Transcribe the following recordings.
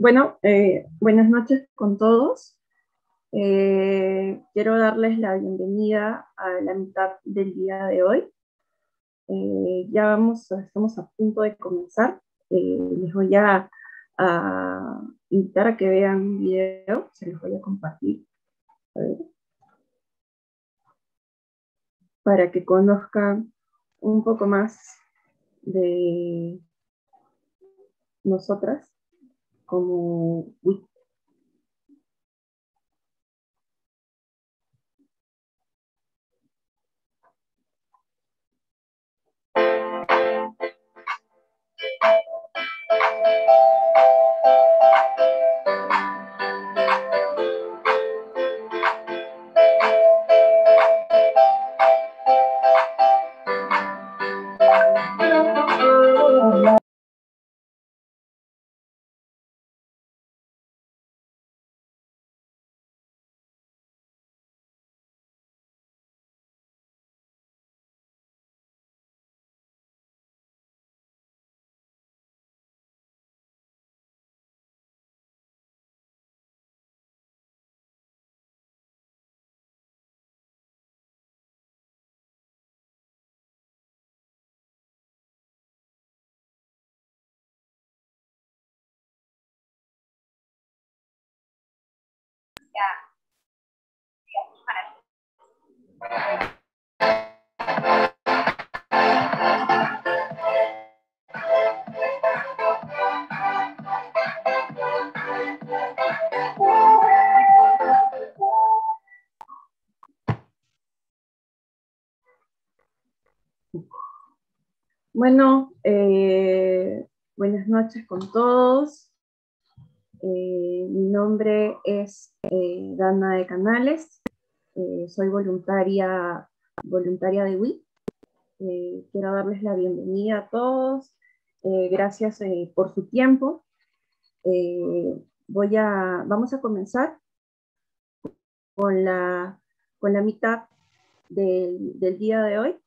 Bueno, buenas noches con todos. Quiero darles la bienvenida a la mitad del día de hoy. Estamos a punto de comenzar. Les voy a invitar a que vean un video, se los voy a compartir, a ver, para que conozcan un poco más de nosotras como WIC. Bueno, buenas noches con todos. Mi nombre es Dana de Canales. Soy voluntaria de WIC. Quiero darles la bienvenida a todos. Gracias por su tiempo. Vamos a comenzar con la mitad del día de hoy.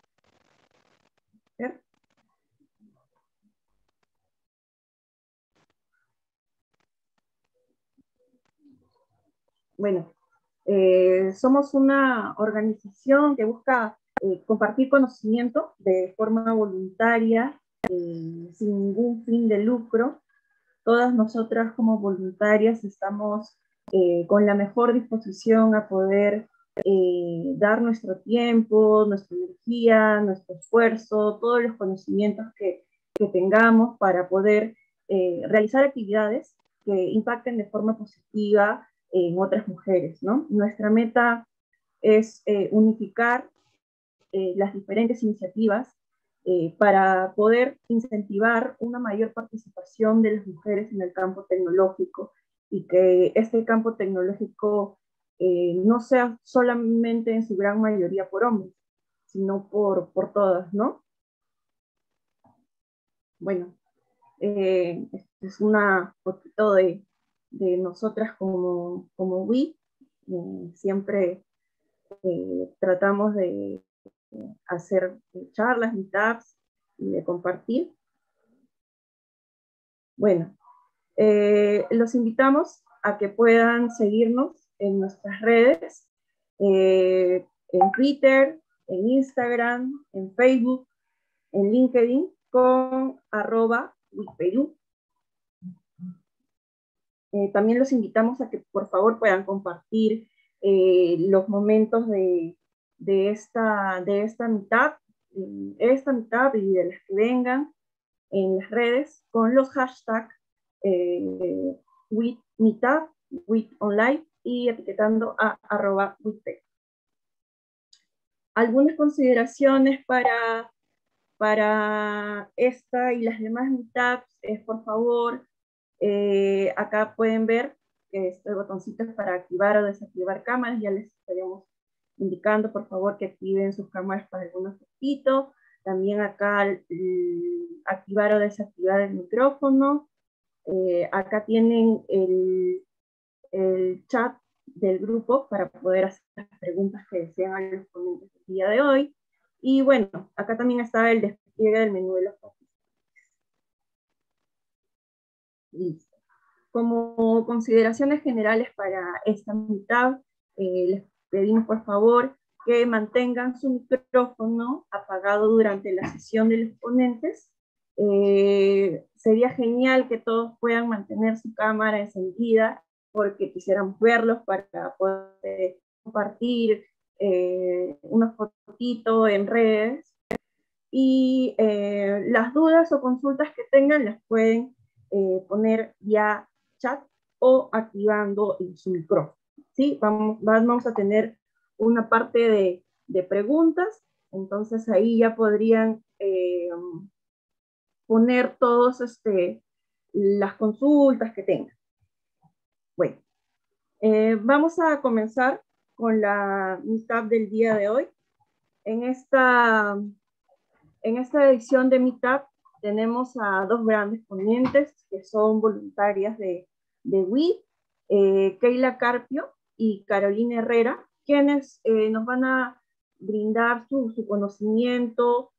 Bueno, somos una organización que busca compartir conocimiento de forma voluntaria, sin ningún fin de lucro. Todas nosotras como voluntarias estamos con la mejor disposición a poder dar nuestro tiempo, nuestra energía, nuestro esfuerzo, todos los conocimientos que tengamos para poder realizar actividades que impacten de forma positiva en otras mujeres, ¿no? Nuestra meta es unificar las diferentes iniciativas para poder incentivar una mayor participación de las mujeres en el campo tecnológico y que este campo tecnológico no sea solamente en su gran mayoría por hombres, sino por todas, ¿no? Bueno, es una poquito de nosotras como WIC. Siempre tratamos de hacer charlas, meetups y de compartir. Bueno, los invitamos a que puedan seguirnos en nuestras redes, en Twitter, en Instagram, en Facebook, en LinkedIn, con @WICperú. También los invitamos a que por favor puedan compartir los momentos de esta mitad y de las que vengan en las redes con los hashtags WICmeetup, WIConline y etiquetando a @WICPEC. Algunas consideraciones para esta y las demás meetups es, por favor, acá pueden ver este botoncito es para activar o desactivar cámaras. Ya les estaremos indicando, por favor, que activen sus cámaras para algunos fotitos. También acá activar o desactivar el micrófono. Acá tienen el chat del grupo para poder hacer las preguntas que desean a los ponentes del día de hoy. Y bueno, acá también está el despliegue del menú de los participantes. Listo. Como consideraciones generales para esta mitad, les pedimos por favor que mantengan su micrófono apagado durante la sesión de los ponentes. Sería genial que todos puedan mantener su cámara encendida porque quisiéramos verlos para poder compartir una fotito en redes. Y las dudas o consultas que tengan las pueden poner vía chat o activando su micrófono. ¿Sí? Vamos a tener una parte de preguntas, entonces ahí ya podrían poner todos las consultas que tengan. Bueno, vamos a comenzar con la meetup del día de hoy. En esta edición de meetup tenemos a dos grandes ponentes que son voluntarias de WIT, Keila Carpio y Carolina Herrera, quienes nos van a brindar su conocimiento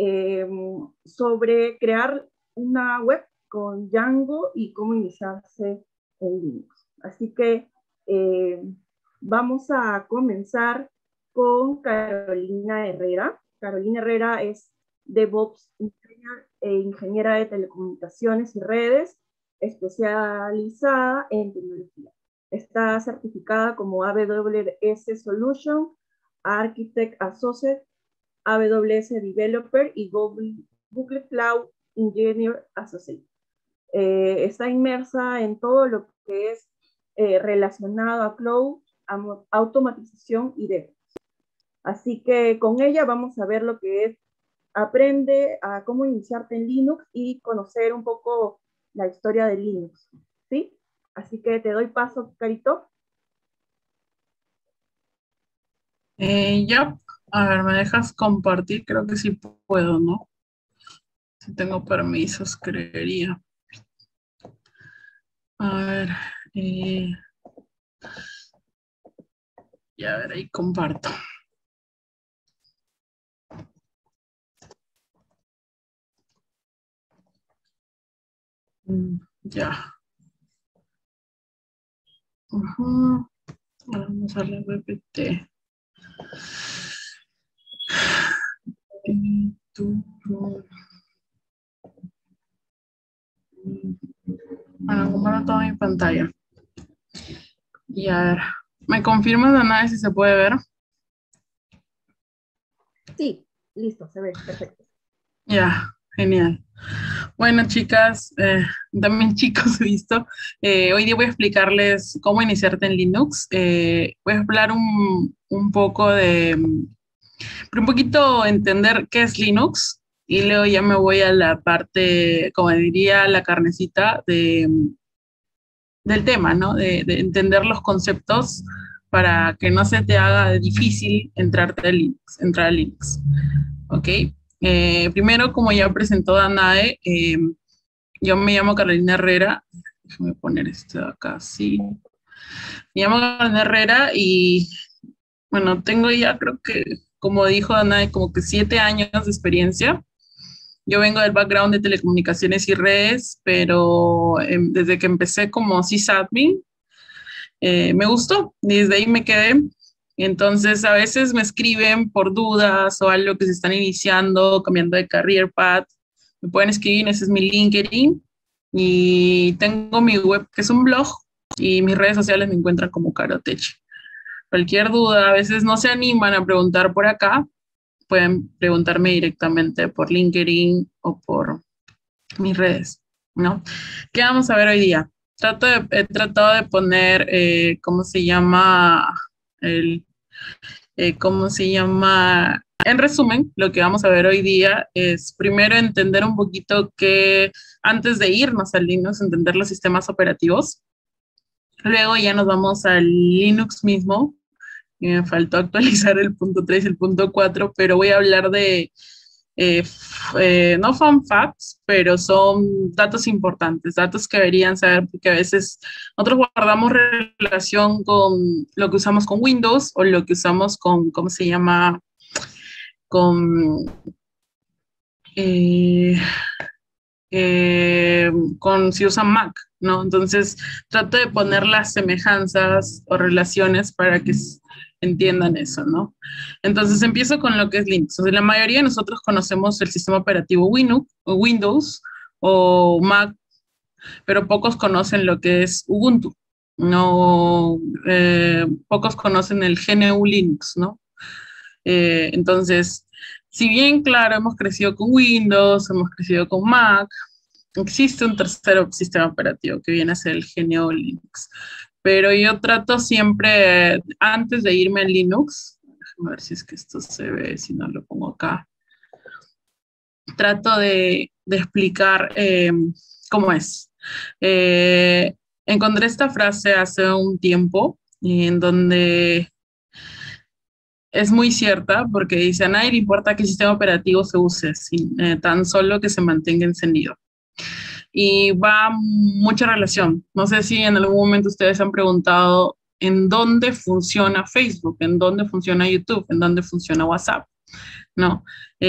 sobre crear una web con Django y cómo iniciarse en Linux. Así que vamos a comenzar con Carolina Herrera. Carolina Herrera es DevOps ingeniera de telecomunicaciones y redes, especializada en tecnología. Está certificada como AWS Solution, Architect Associate, AWS Developer y Google Cloud Engineer Associate. Está inmersa en todo lo que es relacionado a cloud, automatización y DevOps. Así que con ella vamos a ver lo que es aprende a cómo iniciarte en Linux y conocer un poco la historia de Linux, ¿sí? Así que te doy paso, Carito. Ya, a ver, ¿me dejas compartir? Creo que sí puedo, ¿no? Si tengo permisos, creería. A ver, ya, a ver, ahí comparto. Ya. Vamos a la PPT. Bueno, comparo toda mi pantalla. Y a ver, ¿me confirmas, Danae, si se puede ver? Sí, listo, se ve, perfecto. Ya, genial. Bueno, chicas, también chicos, he visto. Hoy día voy a explicarles cómo iniciarte en Linux. Voy a hablar un poco pero un poquito entender qué es Linux y luego ya me voy a la parte, como diría, la carnecita del tema, ¿no? De entender los conceptos para que no se te haga difícil entrar a Linux. ¿Ok? Primero, como ya presentó Danae, yo me llamo Carolina Herrera. Déjame poner esto acá, así. Me llamo Carolina Herrera y, bueno, tengo ya, creo que, como dijo Danae, como que 7 años de experiencia. Yo vengo del background de telecomunicaciones y redes, pero desde que empecé como sysadmin, me gustó, y desde ahí me quedé. Entonces, a veces me escriben por dudas o algo que se están iniciando, cambiando de career path. Me pueden escribir, ese es mi LinkedIn. Y tengo mi web, que es un blog, y mis redes sociales me encuentran como Carotech. Cualquier duda, a veces no se animan a preguntar por acá, pueden preguntarme directamente por LinkedIn o por mis redes, ¿no? ¿Qué vamos a ver hoy día? He tratado de poner, ¿cómo se llama? ¿Cómo se llama? En resumen, lo que vamos a ver hoy día es primero entender un poquito que antes de irnos al Linux, entender los sistemas operativos. Luego ya nos vamos al Linux mismo. Y me faltó actualizar el punto 3 y el punto 4, pero voy a hablar de no fun facts, pero son datos importantes, datos que deberían saber, porque a veces nosotros guardamos relación con lo que usamos con Windows o lo que usamos con, ¿cómo se llama? Con si usan Mac, ¿no? Entonces, trato de poner las semejanzas o relaciones para que entiendan eso, ¿no? Entonces, empiezo con lo que es Linux. O sea, la mayoría de nosotros conocemos el sistema operativo Windows o Mac, pero pocos conocen lo que es Ubuntu. No, pocos conocen el GNU Linux, ¿no? Entonces, si bien, claro, hemos crecido con Windows, hemos crecido con Mac, existe un tercer sistema operativo que viene a ser el GNU Linux. Pero yo trato siempre, antes de irme a Linux, déjame ver si es que esto se ve, si no lo pongo acá, trato de explicar cómo es. Encontré esta frase hace un tiempo en donde es muy cierta porque dice, a nadie le importa qué sistema operativo se use, tan solo que se mantenga encendido. Y va mucha relación. No sé si en algún momento ustedes han preguntado en dónde funciona Facebook, en dónde funciona YouTube, en dónde funciona WhatsApp, ¿no?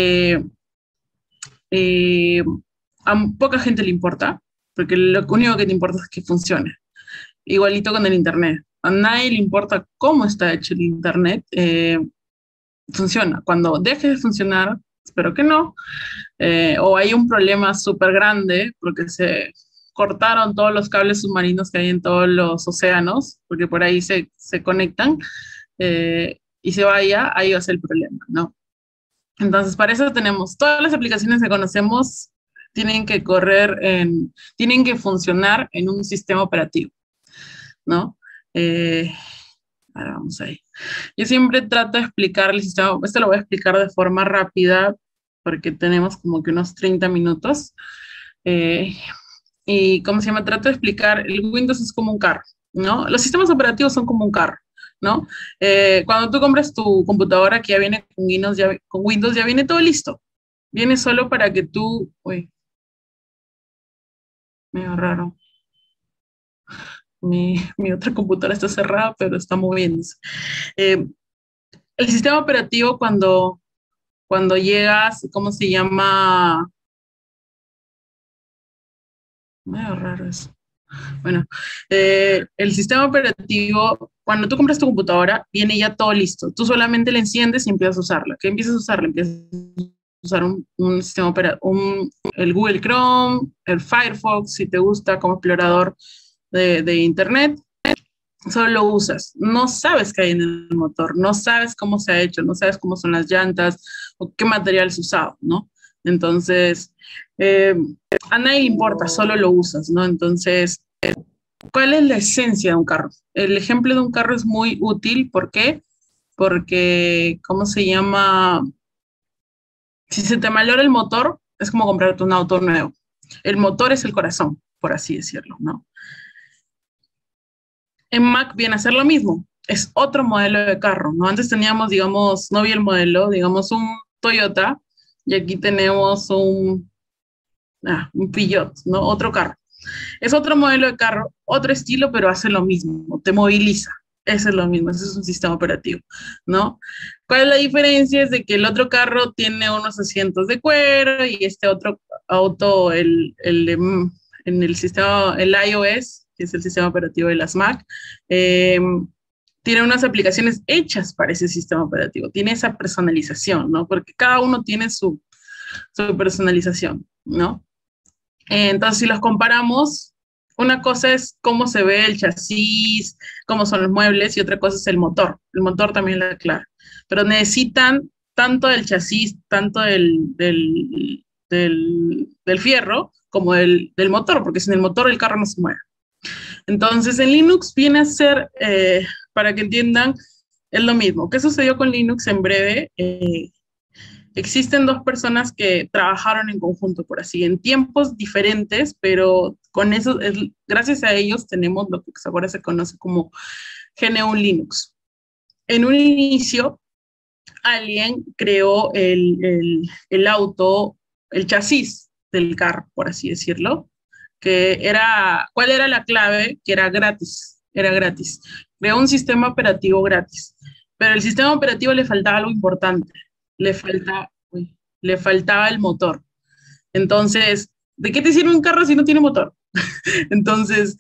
A poca gente le importa, porque lo único que te importa es que funcione. Igualito con el Internet. A nadie le importa cómo está hecho el Internet, funciona. Cuando deje de funcionar, espero que no, o hay un problema súper grande porque se cortaron todos los cables submarinos que hay en todos los océanos, porque por ahí se conectan, y se vaya, ahí va a ser el problema, ¿no? Entonces, para eso tenemos todas las aplicaciones que conocemos, tienen que tienen que funcionar en un sistema operativo, ¿no? Ahora vamos ahí. Yo siempre trato de explicar el sistema, esto lo voy a explicar de forma rápida, porque tenemos como que unos 30 minutos. Y como se llama, trato de explicar, el Windows es como un carro, ¿no? Los sistemas operativos son como un carro, ¿no? Cuando tú compras tu computadora que ya viene con Windows, ya viene todo listo. Viene solo para que tú... Uy, medio raro. Mi otra computadora está cerrada, pero está moviéndose. El sistema operativo cuando llegas, ¿cómo se llama? Medio raro eso. Bueno, el sistema operativo, cuando tú compras tu computadora, viene ya todo listo. Tú solamente la enciendes y empiezas a usarla. ¿Qué empiezas a usarla? Empiezas a usar un sistema operativo, el Google Chrome, el Firefox, si te gusta como explorador de Internet. Solo lo usas, no sabes qué hay en el motor, no sabes cómo se ha hecho, no sabes cómo son las llantas o qué material se ha usado, ¿no? Entonces, a nadie le importa, solo lo usas, ¿no? Entonces, ¿cuál es la esencia de un carro? El ejemplo de un carro es muy útil, ¿por qué? Porque, ¿cómo se llama? Si se te malora el motor, es como comprarte un auto nuevo. El motor es el corazón, por así decirlo, ¿no? En Mac viene a ser lo mismo, es otro modelo de carro, ¿no? Antes teníamos, digamos, no vi el modelo, digamos un Toyota, y aquí tenemos un Peugeot, ¿no? Otro carro. Es otro modelo de carro, otro estilo, pero hace lo mismo, te moviliza. Eso es lo mismo, ese es un sistema operativo, ¿no? ¿Cuál es la diferencia? Es de que el otro carro tiene unos asientos de cuero y este otro auto, en el sistema, el iOS, que es el sistema operativo de las Mac, tiene unas aplicaciones hechas para ese sistema operativo, tiene esa personalización, ¿no? Porque cada uno tiene su personalización, ¿no? Entonces, si los comparamos, una cosa es cómo se ve el chasis, cómo son los muebles, y otra cosa es el motor. El motor también es la clave. Pero necesitan tanto del chasis, tanto del fierro, como del motor, porque sin el motor el carro no se mueve. Entonces, en Linux viene a ser, para que entiendan, es lo mismo. ¿Qué sucedió con Linux en breve? Existen dos personas que trabajaron en conjunto, por así, en tiempos diferentes, pero con eso, gracias a ellos tenemos lo que ahora se conoce como GNU Linux. En un inicio, alguien creó el auto, el chasis del carro, por así decirlo, ¿cuál era la clave? Que era gratis. Creó un sistema operativo gratis, pero el sistema operativo le faltaba algo importante, le faltaba el motor. Entonces, ¿de qué te sirve un carro si no tiene motor? Entonces,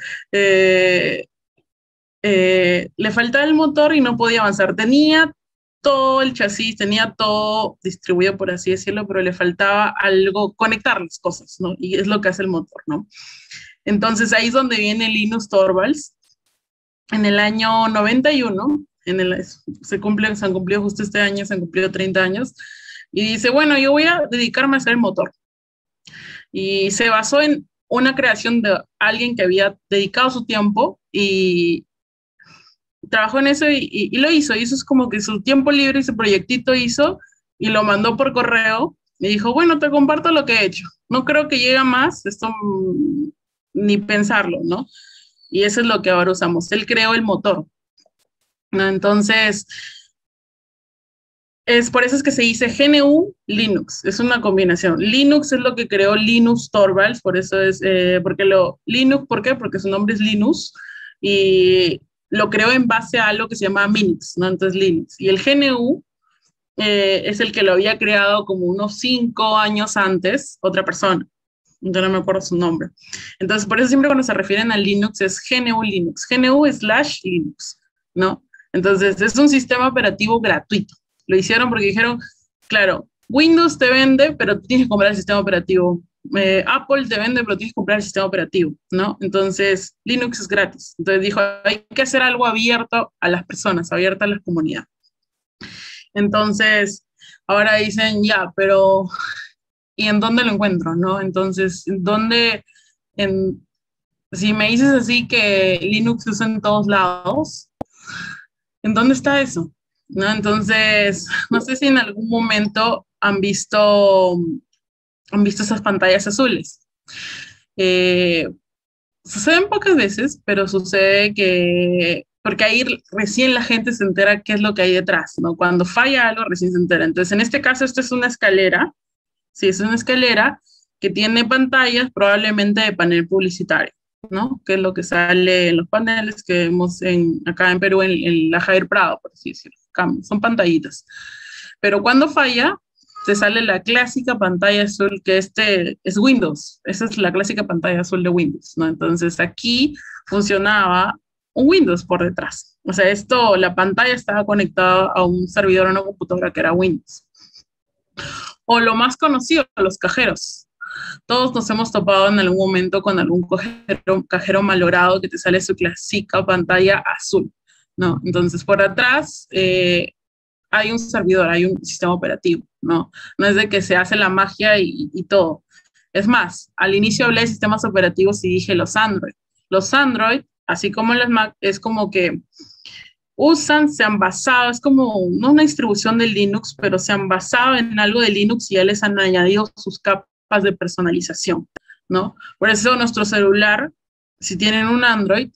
le faltaba el motor y no podía avanzar. Tenía todo el chasis, tenía todo distribuido, por así decirlo, pero le faltaba algo, conectar las cosas, ¿no? Y es lo que hace el motor, ¿no? Entonces ahí es donde viene Linus Torvalds. En el año 91, se han cumplido justo este año, se han cumplido 30 años, y dice, bueno, yo voy a dedicarme a hacer el motor. Y se basó en una creación de alguien que había dedicado su tiempo y trabajó en eso y lo hizo. Y eso es como que su tiempo libre y su proyectito hizo y lo mandó por correo. Y dijo, bueno, te comparto lo que he hecho. No creo que llegue a más, esto ni pensarlo, ¿no? Y eso es lo que ahora usamos. Él creó el motor, ¿no? Entonces, es por eso es que se dice GNU Linux, es una combinación. Linux es lo que creó Linus Torvalds, por eso es, Linux, ¿por qué? Porque su nombre es Linus y lo creó en base a algo que se llama Minix, ¿no? Entonces Linux. Y el GNU es el que lo había creado como unos 5 años antes, otra persona. Yo no me acuerdo su nombre. Entonces, por eso siempre cuando se refieren a Linux es GNU Linux, GNU/Linux, ¿no? Entonces, es un sistema operativo gratuito. Lo hicieron porque dijeron, claro, Windows te vende, pero tienes que comprar el sistema operativo. Apple te vende, pero tienes que comprar el sistema operativo, ¿no? Entonces, Linux es gratis. Entonces dijo, hay que hacer algo abierto a las personas, abierto a la comunidad. Entonces, ahora dicen, ya, pero ¿y en dónde lo encuentro, no? Entonces, si me dices así que Linux se usa en todos lados, ¿en dónde está eso? ¿No? Entonces, no sé si en algún momento han visto esas pantallas azules. Suceden pocas veces, pero sucede que, porque ahí recién la gente se entera qué es lo que hay detrás, ¿no? Cuando falla algo, recién se entera. Entonces, en este caso, esto es una escalera. Sí, es una escalera que tiene pantallas probablemente de panel publicitario, ¿no? Que es lo que sale en los paneles que vemos acá en Perú, en la Javier Prado, por así decirlo. Son pantallitas. Pero cuando falla, te sale la clásica pantalla azul, que es Windows. Esa es la clásica pantalla azul de Windows, ¿no? Entonces aquí funcionaba un Windows por detrás. O sea, la pantalla estaba conectada a un servidor o una computadora que era Windows. O lo más conocido, los cajeros. Todos nos hemos topado en algún momento con algún cajero malogrado que te sale su clásica pantalla azul, ¿no? Entonces, por atrás hay un servidor, hay un sistema operativo, ¿no? No es de que se hace la magia y todo. Es más, al inicio hablé de sistemas operativos y dije los Android. Los Android, así como las Mac, es como que se han basado, es como no una distribución de Linux, pero se han basado en algo de Linux y ya les han añadido sus capas de personalización, ¿no? Por eso nuestro celular, si tienen un Android,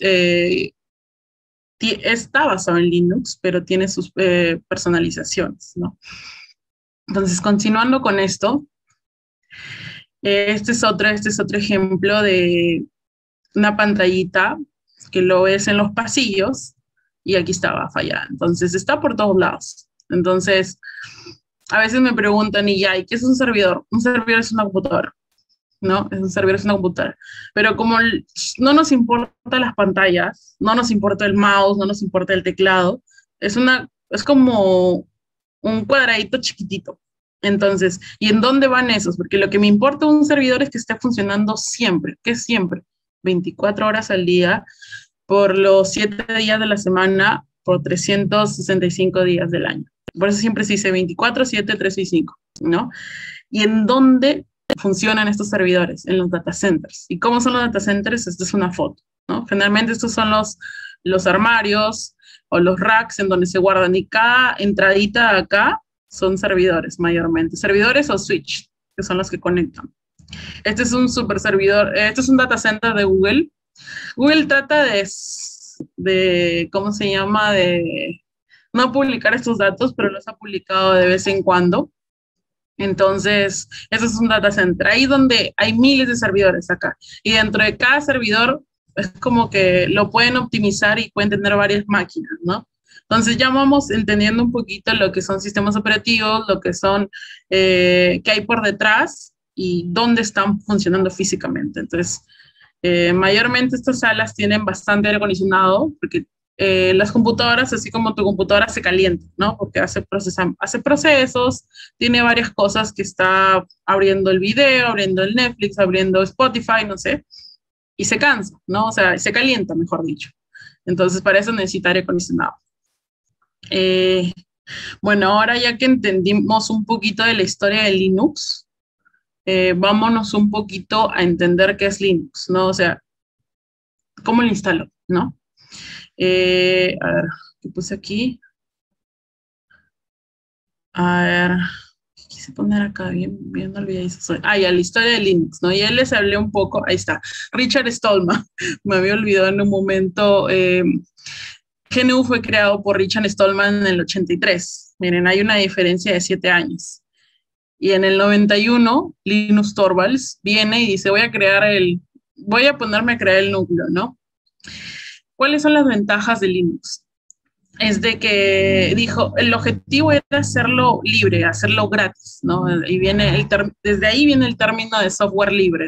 está basado en Linux, pero tiene sus personalizaciones, ¿no? Entonces, continuando con esto, este es otro ejemplo de una pantallita que lo ves en los pasillos, y aquí estaba fallada. Entonces, está por todos lados. Entonces, a veces me preguntan, ¿y qué es un servidor? Un servidor es una computadora, ¿no? Un servidor es una computadora. Pero como no nos importa las pantallas, no nos importa el mouse, no nos importa el teclado, es como un cuadradito chiquitito. Entonces, ¿y en dónde van esos? Porque lo que me importa de un servidor es que esté funcionando siempre. ¿Qué es siempre? 24 horas al día, por los 7 días de la semana, por 365 días del año. Por eso siempre se dice 24, 7, 365, ¿no? ¿Y en dónde funcionan estos servidores? En los data centers. ¿Y cómo son los data centers? Esta es una foto, ¿no? Generalmente estos son los armarios o los racks en donde se guardan, y cada entradita acá son servidores mayormente. Servidores o switch, que son los que conectan. Este es un super servidor, este es un data center de Google. Google trata ¿cómo se llama? De no publicar estos datos, pero los ha publicado de vez en cuando. Entonces, eso es un data center, ahí donde hay miles de servidores acá. Y dentro de cada servidor es como que lo pueden optimizar y pueden tener varias máquinas, ¿no? Entonces ya vamos entendiendo un poquito lo que son sistemas operativos, lo que son, qué hay por detrás y dónde están funcionando físicamente. Entonces, mayormente estas salas tienen bastante aire acondicionado, porque las computadoras, así como tu computadora, se calienta, ¿no? Porque hace procesos, tiene varias cosas que está abriendo el video, abriendo el Netflix, abriendo Spotify, no sé, y se cansa, ¿no? O sea, se calienta, mejor dicho. Entonces, para eso necesita aire acondicionado. Bueno, ahora ya que entendimos un poquito de la historia de Linux, vámonos un poquito a entender qué es Linux, ¿no? O sea, ¿cómo lo instalo, no? A ver, ¿qué puse aquí? A ver, quise poner acá, bien olvidadizo. Ya, la historia de Linux, ¿no? Y él les hablé un poco, ahí está, Richard Stallman, me había olvidado en un momento. GNU fue creado por Richard Stallman en el 83. Miren, hay una diferencia de 7 años. Y en el 91, Linus Torvalds viene y dice, voy a ponerme a crear el núcleo, ¿no? ¿Cuáles son las ventajas de Linux? Es de que dijo, el objetivo era hacerlo libre, hacerlo gratis, ¿no? Y desde ahí viene el término de software libre.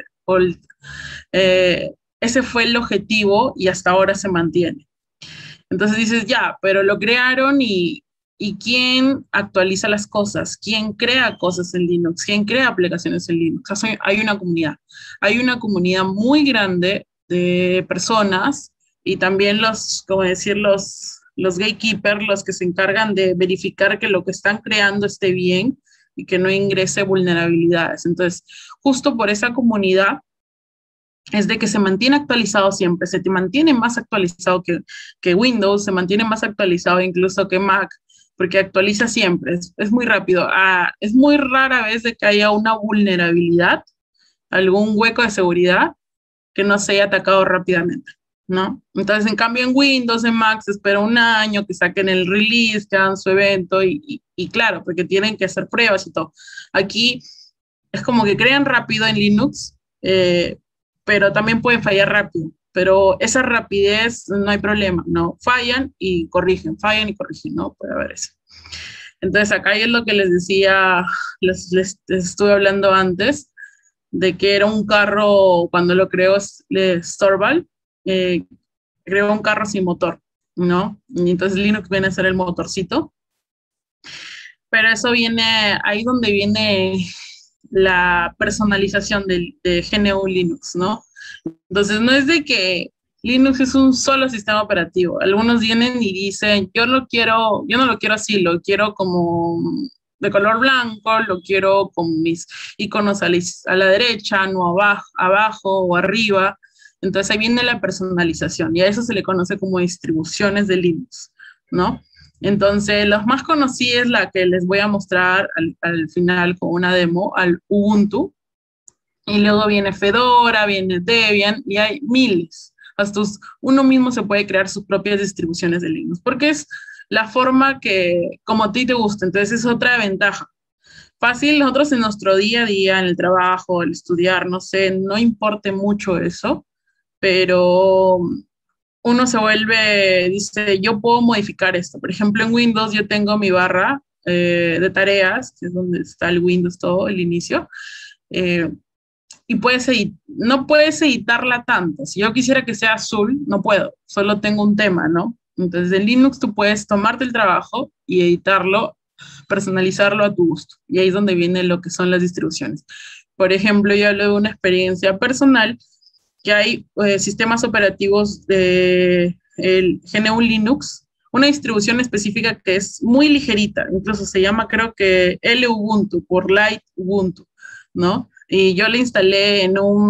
Ese fue el objetivo y hasta ahora se mantiene. Entonces dices, ya, pero lo crearon y ¿quién actualiza las cosas? ¿Quién crea cosas en Linux? ¿Quién crea aplicaciones en Linux? O sea, hay una comunidad muy grande de personas y también los gatekeepers, los que se encargan de verificar que lo que están creando esté bien y que no ingrese vulnerabilidades. Entonces, justo por esa comunidad es de que se mantiene actualizado siempre, se te mantiene más actualizado que Windows, se mantiene más actualizado incluso que Mac, porque actualiza siempre, es muy rápido. Es muy rara vez de que haya una vulnerabilidad, algún hueco de seguridad que no se haya atacado rápidamente, ¿no? Entonces, en cambio, en Windows, en Mac, se espera un año que saquen el release, que hagan su evento y claro, porque tienen que hacer pruebas y todo. Aquí es como que crean rápido en Linux, pero también pueden fallar rápido. Pero esa rapidez no hay problema, ¿no? Fallan y corrigen, ¿no? Puede haber eso. Entonces, acá es lo que les decía, les estuve hablando antes, de que era un carro, cuando lo creó Storval, creó un carro sin motor, ¿no? Y entonces Linux viene a ser el motorcito. Pero eso viene, ahí donde viene la personalización de GNU Linux, ¿no? Entonces, no es de que Linux es un solo sistema operativo. Algunos vienen y dicen, yo no lo quiero así, lo quiero como de color blanco, lo quiero con mis iconos a la derecha, no abajo o arriba. Entonces, ahí viene la personalización y a eso se le conoce como distribuciones de Linux, ¿no? Entonces, los más conocidos es la que les voy a mostrar al final con una demo, al Ubuntu. Y luego viene Fedora, viene Debian, y hay miles. Hasta uno mismo se puede crear sus propias distribuciones de Linux, porque es la forma que, como a ti te gusta. Entonces, es otra ventaja. Fácil, nosotros en nuestro día a día, en el trabajo, el estudiar, no sé, no importe mucho eso, pero uno se vuelve, dice, yo puedo modificar esto. Por ejemplo, en Windows yo tengo mi barra de tareas, que es donde está el Windows todo, el inicio, y no puedes editarla tanto. Si yo quisiera que sea azul, no puedo, solo tengo un tema, ¿no? Entonces, en Linux tú puedes tomarte el trabajo y editarlo, personalizarlo a tu gusto. Y ahí es donde viene lo que son las distribuciones. Por ejemplo, yo hablo de una experiencia personal que hay sistemas operativos de el GNU Linux, una distribución específica que es muy ligerita, incluso se llama creo que Lubuntu, por Light Ubuntu, ¿no? Y yo le instalé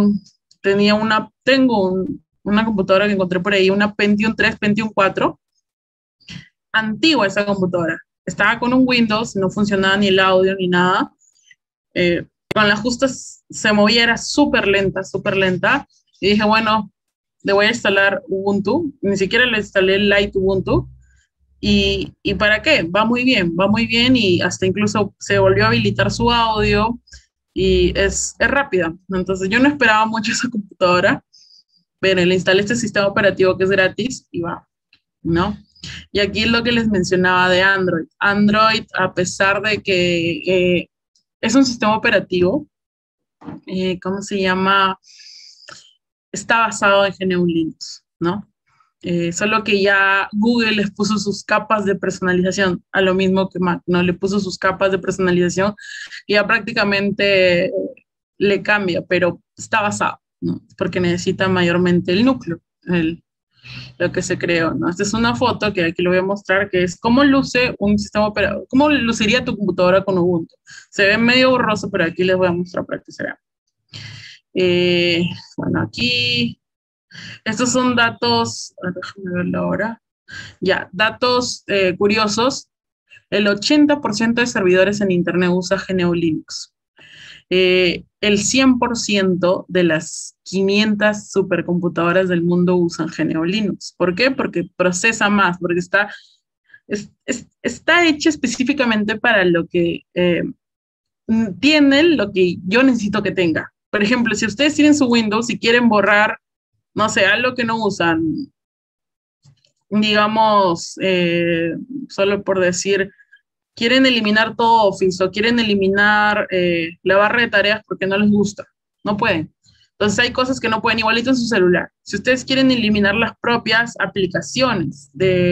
tengo una computadora que encontré por ahí, una Pentium 3, Pentium 4, antigua esa computadora. Estaba con un Windows, no funcionaba ni el audio ni nada. Con las justas se movía, era súper lenta, súper lenta. Y dije, bueno, le voy a instalar Ubuntu. Ni siquiera le instalé el Light Ubuntu. ¿Y para qué? Va muy bien y hasta incluso se volvió a habilitar su audio y es rápida. Entonces yo no esperaba mucho esa computadora, pero le instalé este sistema operativo que es gratis y va, ¿no? Y aquí es lo que les mencionaba de Android. Android, a pesar de que es un sistema operativo, ¿cómo se llama? Está basado en GNU Linux, ¿no? Solo que ya Google les puso sus capas de personalización, a lo mismo que Mac, ¿no? Le puso sus capas de personalización y ya prácticamente le cambia, pero está basado, ¿no? Porque necesita mayormente el núcleo, lo que se creó, ¿no? Esta es una foto que aquí lo voy a mostrar, que es cómo luce un sistema operativo, cómo luciría tu computadora con Ubuntu. Se ve medio borroso, pero aquí les voy a mostrar para que se vea. Bueno, aquí, estos son datos, déjame verlo ahora. Ya, datos curiosos. El 80% de servidores en Internet usa GNU Linux. El 100% de las 500 supercomputadoras del mundo usan GNU Linux. ¿Por qué? Porque procesa más, porque está hecho específicamente para lo que tiene lo que yo necesito que tenga. Por ejemplo, si ustedes tienen su Windows y quieren borrar, no sé, algo que no usan, digamos, solo por decir, quieren eliminar todo Office o quieren eliminar la barra de tareas porque no les gusta, no pueden. Entonces hay cosas que no pueden, igualito en su celular. Si ustedes quieren eliminar las propias aplicaciones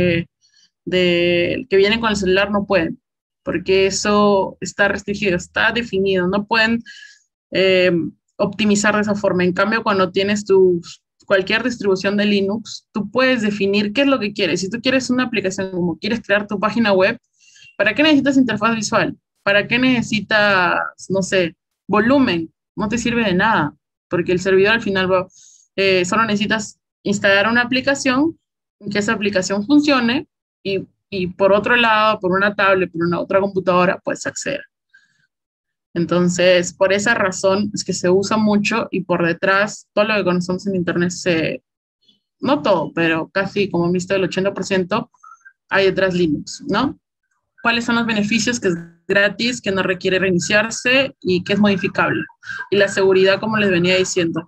que vienen con el celular, no pueden, porque eso está restringido, está definido, no pueden optimizar de esa forma. En cambio, cuando tienes cualquier distribución de Linux, tú puedes definir qué es lo que quieres. Si tú quieres una aplicación, como quieres crear tu página web, ¿para qué necesitas interfaz visual? ¿Para qué necesitas, no sé, volumen? No te sirve de nada, porque el servidor al final solo necesitas instalar una aplicación, que esa aplicación funcione y por otro lado, por una tablet, por una otra computadora, puedes acceder. Entonces, por esa razón es que se usa mucho y por detrás, todo lo que conocemos en Internet, no todo, pero casi, como han visto, el 80% hay detrás Linux, ¿no? ¿Cuáles son los beneficios? Que es gratis, que no requiere reiniciarse y que es modificable. Y la seguridad, como les venía diciendo.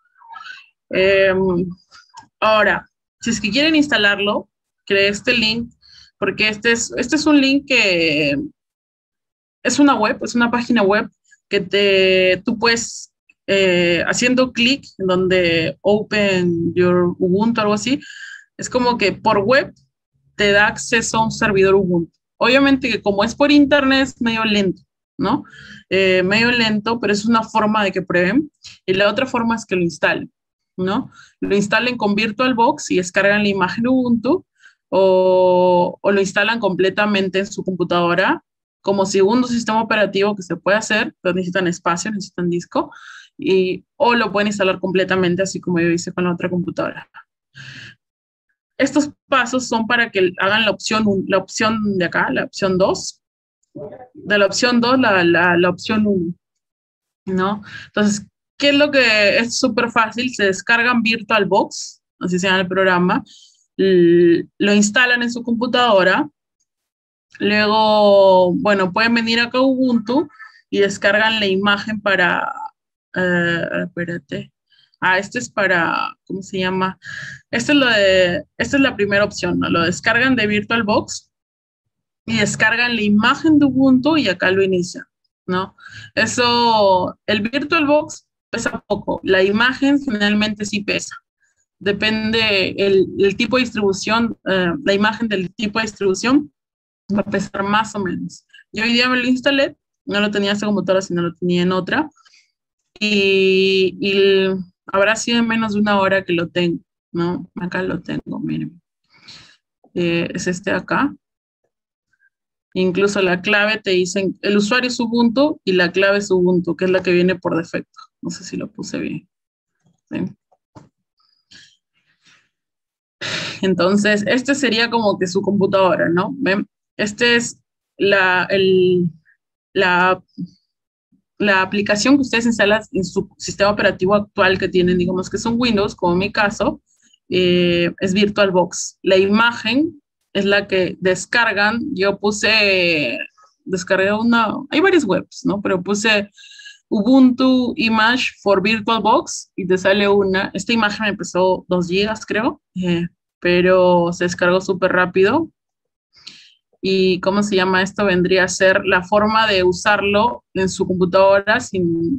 Ahora, si es que quieren instalarlo, creé este link, porque este es un link que es una web, es una página web que tú puedes, haciendo clic en donde Open Your Ubuntu, algo así, es como que por web te da acceso a un servidor Ubuntu. Obviamente que como es por internet es medio lento, ¿no? Medio lento, pero es una forma de que prueben. Y la otra forma es que lo instalen, ¿no? Lo instalen con VirtualBox y descargan la imagen Ubuntu o lo instalan completamente en su computadora como segundo sistema operativo que se puede hacer, pero necesitan espacio, necesitan disco, o lo pueden instalar completamente así como yo hice con la otra computadora. Estos pasos son para que hagan la opción de acá, la opción 2, de la opción 2 la opción 1, ¿no? Entonces, ¿qué es lo que es súper fácil? Se descargan VirtualBox, así se llama el programa, lo instalan en su computadora, luego, bueno, pueden venir acá a Ubuntu y descargan la imagen para, espérate, este es para, ¿cómo se llama? Esta es la primera opción, ¿no? Lo descargan de VirtualBox y descargan la imagen de Ubuntu y acá lo inician, ¿no? El VirtualBox pesa poco, la imagen generalmente sí pesa. Depende el tipo de distribución, la imagen del tipo de distribución va a pesar más o menos. Yo hoy día me lo instalé, no lo tenía en esta computadora, sino lo tenía en otra, y habrá sido en menos de una hora que lo tengo, ¿no? Acá lo tengo, miren. Es este acá. Incluso la clave te dicen, el usuario es Ubuntu y la clave es Ubuntu, que es la que viene por defecto. No sé si lo puse bien. ¿Sí? Entonces, este sería como que su computadora, ¿no? ¿Ven? Este es la aplicación que ustedes instalan en su sistema operativo actual que tienen, digamos que son Windows, como en mi caso, es VirtualBox. La imagen es la que descargan. Yo descargué hay varias webs, ¿no? Pero puse Ubuntu Image for VirtualBox y te sale una. Esta imagen me empezó 2 gigas, creo, pero se descargó súper rápido. ¿Y cómo se llama esto? Vendría a ser la forma de usarlo en su computadora sin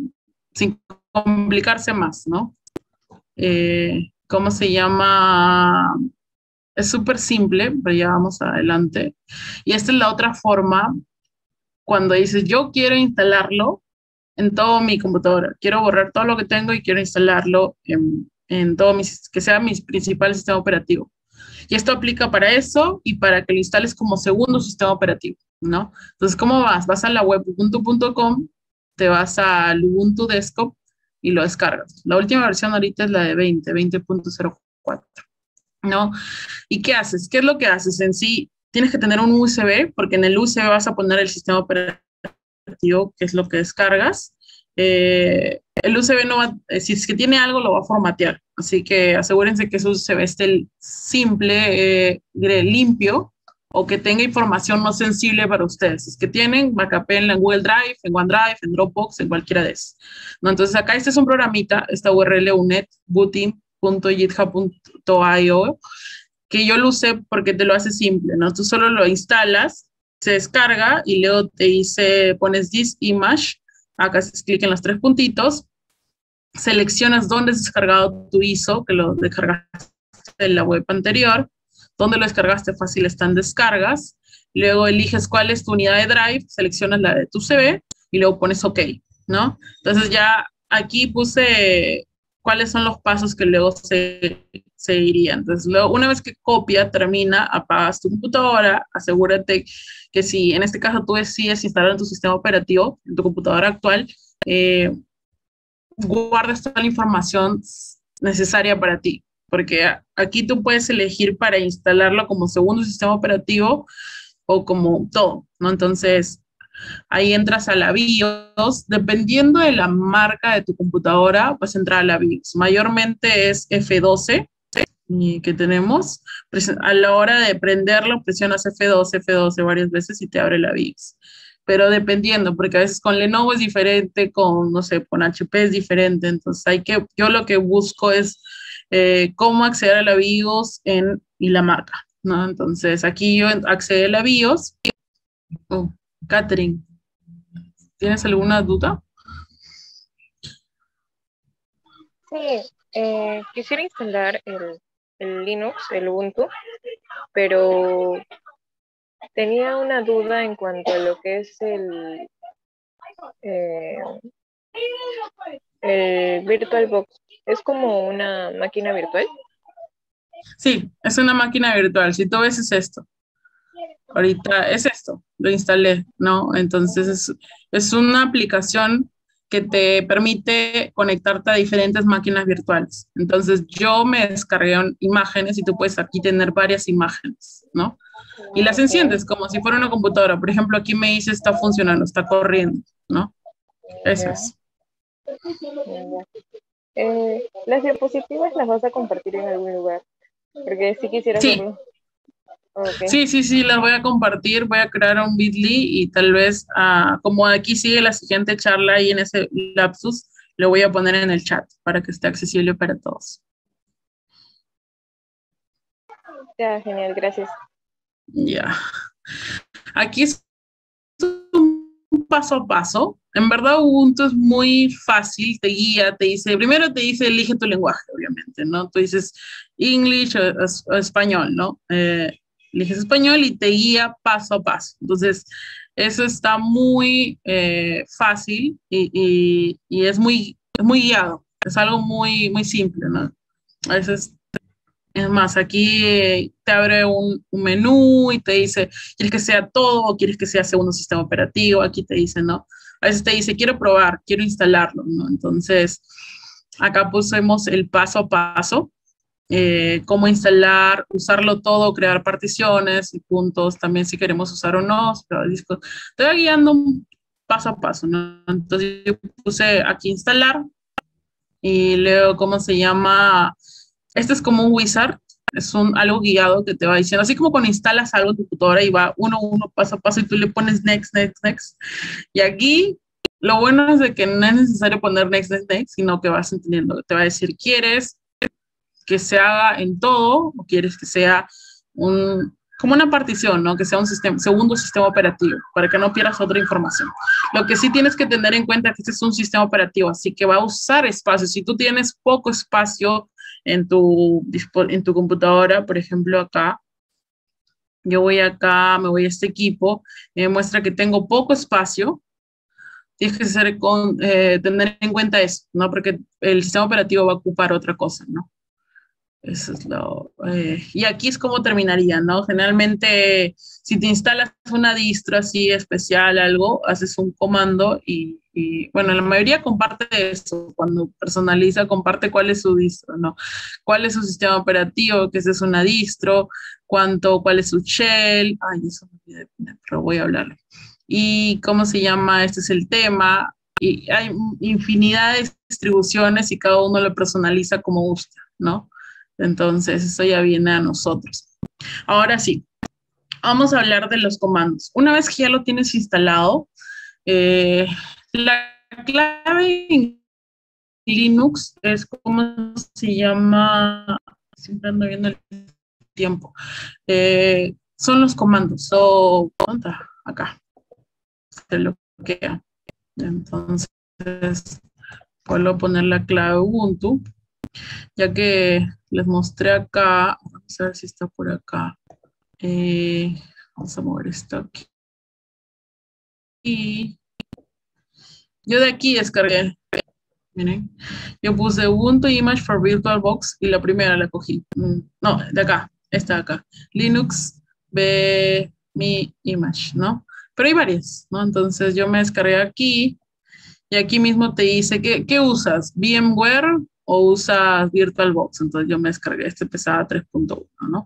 sin complicarse más, ¿no? ¿Cómo se llama? Es súper simple, pero ya vamos adelante. Y esta es la otra forma cuando dices, yo quiero instalarlo en todo mi computadora, quiero borrar todo lo que tengo y quiero instalarlo en todo que sea mi principal sistema operativo. Y esto aplica para eso y para que lo instales como segundo sistema operativo, ¿no? Entonces, ¿cómo vas? Vas a la web ubuntu.com, te vas al Ubuntu Desktop y lo descargas. La última versión ahorita es la de 20.04, ¿no? ¿Y qué haces? ¿Qué es lo que haces? En sí, tienes que tener un USB, porque en el USB vas a poner el sistema operativo, que es lo que descargas. El USB no va, si es que tiene algo, lo va a formatear. Así que asegúrense que su USB esté simple, limpio, o que tenga información no sensible para ustedes. Si es que tienen, backupénla en Google Drive, en OneDrive, en Dropbox, en cualquiera de esos, ¿no? Entonces acá este es un programita, esta URL unet booting.github.io, que yo lo usé porque te lo hace simple, ¿no? Tú solo lo instalas, se descarga y luego te dice, pones this image, acá haces clic en los tres puntitos, seleccionas dónde has descargado tu ISO, que lo descargaste en la web anterior, dónde lo descargaste, fácil están descargas, luego eliges cuál es tu unidad de Drive, seleccionas la de tu CV y luego pones OK, ¿no? Entonces ya aquí puse cuáles son los pasos que luego se irían. Entonces, luego, una vez que copia, termina, apagas tu computadora, asegúrate que si en este caso tú decides instalar en tu sistema operativo, en tu computadora actual, guardas toda la información necesaria para ti, porque aquí tú puedes elegir para instalarlo como segundo sistema operativo o como todo, ¿no? Entonces, ahí entras a la BIOS, dependiendo de la marca de tu computadora, pues entrar a la BIOS. Mayormente es F12 que tenemos. A la hora de prenderlo, presionas F12 varias veces y te abre la BIOS. Pero dependiendo, porque a veces con Lenovo es diferente, con, no sé, con HP es diferente. Entonces, yo lo que busco es cómo acceder a la BIOS y la marca, ¿no? Entonces, aquí yo accedo a la BIOS. Oh, Catherine, ¿tienes alguna duda? Sí, quisiera instalar el Linux, el Ubuntu, pero tenía una duda en cuanto a lo que es eh, el VirtualBox. ¿Es como una máquina virtual? Sí, es una máquina virtual. Si tú ves es esto. Ahorita es esto, lo instalé, ¿no? Entonces es una aplicación que te permite conectarte a diferentes máquinas virtuales. Entonces yo me descargué imágenes y tú puedes aquí tener varias imágenes, ¿no? Y las enciendes como si fuera una computadora. Por ejemplo, aquí me dice está funcionando, está corriendo, ¿no? Eso es. Las diapositivas las vas a compartir en algún lugar, porque sí quisiera hacerlo. Okay. Sí, las voy a compartir, voy a crear un Bitly y tal vez, como aquí sigue la siguiente charla y en ese lapsus, lo voy a poner en el chat para que esté accesible para todos. Ya, genial, gracias. Ya. Aquí es un paso a paso. En verdad Ubuntu es muy fácil, te guía, primero te dice elige tu lenguaje, obviamente, ¿no? Tú dices English o español, ¿no? Eliges español y te guía paso a paso. Entonces, eso está muy fácil y es muy guiado. Es algo muy, muy simple, ¿no? A veces, es más, aquí te abre un menú y te dice, ¿quieres que sea todo o quieres que sea segundo sistema operativo? Aquí te dice, ¿no? A veces te dice, quiero probar, quiero instalarlo, ¿no? Entonces, acá pusimos el paso a paso. Cómo instalar, usarlo todo, crear particiones y puntos, también si queremos usar o no, discos. Te va guiando paso a paso, ¿no? Entonces yo puse aquí instalar y luego, ¿cómo se llama? Este es como un wizard, es algo guiado que te va diciendo, así como cuando instalas algo en tu computadora y va uno a uno, paso a paso y tú le pones next, next, next. Y aquí lo bueno es de que no es necesario poner next, next, next, sino que vas entendiendo, te va a decir, ¿quieres que se haga en todo o quieres que sea como una partición, ¿no? Que sea un segundo sistema operativo, para que no pierdas otra información. Lo que sí tienes que tener en cuenta es que este es un sistema operativo, así que va a usar espacio. Si tú tienes poco espacio en tu computadora, por ejemplo, acá, yo voy acá, me voy a este equipo, me muestra que tengo poco espacio. Tienes que tener en cuenta eso, ¿no? Porque el sistema operativo va a ocupar otra cosa, ¿no? Eso es y aquí es como terminaría, ¿no? Generalmente, si te instalas una distro así especial, algo, haces un comando bueno, la mayoría comparte eso. Cuando personaliza, comparte cuál es su distro, ¿no? Cuál es su sistema operativo, que esa es una distro, cuál es su shell. Ay, eso me olvidé de poner, pero voy a hablarle. Y cómo se llama, este es el tema. Y hay infinidad de distribuciones y cada uno lo personaliza como gusta, ¿no? Entonces, eso ya viene a nosotros. Ahora sí, vamos a hablar de los comandos. Una vez que ya lo tienes instalado, la clave en Linux es cómo se llama, siempre ando viendo el tiempo, son los comandos. Acá, se bloquea. Entonces, puedo poner la clave Ubuntu. Ya que les mostré acá, vamos a ver si está por acá. Vamos a mover esto aquí. Y yo de aquí descargué, miren, yo puse Ubuntu Image for VirtualBox y la primera la cogí. No, de acá, esta de acá. Linux Mi Image, ¿no? Pero hay varias, ¿no? Entonces yo me descargué aquí y aquí mismo te dice, ¿qué usas? ¿VMware o usas VirtualBox? Entonces yo me descargué, pesaba 3.1, ¿no?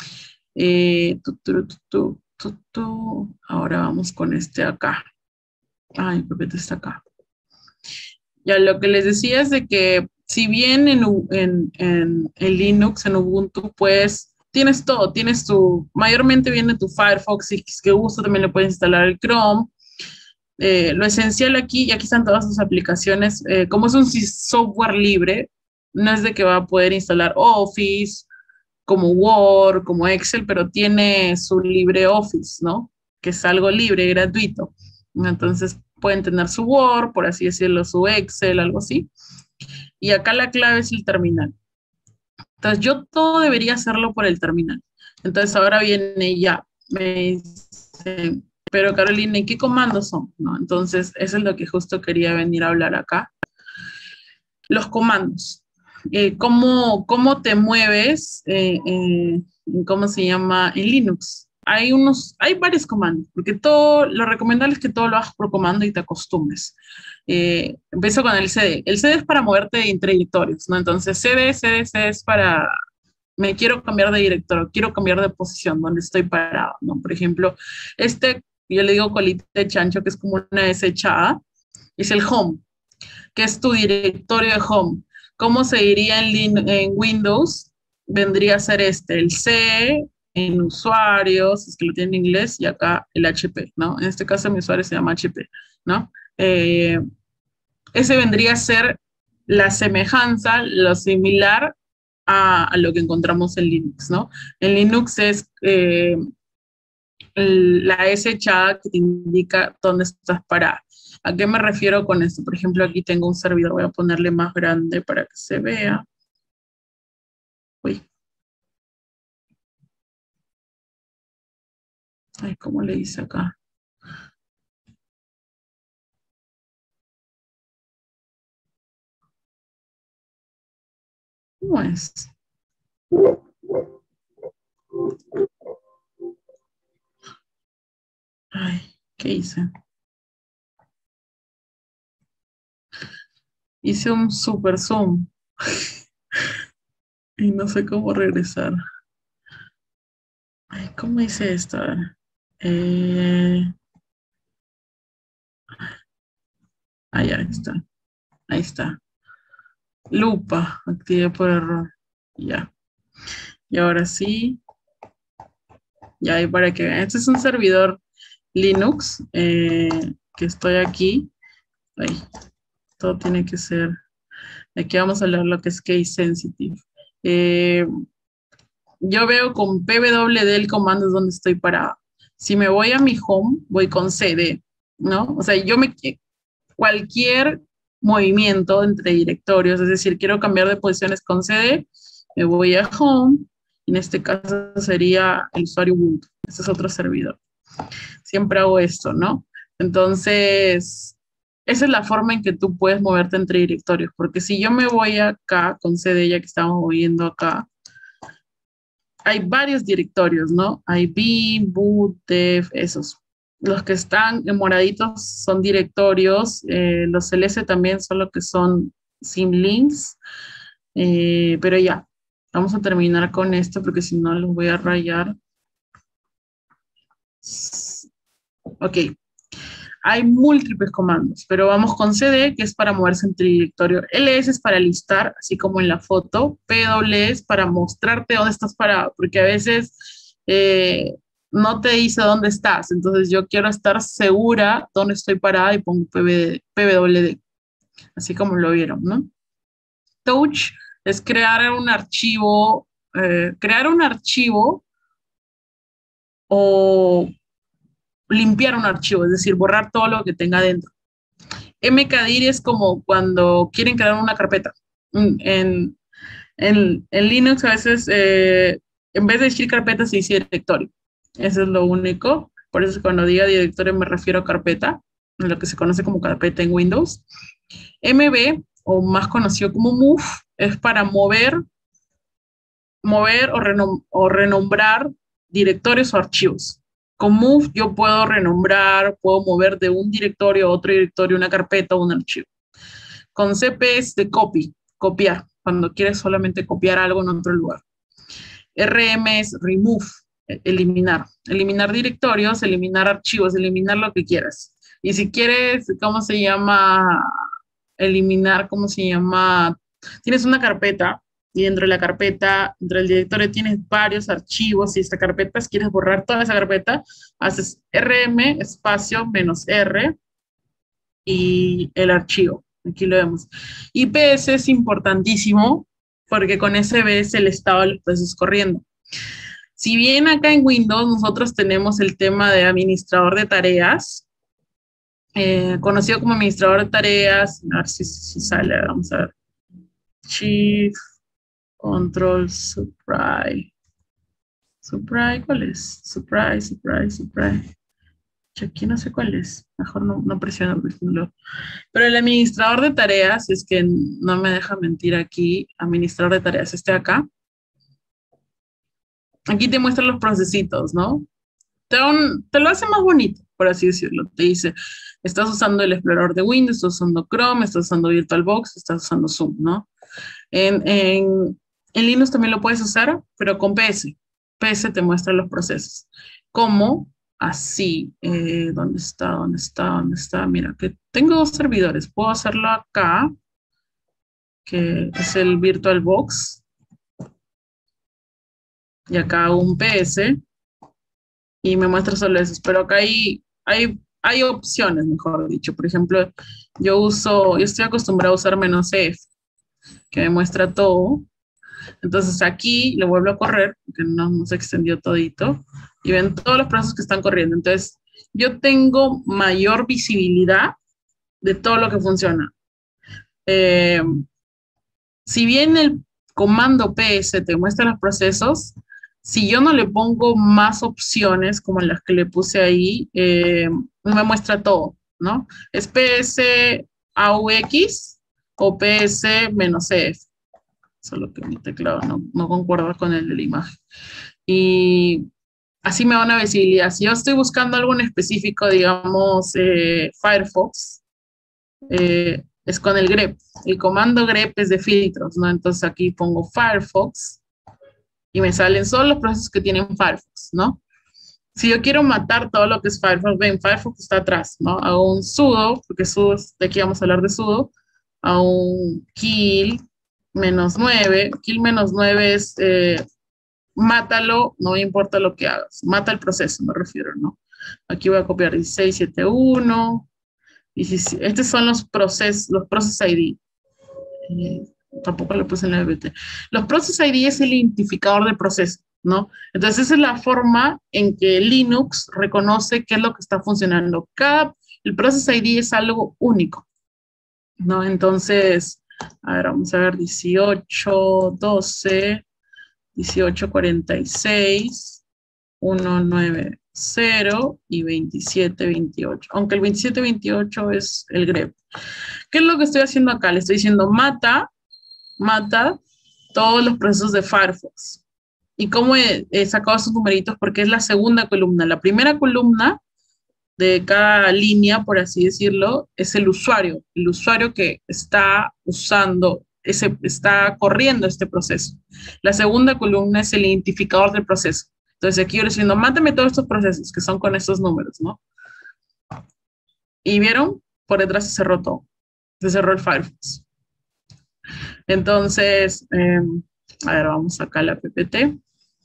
Ahora vamos con este acá. Ay, Pepete está acá. Ya lo que les decía es de que si bien en Linux, en Ubuntu, pues tienes todo, mayormente viene tu Firefox, y si que gusto también le puedes instalar el Chrome. Lo esencial aquí, y aquí están todas sus aplicaciones, como es un software libre, no es de que va a poder instalar Office, como Word, como Excel, pero tiene su LibreOffice, ¿no? Que es algo libre, gratuito. Entonces pueden tener su Word, por así decirlo, su Excel, algo así. Y acá la clave es el terminal. Entonces yo todo debería hacerlo por el terminal. Entonces ahora viene ya, me dice, pero Carolina, ¿y qué comandos son? ¿No? Entonces eso es lo que justo quería venir a hablar acá. Los comandos. ¿Cómo te mueves, cómo se llama, en Linux? Hay varios comandos, porque lo recomendable es que todo lo hagas por comando y te acostumbres. Empiezo con el CD. El CD es para moverte entre directorios, ¿no? Entonces, CD es para, me quiero cambiar de directorio, quiero cambiar de posición, donde estoy parado, ¿no? Por ejemplo, yo le digo colita de chancho, que es como una S echada, es el home, que es tu directorio de home. ¿Cómo se diría en Windows? Vendría a ser el C, en usuarios, es que lo tiene en inglés, y acá el HP, ¿no? En este caso mi usuario se llama HP, ¿no? Ese vendría a ser la semejanza, lo similar a lo que encontramos en Linux, ¿no? En Linux es la S echada que te indica dónde estás parado. ¿A qué me refiero con esto? Por ejemplo, aquí tengo un servidor, voy a ponerle más grande para que se vea. Uy. Ay, ¿cómo le hice acá? ¿Cómo es? Ay, ¿qué hice? Hice un super zoom y no sé cómo regresar. Ay, ¿cómo hice esto? A ver. Ahí está. Ahí está. Lupa, activé por error. Ya. Y ahora sí. Ya, y para que vean. Este es un servidor Linux que estoy aquí. Ay, todo tiene que ser. Aquí vamos a hablar lo que es case sensitive. yo veo con pwd el comando es donde estoy parada. Si me voy a mi home, voy con cd, ¿no? O sea, cualquier movimiento entre directorios, es decir, quiero cambiar de posiciones con cd, me voy a home, y en este caso sería el usuario Ubuntu. Este es otro servidor. Siempre hago esto, ¿no? Entonces, esa es la forma en que tú puedes moverte entre directorios, porque si yo me voy acá con cd, ya que estamos viendo acá, hay varios directorios, ¿no? Hay bin, boot, dev, esos. Los que están en moraditos son directorios, los ls también son los que son sin links, pero ya, vamos a terminar con esto porque si no los voy a rayar. Ok, hay múltiples comandos, pero vamos con cd, que es para moverse entre directorio. ls es para listar, así como en la foto. pw es para mostrarte dónde estás parado, porque a veces no te dice dónde estás. Entonces yo quiero estar segura dónde estoy parada y pongo pwd, así como lo vieron, ¿no? Touch es crear un archivo o limpiar un archivo, es decir, borrar todo lo que tenga dentro. mkdir es como cuando quieren crear una carpeta. En Linux a veces, en vez de decir carpeta, se dice directorio. Eso es lo único. Por eso cuando diga directorio me refiero a carpeta, en lo que se conoce como carpeta en Windows. mv, o más conocido como move, es para mover o renombrar directorios o archivos. Con move yo puedo renombrar, puedo mover de un directorio a otro directorio, una carpeta o un archivo. Con cp es de copy, copiar, cuando quieres solamente copiar algo en otro lugar. rm es remove, eliminar. Eliminar directorios, eliminar archivos, eliminar lo que quieras. Y si quieres, ¿cómo se llama? Eliminar, ¿cómo se llama? Tienes una carpeta y dentro de la carpeta, dentro del directorio tienes varios archivos y esta carpeta, si quieres borrar toda esa carpeta, haces rm espacio menos r y el archivo. Aquí lo vemos. IPS es importantísimo porque con ese ves el estado de los procesos corriendo. Si bien acá en Windows nosotros tenemos el tema de administrador de tareas, conocido como administrador de tareas, a ver si sale, vamos a ver. Chief Control Supply. Supply, ¿cuál es? Supply. Aquí no sé cuál es. Mejor no presiono. Pero el administrador de tareas, es que no me deja mentir aquí, administrador de tareas, este acá. Aquí te muestra los procesitos, ¿no? Te lo hace más bonito, por así decirlo. Te dice, estás usando el explorador de Windows, estás usando Chrome, estás usando VirtualBox, estás usando Zoom, ¿no? En Linux también lo puedes usar, pero con PS. PS te muestra los procesos. ¿Cómo? Así. ¿Dónde está? Mira, que tengo dos servidores. Puedo hacerlo acá, que es el VirtualBox. Y acá hago un PS. Y me muestra solo eso. Pero acá hay opciones, mejor dicho. Por ejemplo, yo estoy acostumbrado a usar -F, que me muestra todo. Entonces aquí le vuelvo a correr, porque no se extendió todito, y ven todos los procesos que están corriendo. Entonces, yo tengo mayor visibilidad de todo lo que funciona. Si bien el comando PS te muestra los procesos, si yo no le pongo más opciones como las que le puse ahí, no me muestra todo, ¿no? Es PS AUX o PS -F. Solo que mi teclado no concuerda con el de la imagen. Y así me da una visibilidad. Si yo estoy buscando algo en específico, digamos Firefox, es con el grep. El comando grep es de filtros, ¿no? Entonces aquí pongo Firefox y me salen solo los procesos que tienen Firefox, ¿no? Si yo quiero matar todo lo que es Firefox, ven, Firefox está atrás, ¿no? Hago un sudo, porque sudo, de aquí vamos a hablar de sudo, hago un kill -9, kill -9 es mátalo, no me importa lo que hagas, mata el proceso, me refiero, ¿no? Aquí voy a copiar 1671, 17, estos son los process ID. Tampoco le puse en la BT. Los process ID es el identificador del proceso. ¿no? Entonces esa es la forma en que Linux reconoce qué es lo que está funcionando. El Process ID es algo único, ¿no? Entonces, a ver, vamos a ver, 1812, 1846, 190 y 2728, aunque el 2728 es el grep. ¿Qué es lo que estoy haciendo acá? Le estoy diciendo mata todos los procesos de Firefox. ¿Y cómo he sacado esos numeritos? Porque es la segunda columna. La primera columna de cada línea, por así decirlo, es el usuario que está usando, está corriendo este proceso. La segunda columna es el identificador del proceso. Entonces aquí yo le estoy diciendo, mátame todos estos procesos que son con estos números, ¿no? Y vieron, por detrás se cerró todo. Se cerró el Firefox. Entonces, a ver, vamos acá a la PPT.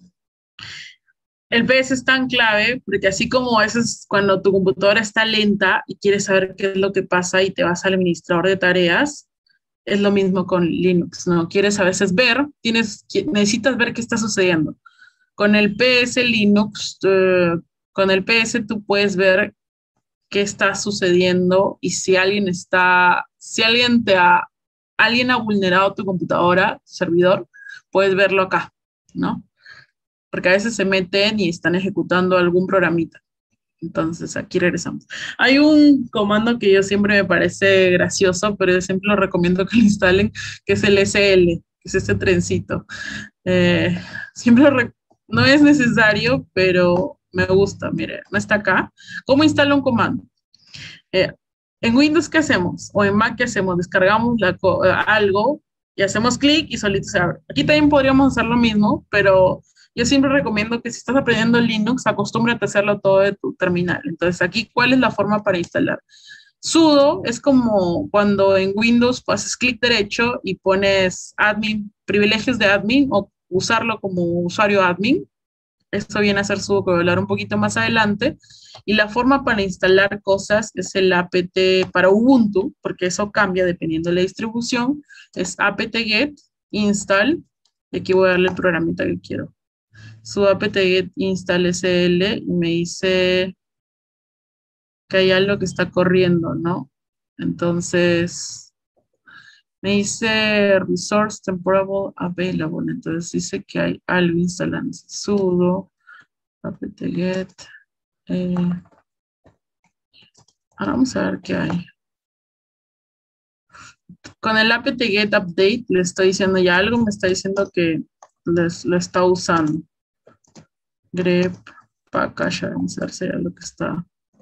El PS es tan clave porque así como a veces cuando tu computadora está lenta y quieres saber qué es lo que pasa y te vas al administrador de tareas, es lo mismo con Linux, ¿no? Quieres a veces ver, necesitas ver qué está sucediendo. Con el PS Linux, con el PS tú puedes ver qué está sucediendo y si alguien ha vulnerado tu computadora, tu servidor, puedes verlo acá, ¿no? Porque a veces se meten y están ejecutando algún programita. Entonces, aquí regresamos. Hay un comando que yo siempre me parece gracioso, pero yo siempre lo recomiendo que lo instalen, que es el SL, que es este trencito. No es necesario, pero me gusta. Mire, no está acá. ¿Cómo instala un comando? En Windows, ¿qué hacemos? O en Mac, ¿qué hacemos? Descargamos algo y hacemos clic y solito se abre. Aquí también podríamos hacer lo mismo, pero yo siempre recomiendo que si estás aprendiendo Linux, acostúmbrate a hacerlo todo de tu terminal. Entonces, aquí, ¿cuál es la forma para instalar? Sudo es como cuando en Windows haces clic derecho y pones admin, privilegios de admin o usarlo como usuario admin. Esto viene a ser sudo, que voy a hablar un poquito más adelante. Y la forma para instalar cosas es el apt para Ubuntu, porque eso cambia dependiendo de la distribución. Es apt-get install. Y aquí voy a darle el programita que quiero. Su apt-get install sl y me dice que hay algo que está corriendo, ¿no? Entonces, me dice resource temporary available. Entonces dice que hay algo instalando. Sudo apt-get. Ahora vamos a ver qué hay. Con el apt-get update le estoy diciendo ya algo, me está diciendo que lo está usando. Grep package, vamos a ver si hay algo que está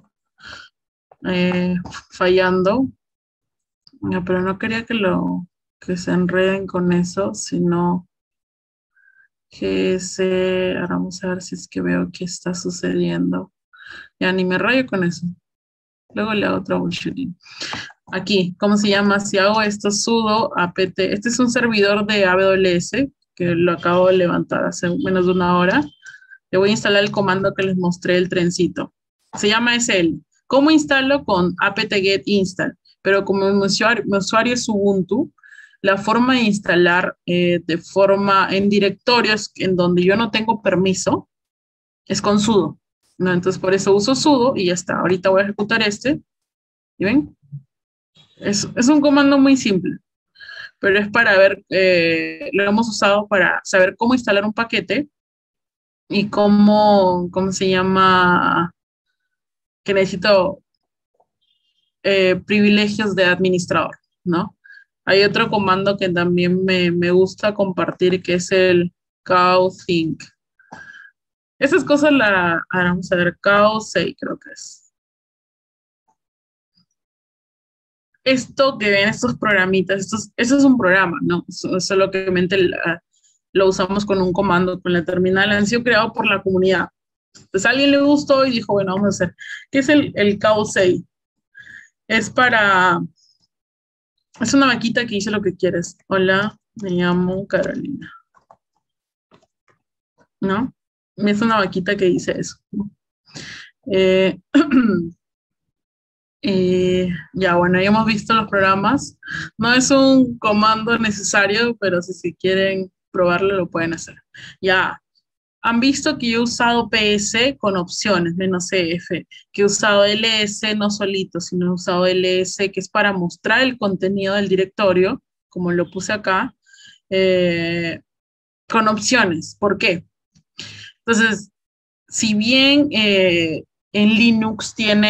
fallando. No, pero no quería que se enreden con eso, sino que ahora vamos a ver si es que veo qué está sucediendo. Ya ni me rayo con eso. Luego le hago troubleshooting. Aquí, ¿cómo se llama? Si hago esto, sudo apt. Este es un servidor de AWS que lo acabo de levantar hace menos de una hora. Le voy a instalar el comando que les mostré, el trencito. Se llama SL. ¿Cómo instalo? Con apt-get install. Pero como mi usuario es Ubuntu, la forma de instalar en directorios en donde yo no tengo permiso es con sudo, ¿no? Entonces por eso uso sudo y ya está. Ahorita voy a ejecutar este. ¿Y ven? Es un comando muy simple, pero es para ver, lo hemos usado para saber cómo instalar un paquete y cómo se llama, que necesito privilegios de administrador, ¿no? Hay otro comando que también me gusta compartir, que es el cowthink. Esas cosas vamos a ver, cowsay creo que es. Esto que ven, estos programitas, eso es un programa, ¿no? Solamente lo usamos con un comando, con la terminal. Han sido creados por la comunidad. Entonces a alguien le gustó y dijo, bueno, vamos a hacer. ¿Qué es el cowsay? Es una vaquita que dice lo que quieres. Hola, me llamo Carolina. ¿No? Es una vaquita que dice eso. Ya, bueno, ya hemos visto los programas. No es un comando necesario, pero si quieren probarlo, lo pueden hacer. Ya, han visto que yo he usado PS con opciones, -F, que he usado LS no solito, sino he usado LS, que es para mostrar el contenido del directorio, como lo puse acá, con opciones. ¿Por qué? Entonces, si bien en Linux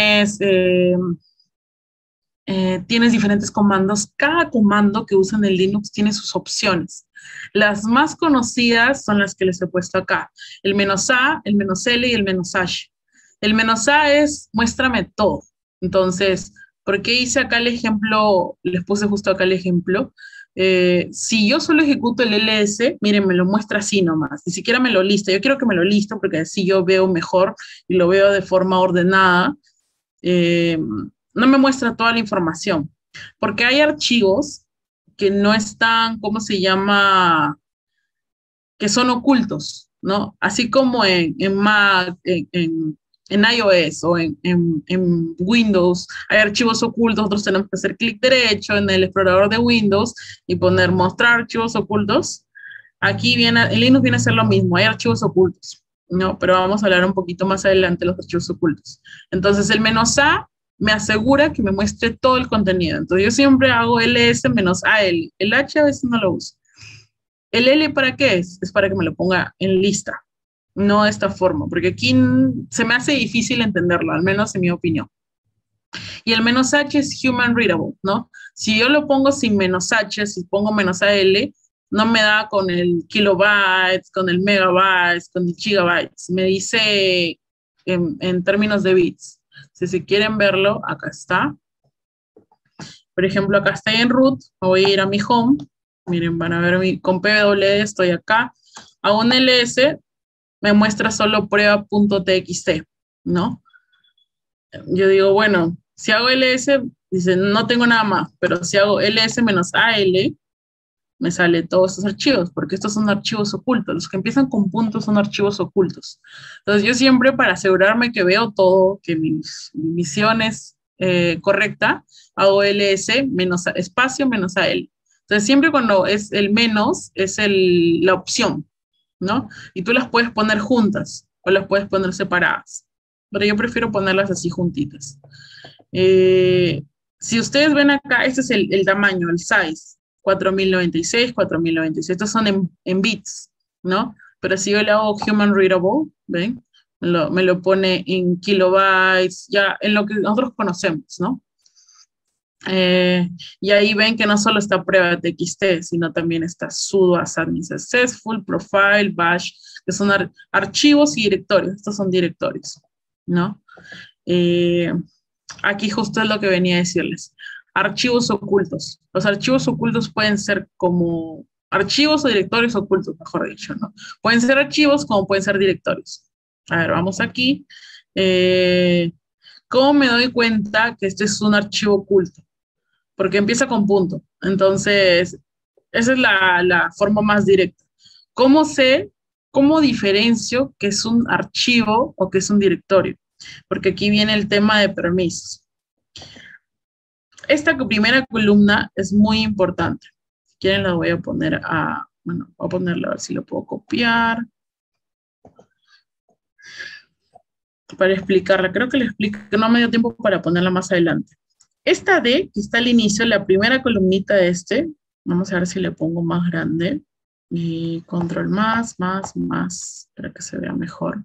tienes diferentes comandos, cada comando que usan en Linux tiene sus opciones. Las más conocidas son las que les he puesto acá, el "-a", el "-l" y el "-h". El "-a" es muéstrame todo. Entonces, ¿por qué hice acá el ejemplo? Les puse justo acá el ejemplo. Si yo solo ejecuto el ls, miren, me lo muestra así nomás, ni siquiera me lo lista. Yo quiero que me lo lista porque así yo veo mejor y lo veo de forma ordenada. No me muestra toda la información, porque hay archivos que no están, ¿cómo se llama? Que son ocultos, ¿no? Así como en Mac, en iOS o en Windows hay archivos ocultos, nosotros tenemos que hacer clic derecho en el explorador de Windows y poner mostrar archivos ocultos. Aquí viene, en Linux viene a ser lo mismo, hay archivos ocultos, ¿no? Pero vamos a hablar un poquito más adelante de los archivos ocultos. Entonces el "-a" me asegura que me muestre todo el contenido. Entonces yo siempre hago ls -al. El h a veces no lo uso. ¿El L para qué es? Es para que me lo ponga en lista, no de esta forma, porque aquí se me hace difícil entenderlo, al menos en mi opinión. Y el "-h" es human readable, ¿no? Si yo lo pongo sin "-h", si pongo "-al", no me da con el kilobytes, con el megabytes, con el gigabytes. Me dice en términos de bits. Si quieren verlo, acá está. Por ejemplo, acá está en root, voy a ir a mi home. Miren, van a ver con pwd, estoy acá. Hago un ls, me muestra solo prueba.txt, ¿no? Yo digo, bueno, si hago ls, dice, no tengo nada más, pero si hago ls -al, me sale todos estos archivos, porque estos son archivos ocultos. Los que empiezan con puntos son archivos ocultos. Entonces yo siempre, para asegurarme que veo todo, que mi misión es correcta, hago ls espacio -al. Entonces siempre cuando es el menos, es la opción, ¿no? Y tú las puedes poner juntas o las puedes poner separadas. Pero yo prefiero ponerlas así juntitas. Si ustedes ven acá, este es el tamaño, el size. 4096, 4096. Estos son en bits, ¿no? Pero si yo le hago human readable, ¿ven? Me lo pone en kilobytes, ya en lo que nosotros conocemos, ¿no? Y ahí ven que no solo está prueba.txt, sino también está sudo as admin successful, profile, bash, que son archivos y directorios. Estos son directorios, ¿no? Aquí justo es lo que venía a decirles. Archivos ocultos. Los archivos ocultos pueden ser como archivos o directorios ocultos, mejor dicho, ¿no? Pueden ser archivos como pueden ser directorios. A ver, vamos aquí. ¿Cómo me doy cuenta que este es un archivo oculto? Porque empieza con punto. Entonces, esa es la forma más directa. ¿Cómo sé, cómo diferencio que es un archivo o que es un directorio? Porque aquí viene el tema de permisos. Esta primera columna es muy importante. Si quieren la voy a poner bueno, voy a ponerla a ver si lo puedo copiar. Para explicarla, creo que le explico, que no me dio tiempo para ponerla más adelante. Esta D, que está al inicio, la primera columnita de vamos a ver si le pongo más grande. Y control más, para que se vea mejor.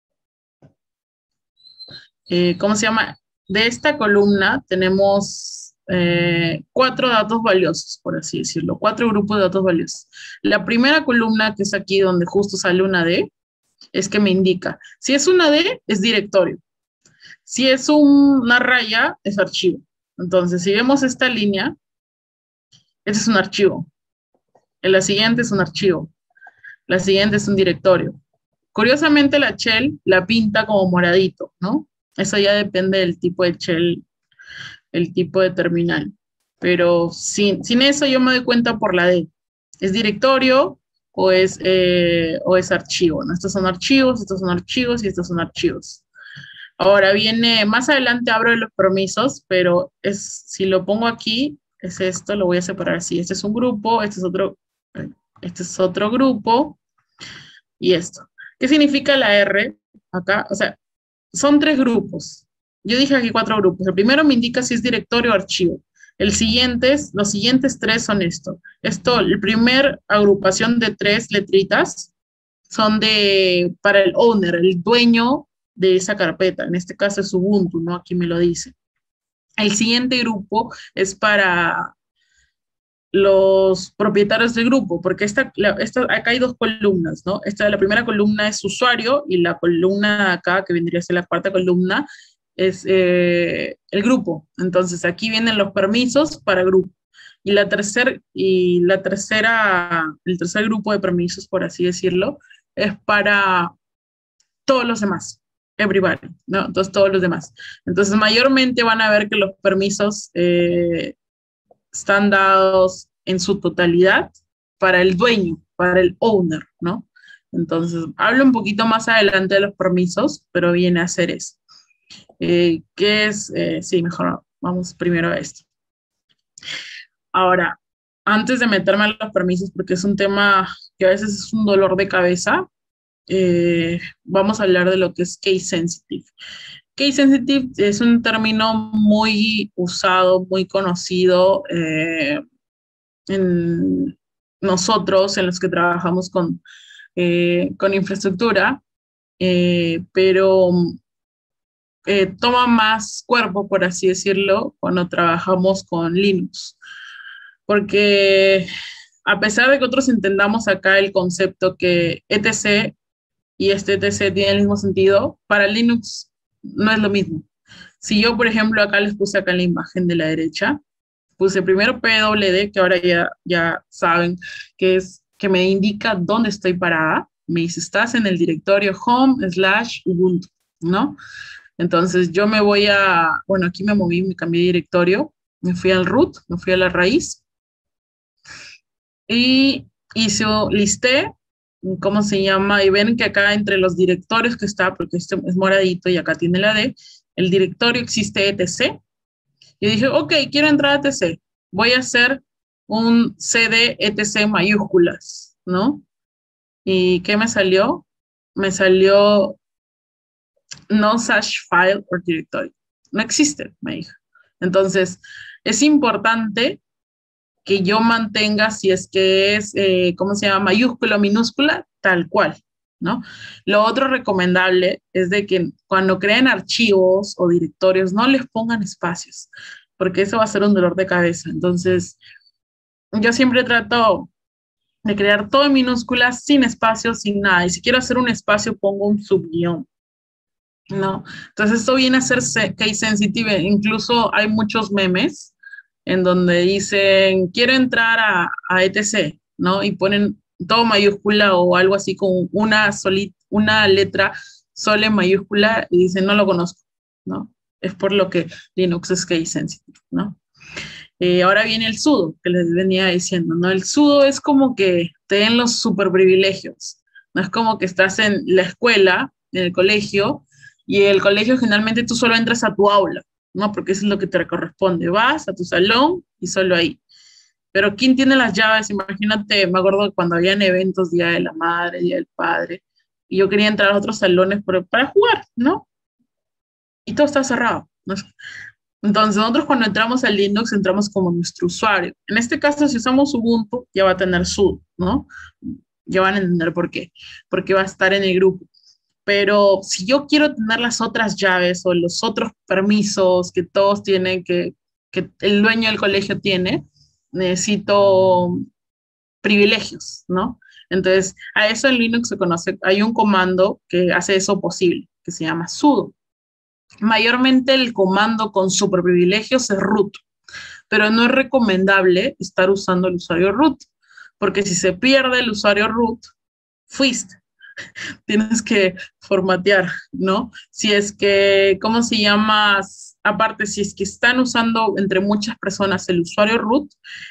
¿Cómo se llama? De esta columna tenemos 4 datos valiosos, por así decirlo, 4 grupos de datos valiosos. La primera columna, que es aquí donde justo sale una D, es que me indica, si es una D, es directorio. Si es una raya, es archivo. Entonces, si vemos esta línea, este es un archivo. La siguiente es un archivo. La siguiente es un directorio. Curiosamente, la shell la pinta como moradito, ¿no? Eso ya depende del tipo de shell, el tipo de terminal. Pero sin eso yo me doy cuenta por la D. ¿Es directorio o es archivo? ¿No? Estos son archivos y estos son archivos. Ahora viene, más adelante abro los permisos, pero si lo pongo aquí, es esto, lo voy a separar así. Este es un grupo, este es otro grupo y esto. ¿Qué significa la R acá? O sea, son 3 grupos. Yo dije aquí 4 grupos. El primero me indica si es directorio o archivo. Los siguientes 3 son esto. El primer agrupación de 3 letritas son para el owner, el dueño de esa carpeta. En este caso es Ubuntu, ¿no? Aquí me lo dice. El siguiente grupo es para los propietarios del grupo, porque acá hay 2 columnas, ¿no? La primera columna es usuario y la columna acá, que vendría a ser la cuarta columna, es el grupo. Entonces aquí vienen los permisos para grupo. Y el tercer grupo de permisos, por así decirlo, es para todos los demás, everybody, ¿no? Entonces todos los demás. Entonces mayormente van a ver que los permisos están dados en su totalidad para el dueño, para el owner, ¿no? Entonces, hablo un poquito más adelante de los permisos, pero viene a ser eso. Sí, mejor vamos primero a esto. Ahora, antes de meterme a los permisos, porque es un tema que a veces es un dolor de cabeza, vamos a hablar de lo que es case sensitive. Case sensitive es un término muy usado, muy conocido en nosotros, en los que trabajamos con infraestructura, pero toma más cuerpo, por así decirlo, cuando trabajamos con Linux. Porque a pesar de que nosotros entendamos acá el concepto que etc y este etc tiene el mismo sentido, para Linux no es lo mismo. Si yo, por ejemplo, acá les puse acá la imagen de la derecha, puse primero PWD, que ahora ya saben que me indica dónde estoy parada. Me dice, estás en el directorio home/Ubuntu, ¿no? Entonces yo me voy bueno, aquí me moví, me cambié de directorio, me fui al root, me fui a la raíz y listé, ¿cómo se llama? Y ven que acá entre los directorios que está, porque este es moradito y acá tiene la D, el directorio existe etc. Y dije, ok, quiero entrar a etc. Voy a hacer un cd etc mayúsculas, ¿no? ¿Y qué me salió? Me salió no such file or directory. No existe, me dijo. Entonces, es importante que yo mantenga, si es que es, ¿cómo se llama? Mayúscula o minúscula, tal cual, ¿no? Lo otro recomendable es de que cuando creen archivos o directorios, no les pongan espacios, porque eso va a ser un dolor de cabeza. Entonces, yo siempre trato de crear todo en minúsculas, sin espacios, sin nada. Y si quiero hacer un espacio, pongo un subguión, ¿no? Entonces, esto viene a ser case sensitive. Incluso hay muchos memes en donde dicen, quiero entrar a etc., ¿no? Y ponen todo mayúscula o algo así con una letra sola en mayúscula y dicen, no lo conozco, ¿no? Es por lo que Linux es case sensitive, ¿no? Ahora viene el sudo, que les venía diciendo, ¿no? El sudo es como que te den los super privilegios, no es como que estás en la escuela, en el colegio, y el colegio generalmente tú solo entras a tu aula, ¿no? Porque eso es lo que te corresponde, vas a tu salón y solo ahí. Pero ¿quién tiene las llaves? Imagínate, me acuerdo cuando habían eventos, Día de la Madre, Día del Padre, y yo quería entrar a otros salones para jugar, ¿no? Y todo está cerrado, ¿no? Entonces, nosotros cuando entramos a Linux, entramos como nuestro usuario. En este caso, si usamos Ubuntu, ya va a tener sudo, ¿no? Ya van a entender por qué. Porque va a estar en el grupo. Pero si yo quiero tener las otras llaves o los otros permisos que todos tienen, que el dueño del colegio tiene, necesito privilegios, ¿no? Entonces, a eso en Linux se conoce, hay un comando que hace eso posible, que se llama sudo. Mayormente el comando con superprivilegios es root, pero no es recomendable estar usando el usuario root, porque si se pierde el usuario root, fuiste. Tienes que formatear, ¿no? Si es que, ¿cómo se llama? Aparte, si es que están usando entre muchas personas el usuario root,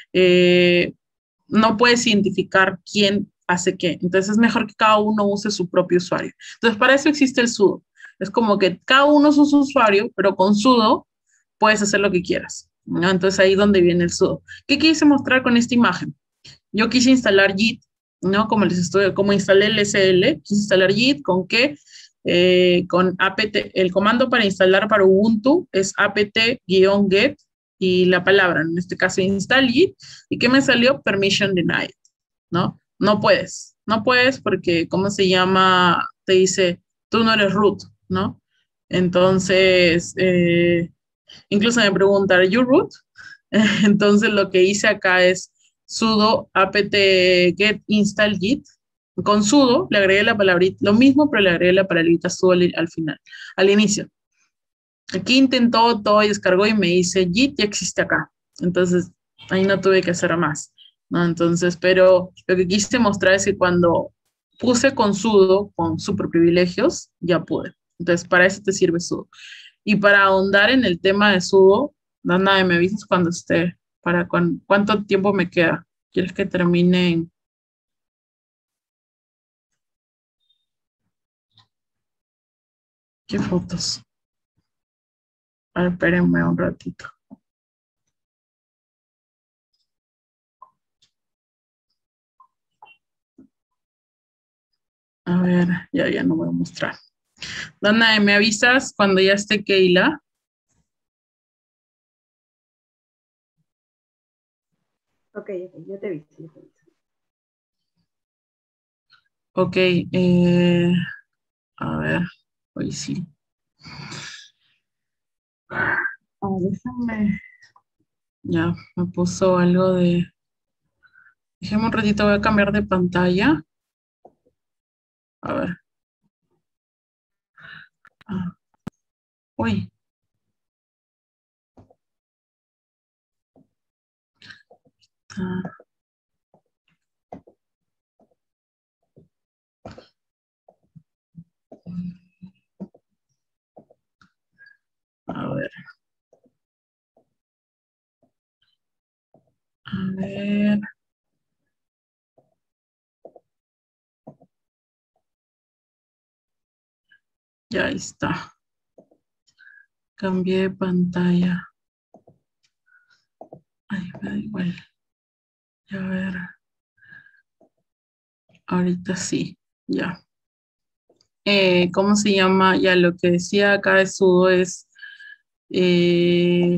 no puedes identificar quién hace qué. Entonces es mejor que cada uno use su propio usuario. Entonces para eso existe el sudo. Es como que cada uno es su usuario, pero con sudo puedes hacer lo que quieras, ¿no? Entonces ahí es donde viene el sudo. ¿Qué quise mostrar con esta imagen? Yo quise instalar Git ¿no? Como les estoy, como instalé el SL, quise instalar Git, ¿con qué? Con apt, el comando para instalar para Ubuntu es apt-get y la palabra, en este caso install Git, ¿y qué me salió? Permission denied, ¿no? No puedes porque, ¿cómo se llama? Te dice, tú no eres root, ¿no? Entonces, incluso me pregunta, ¿are you root? Entonces lo que hice acá es sudo apt-get install git. Con sudo le agregué la palabrita, lo mismo, pero le agregué la palabrita sudo al final, al inicio. Aquí intentó todo y descargó y me dice git ya existe acá. Entonces ahí no tuve que hacer más, ¿no? Entonces, pero lo que quise mostrar es que cuando puse con sudo, con super privilegios, ya pude. Entonces, para eso te sirve sudo. Y para ahondar en el tema de sudo, Dana, me avisas cuando esté, cuánto tiempo me queda. ¿Quieres que termine en... ¿Qué fotos? A ver, espérenme un ratito. A ver, ya no voy a mostrar. Dana, ¿me avisas cuando ya esté Keila? Ok, yo te aviso, yo te aviso. Ok, a ver, hoy sí. Déjame. Ya, me puso algo de... Déjame un ratito, voy a cambiar de pantalla. A ver. Ah, uy. Ah, a ver. A ver. Ya está. Cambié de pantalla. Ay, me da igual. Ya a ver. Ahorita sí. Ya. ¿Cómo se llama? Ya lo que decía acá de sudo es eh,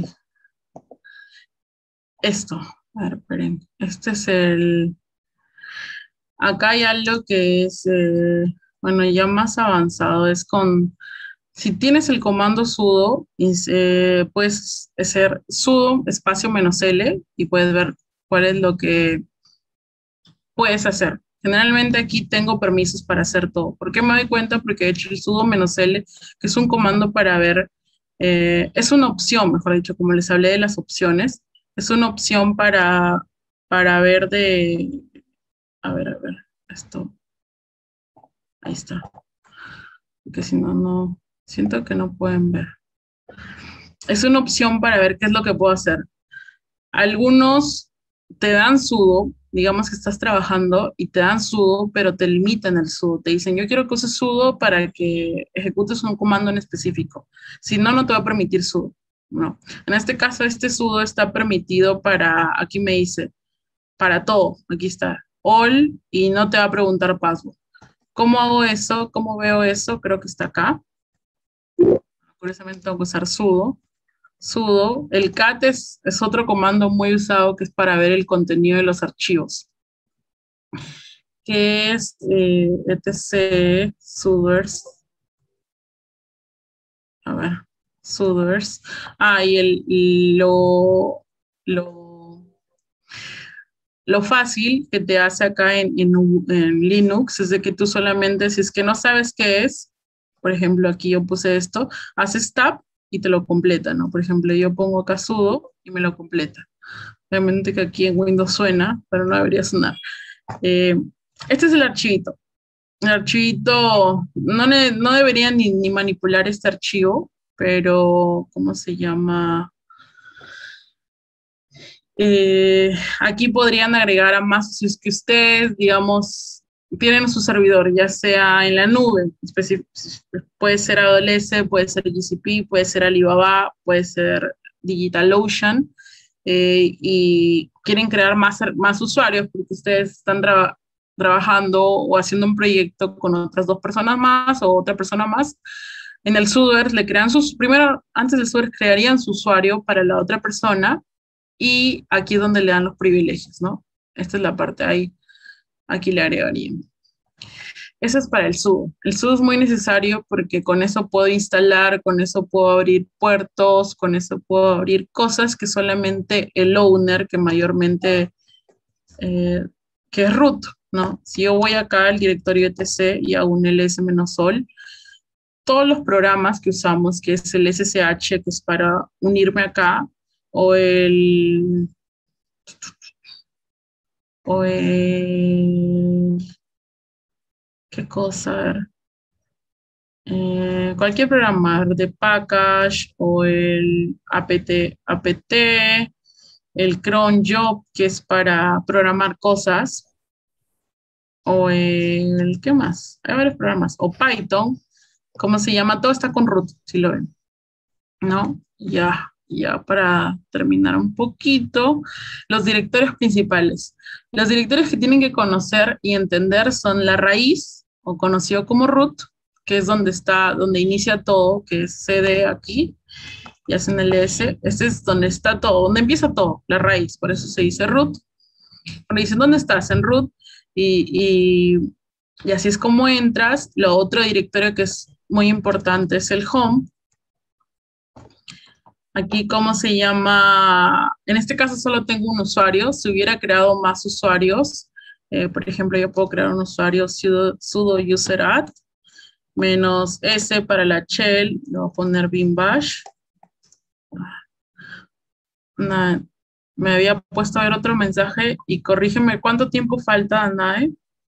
esto. A ver, esperen. Este es el... Acá hay algo que es, bueno, ya más avanzado. Es con... Si tienes el comando sudo, puedes hacer sudo espacio menos L y puedes ver cuál es lo que puedes hacer. Generalmente aquí tengo permisos para hacer todo. ¿Por qué me doy cuenta? Porque he hecho el sudo menos L, que es un comando para ver, es una opción, mejor dicho, como les hablé de las opciones, es una opción para ver de, a ver, esto, ahí está, porque si no, no, siento que no pueden ver. Es una opción para ver qué es lo que puedo hacer. Algunos te dan sudo, digamos que estás trabajando y te dan sudo, pero te limitan el sudo. Te dicen, yo quiero que uses sudo para que ejecutes un comando en específico. Si no, no te va a permitir sudo. No. En este caso, este sudo está permitido para, aquí me dice, para todo. Aquí está, all, y no te va a preguntar password. ¿Cómo hago eso? ¿Cómo veo eso? Creo que está acá. Curiosamente tengo que usar sudo. Sudo. El cat es otro comando muy usado que es para ver el contenido de los archivos, que es etc sudoers. A ver, sudoers. Ah, y lo fácil que te hace acá en Linux es de que tú solamente, si es que no sabes qué es, por ejemplo, aquí yo puse esto, haces tab y te lo completa, ¿no? Por ejemplo, yo pongo acá sudo y me lo completa. Obviamente que aquí en Windows suena, pero no debería sonar. Eh, este es el archivito. El archivito, no debería ni manipular este archivo, pero, ¿cómo se llama? Aquí podrían agregar a más, si es que ustedes, digamos, tienen su servidor, ya sea en la nube, puede ser AWS, puede ser GCP, puede ser Alibaba, puede ser DigitalOcean, y quieren crear más usuarios porque ustedes están trabajando o haciendo un proyecto con otras 2 personas más o otra persona más, en el sudoers le crean primero, antes del sudoers crearían su usuario para la otra persona y aquí es donde le dan los privilegios, ¿no? Esta es la parte ahí, aquí le agregarían. Eso es para el sudo. El sudo es muy necesario porque con eso puedo instalar, con eso puedo abrir puertos, con eso puedo abrir cosas que solamente el owner, que mayormente, que es root, ¿no? Si yo voy acá al directorio etc y hago un ls-sol, todos los programas que usamos, que es el SSH, que es para unirme acá, o el ¿qué cosa? Cualquier programa de package o el apt, el cron job, que es para programar cosas, o el, ¿qué más? Hay varios programas, o Python, ¿cómo se llama? Todo está con root, si lo ven, ¿no? Ya para terminar un poquito, los directorios principales. Los directorios que tienen que conocer y entender son la raíz, o conocido como root, que es donde inicia todo, que es CD aquí, y hacen el S. Este es donde está todo, donde empieza todo, la raíz, por eso se dice root. Cuando dicen, ¿dónde estás? En root, y así es como entras. Lo otro directorio que es muy importante es el home. Aquí, ¿cómo se llama? En este caso solo tengo un usuario. Si hubiera creado más usuarios, por ejemplo, yo puedo crear un usuario sudo user add, menos S para la shell, le voy a poner bin bash. Me había puesto a ver otro mensaje y corrígeme, ¿cuánto tiempo falta, Danae?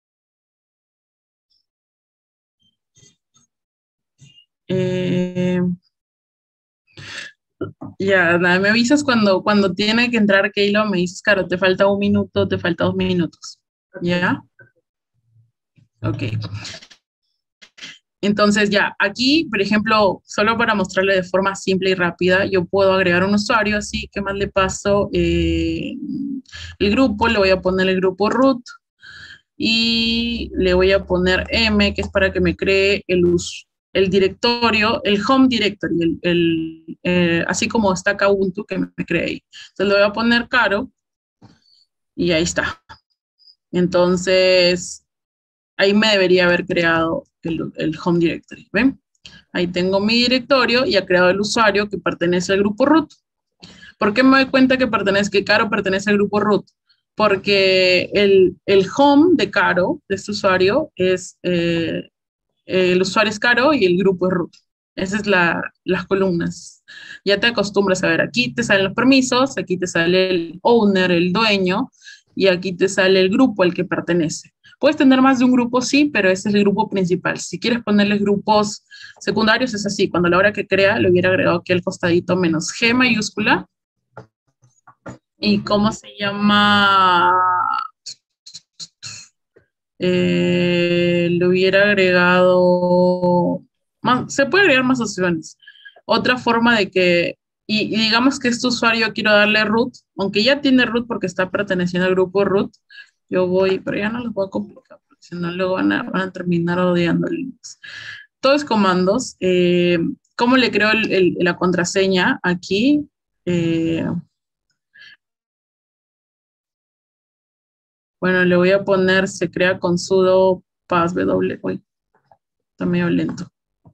Ya, Danae, me avisas cuando tiene que entrar Keilo, me dices, claro, te falta 1 minuto, te falta 2 minutos. ¿Ya? Ok. Entonces ya, aquí, por ejemplo, solo para mostrarle de forma simple y rápida, yo puedo agregar un usuario, así que más le paso el grupo, le voy a poner el grupo root y le voy a poner M, que es para que me cree el directorio, el home directory, así como está acá Ubuntu, que me cree ahí. Entonces le voy a poner Caro y ahí está. Entonces, ahí me debería haber creado el home directory, ¿ven? Ahí tengo mi directorio y ha creado el usuario que pertenece al grupo root. ¿Por qué me doy cuenta que Caro pertenece al grupo root? Porque el home de Caro, de este usuario, es, el usuario es Caro y el grupo es root. Esas son las columnas. Ya te acostumbras a ver, aquí te salen los permisos, aquí te sale el owner, el dueño, y aquí te sale el grupo al que pertenece. Puedes tener más de un grupo, sí, pero ese es el grupo principal. Si quieres ponerles grupos secundarios, es así. Cuando a la hora que crea, le hubiera agregado aquí al costadito menos G mayúscula. ¿Y cómo se llama? Le hubiera agregado... se puede agregar más opciones. Otra forma de que... Y digamos que este usuario quiero darle root, aunque ya tiene root porque está perteneciendo al grupo root, yo voy, pero ya no les voy a complicar, porque si no luego van a terminar odiando el Linux. Todos comandos. ¿Cómo le creo la contraseña aquí? Bueno, le voy a poner, se crea con sudo passwd. Uy, está medio lento.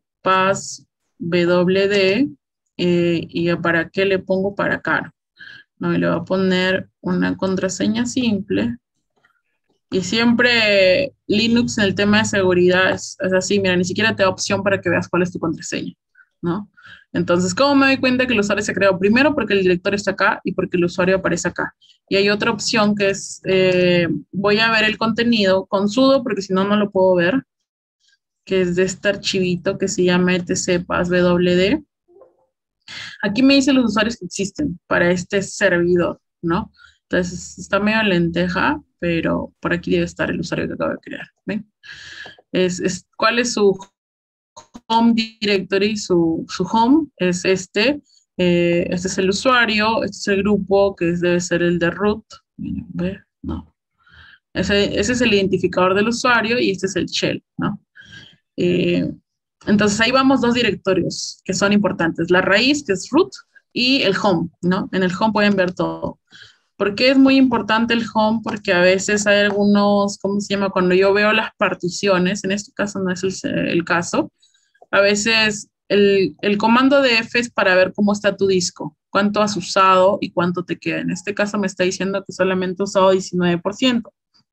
Passwd. ¿Y para qué le pongo? Para Caro. No, y le voy a poner una contraseña simple. Y siempre Linux en el tema de seguridad es así, mira, ni siquiera te da opción para que veas cuál es tu contraseña, ¿no? Entonces, ¿cómo me doy cuenta que el usuario se creó? Primero porque el directorio está acá y porque el usuario aparece acá. Y hay otra opción que es, voy a ver el contenido con sudo, porque si no, no lo puedo ver, que es de este archivito que se llama etc passwd. Aquí me dice los usuarios que existen para este servidor, ¿no? Entonces, está medio lenteja, pero por aquí debe estar el usuario que acabo de crear. ¿Ven? ¿Cuál es su home directory? Su home es este. Este es el usuario, este es el grupo, que debe ser el de root. Miren, ¿ve? No. Ese es el identificador del usuario y este es el shell, ¿no? Eh, entonces ahí vamos dos directorios que son importantes. La raíz, que es root, y el home, ¿no? En el home pueden ver todo. ¿Por qué es muy importante el home? Porque a veces hay algunos, ¿cómo se llama? Cuando yo veo las particiones, en este caso no es el caso, a veces el comando de F es para ver cómo está tu disco, cuánto has usado y cuánto te queda. En este caso me está diciendo que solamente he usado 19%.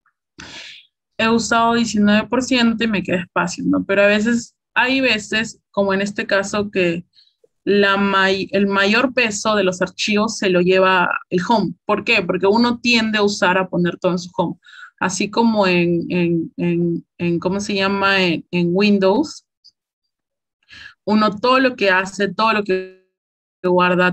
He usado 19% y me queda espacio, ¿no? Pero a veces, hay veces, como en este caso, que el mayor peso de los archivos se lo lleva el home. ¿Por qué? Porque uno tiende a usar, a poner todo en su home. Así como ¿cómo se llama? En Windows, uno todo lo que hace, todo lo que guarda,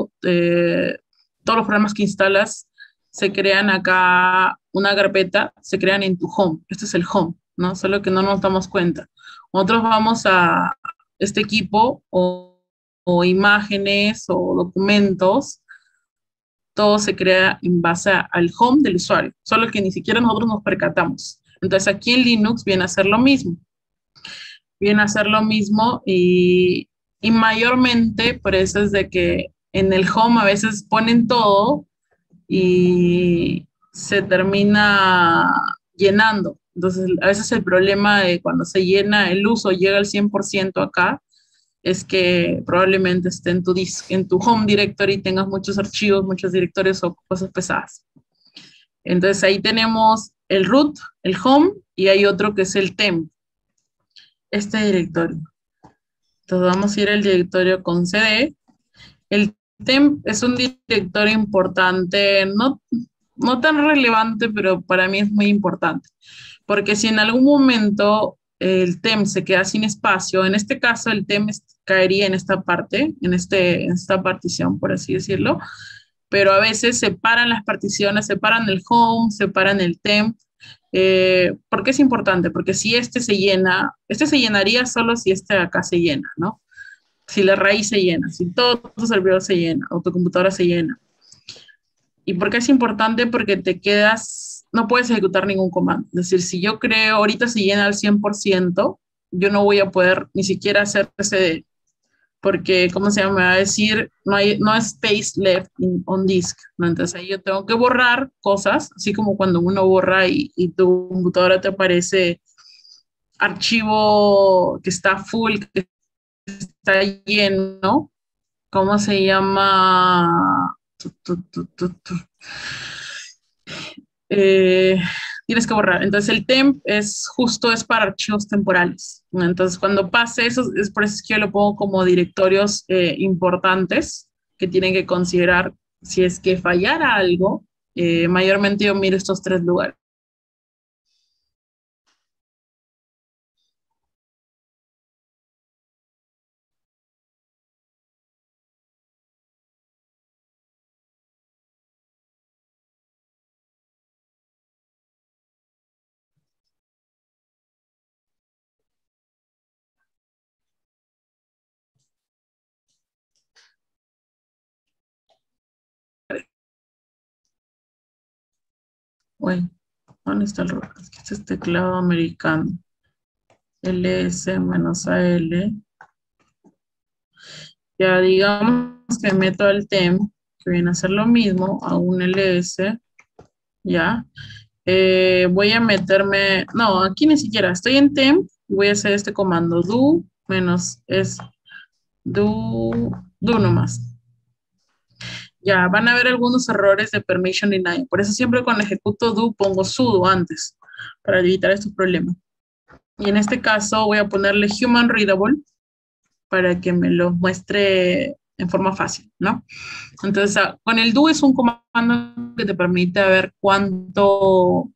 todos los programas que instalas, se crean acá una carpeta, se crean en tu home. Este es el home, ¿no? Solo que no nos damos cuenta. Nosotros vamos a este equipo o imágenes o documentos, todo se crea en base al home del usuario, solo que ni siquiera nosotros nos percatamos. Entonces aquí en Linux viene a ser lo mismo. Viene a ser lo mismo y mayormente por eso es de que en el home a veces ponen todo y se termina llenando. Entonces, a veces el problema de cuando se llena el uso llega al 100% acá, es que probablemente esté en en tu home directory y tengas muchos archivos, muchos directorios o cosas pesadas. Entonces ahí tenemos el root, el home, y hay otro que es el temp, este directorio. Entonces vamos a ir al directorio con cd. El temp es un directorio importante, no tan relevante, pero para mí es muy importante. Porque si en algún momento el temp se queda sin espacio, en este caso el temp caería en esta parte, en esta partición, por así decirlo, pero a veces separan las particiones, separan el home, separan el temp. ¿Por qué es importante? Porque si este se llenaría solo si este de acá se llena, ¿no? Si la raíz se llena, si todo tu servidor se llena o tu computadora se llena. ¿Y por qué es importante? Porque no puedes ejecutar ningún comando. Es decir, si yo creo, ahorita se llena al 100%, yo no voy a poder ni siquiera hacer CD, porque, ¿cómo se llama? Me va a decir, no hay space left on disk, ¿no? Entonces ahí yo tengo que borrar cosas, así como cuando uno borra y tu computadora te aparece archivo que está full, que está lleno, ¿cómo se llama? Eh, tienes que borrar. Entonces el temp es para archivos temporales, ¿no? Entonces cuando pase eso, es por eso que yo lo pongo como directorios importantes que tienen que considerar si es que fallara algo. Mayormente yo miro estos tres lugares. Bueno, ¿dónde está el root? Es que este es teclado americano. ls-al. Ya digamos que meto al temp, que viene a ser lo mismo, a un ls, ya. Voy a meterme, no, aquí ni siquiera, estoy en temp y voy a hacer este comando do menos es do nomás. Ya, van a haber algunos errores de permission deny. Por eso siempre cuando ejecuto do pongo sudo antes, para evitar estos problemas. Y en este caso voy a ponerle human readable para que me lo muestre en forma fácil, ¿no? Entonces, con el do es un comando que te permite ver cuánto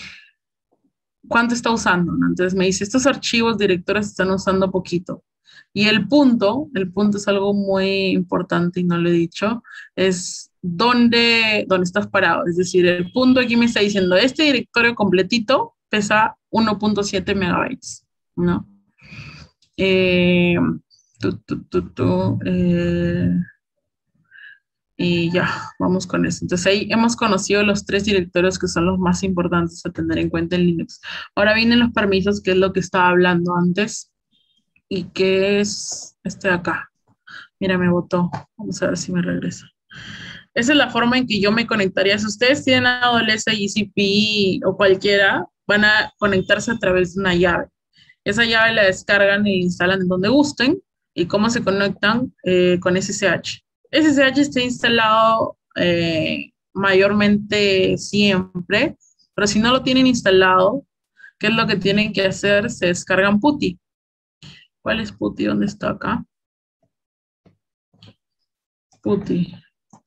está usando, ¿no? Entonces me dice, estos archivos directorios están usando poquito. Y el punto es algo muy importante y no lo he dicho, es dónde estás parado. Es decir, el punto aquí me está diciendo, este directorio completito pesa 1.7 megabytes, ¿no? Eh, Y ya, vamos con eso. Entonces ahí hemos conocido los 3 directorios que son los más importantes a tener en cuenta en Linux. Ahora vienen los permisos, que es lo que estaba hablando antes, y que es este de acá. Mira, me botó. Vamos a ver si me regresa. Esa es la forma en que yo me conectaría. Si ustedes tienen AWS, GCP o cualquiera, van a conectarse a través de una llave. Esa llave la descargan y instalan en donde gusten. ¿Y cómo se conectan? Con SSH. SSH está instalado mayormente siempre, pero si no lo tienen instalado, ¿qué es lo que tienen que hacer? Se descargan PuTTY. ¿Cuál es PuTTY? ¿Dónde está acá? PuTTY.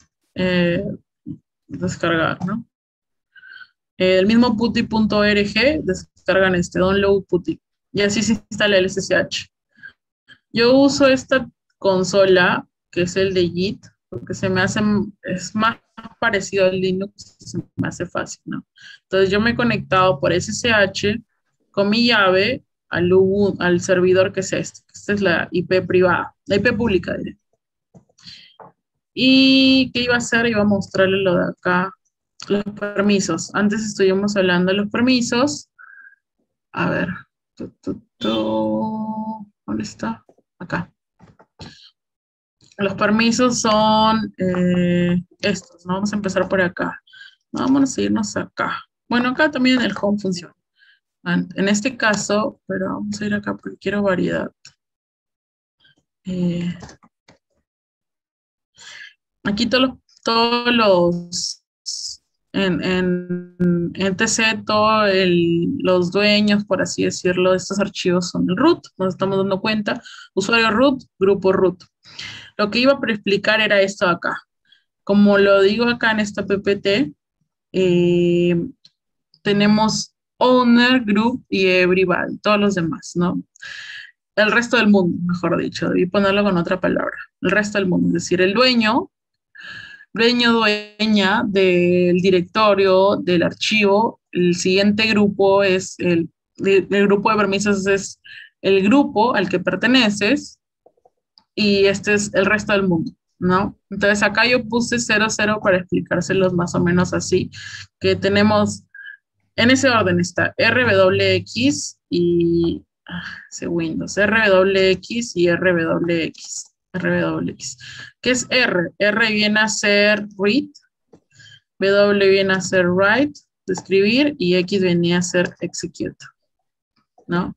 Descargar, ¿no? El mismo putty.org descargan download PuTTY y así se instala el SSH. Yo uso esta consola, que es el de Git, porque se me hace, es más parecido al Linux, se me hace fácil, ¿no? Entonces yo me he conectado por SSH con mi llave al servidor que es este. Esta es la IP privada, la IP pública, diré. ¿Y qué iba a hacer? Iba a mostrarle lo de acá, los permisos. Antes estuvimos hablando de los permisos. A ver. ¿Dónde está? Acá. Los permisos son estos, ¿no? Vamos a empezar por acá. Vamos a irnos acá. Bueno, acá también el home funciona. En este caso, pero vamos a ir acá porque quiero variedad. Aquí todos los en TC, todos los dueños, por así decirlo, de estos archivos son el root, nos estamos dando cuenta, usuario root, grupo root. Lo que iba a explicar era esto de acá. Como lo digo acá en esta PPT, tenemos owner, group y everybody, todos los demás, ¿no? El resto del mundo, mejor dicho, debí ponerlo con otra palabra. El resto del mundo, es decir, el dueña del directorio, del archivo. El siguiente grupo es el grupo de permisos, es el grupo al que perteneces, y este es el resto del mundo, ¿no? Entonces acá yo puse 00 para explicárselos más o menos así, que tenemos, en ese orden está RWX y Windows, RWX y RWX. ¿Qué es R? R viene a ser read, W viene a ser write, de escribir, y X venía a ser execute, ¿no?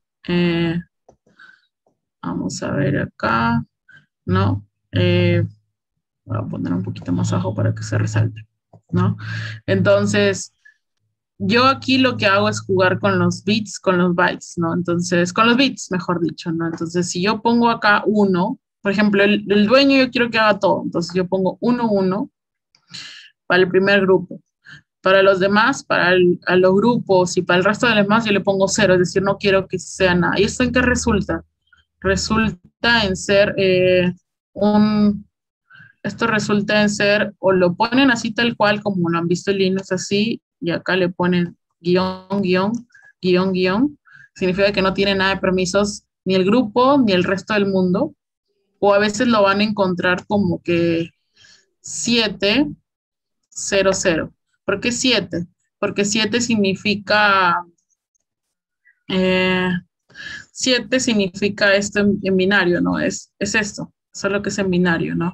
Vamos a ver acá, ¿no? Voy a poner un poquito más abajo para que se resalte, ¿no? Entonces, yo aquí lo que hago es jugar con los bits, con los bytes, ¿no? Entonces, con los bits, mejor dicho, ¿no? Entonces, si yo pongo acá 1, por ejemplo, el dueño yo quiero que haga todo, entonces yo pongo 1, 1 para el primer grupo. Para los demás, a los grupos y para el resto de los demás, yo le pongo 0, es decir, no quiero que sea nada. ¿Y esto en qué resulta? Resulta en ser esto resulta en ser, o lo ponen así tal cual, como lo han visto en Linux así, y acá le ponen guión, guión, guión, guión. Significa que no tiene nada de permisos ni el grupo ni el resto del mundo. O a veces lo van a encontrar como que 7, 0, 0. ¿Por qué 7? Porque 7 significa 7 significa esto en binario, ¿no? Es esto, solo que es en binario, ¿no?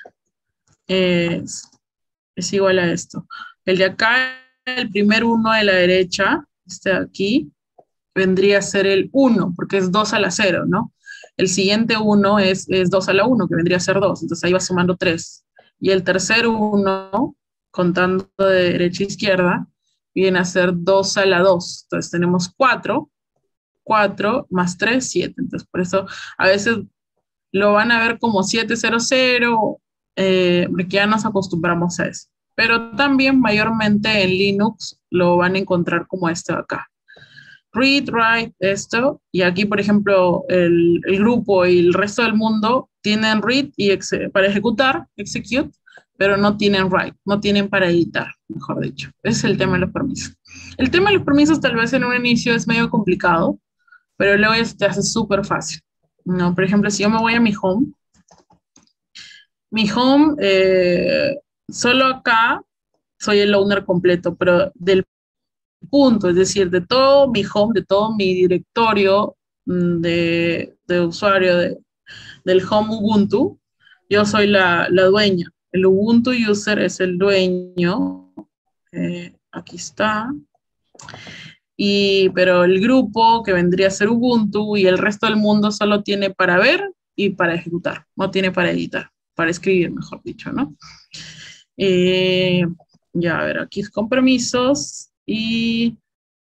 Es igual a esto. El de acá, el primer 1 de la derecha, este de aquí, vendría a ser el 1, porque es 2 a la 0, ¿no? El siguiente 1 es 2 a la 1, que vendría a ser 2, entonces ahí va sumando 3. Y el tercer 1, contando de derecha a izquierda, viene a ser 2 a la 2. Entonces tenemos 4 más 3, 7. Entonces por eso a veces lo van a ver como 700, porque ya nos acostumbramos a eso. Pero también mayormente en Linux lo van a encontrar como este de acá. Read, write, esto, y aquí, por ejemplo, el grupo y el resto del mundo tienen read y para ejecutar, execute, pero no tienen write, no tienen para editar, mejor dicho. Ese es el tema de los permisos. El tema de los permisos tal vez en un inicio es medio complicado, pero luego te hace súper fácil, ¿no? Por ejemplo, si yo me voy a mi home, solo acá soy el owner completo, pero del punto, es decir, de todo mi home, de todo mi directorio de usuario del home Ubuntu, yo soy la dueña. El Ubuntu user es el dueño. Aquí está. Pero el grupo que vendría a ser Ubuntu y el resto del mundo solo tiene para ver y para ejecutar, no tiene para editar, para escribir, mejor dicho, ¿no? Eh, ya, a ver, aquí es con permisos y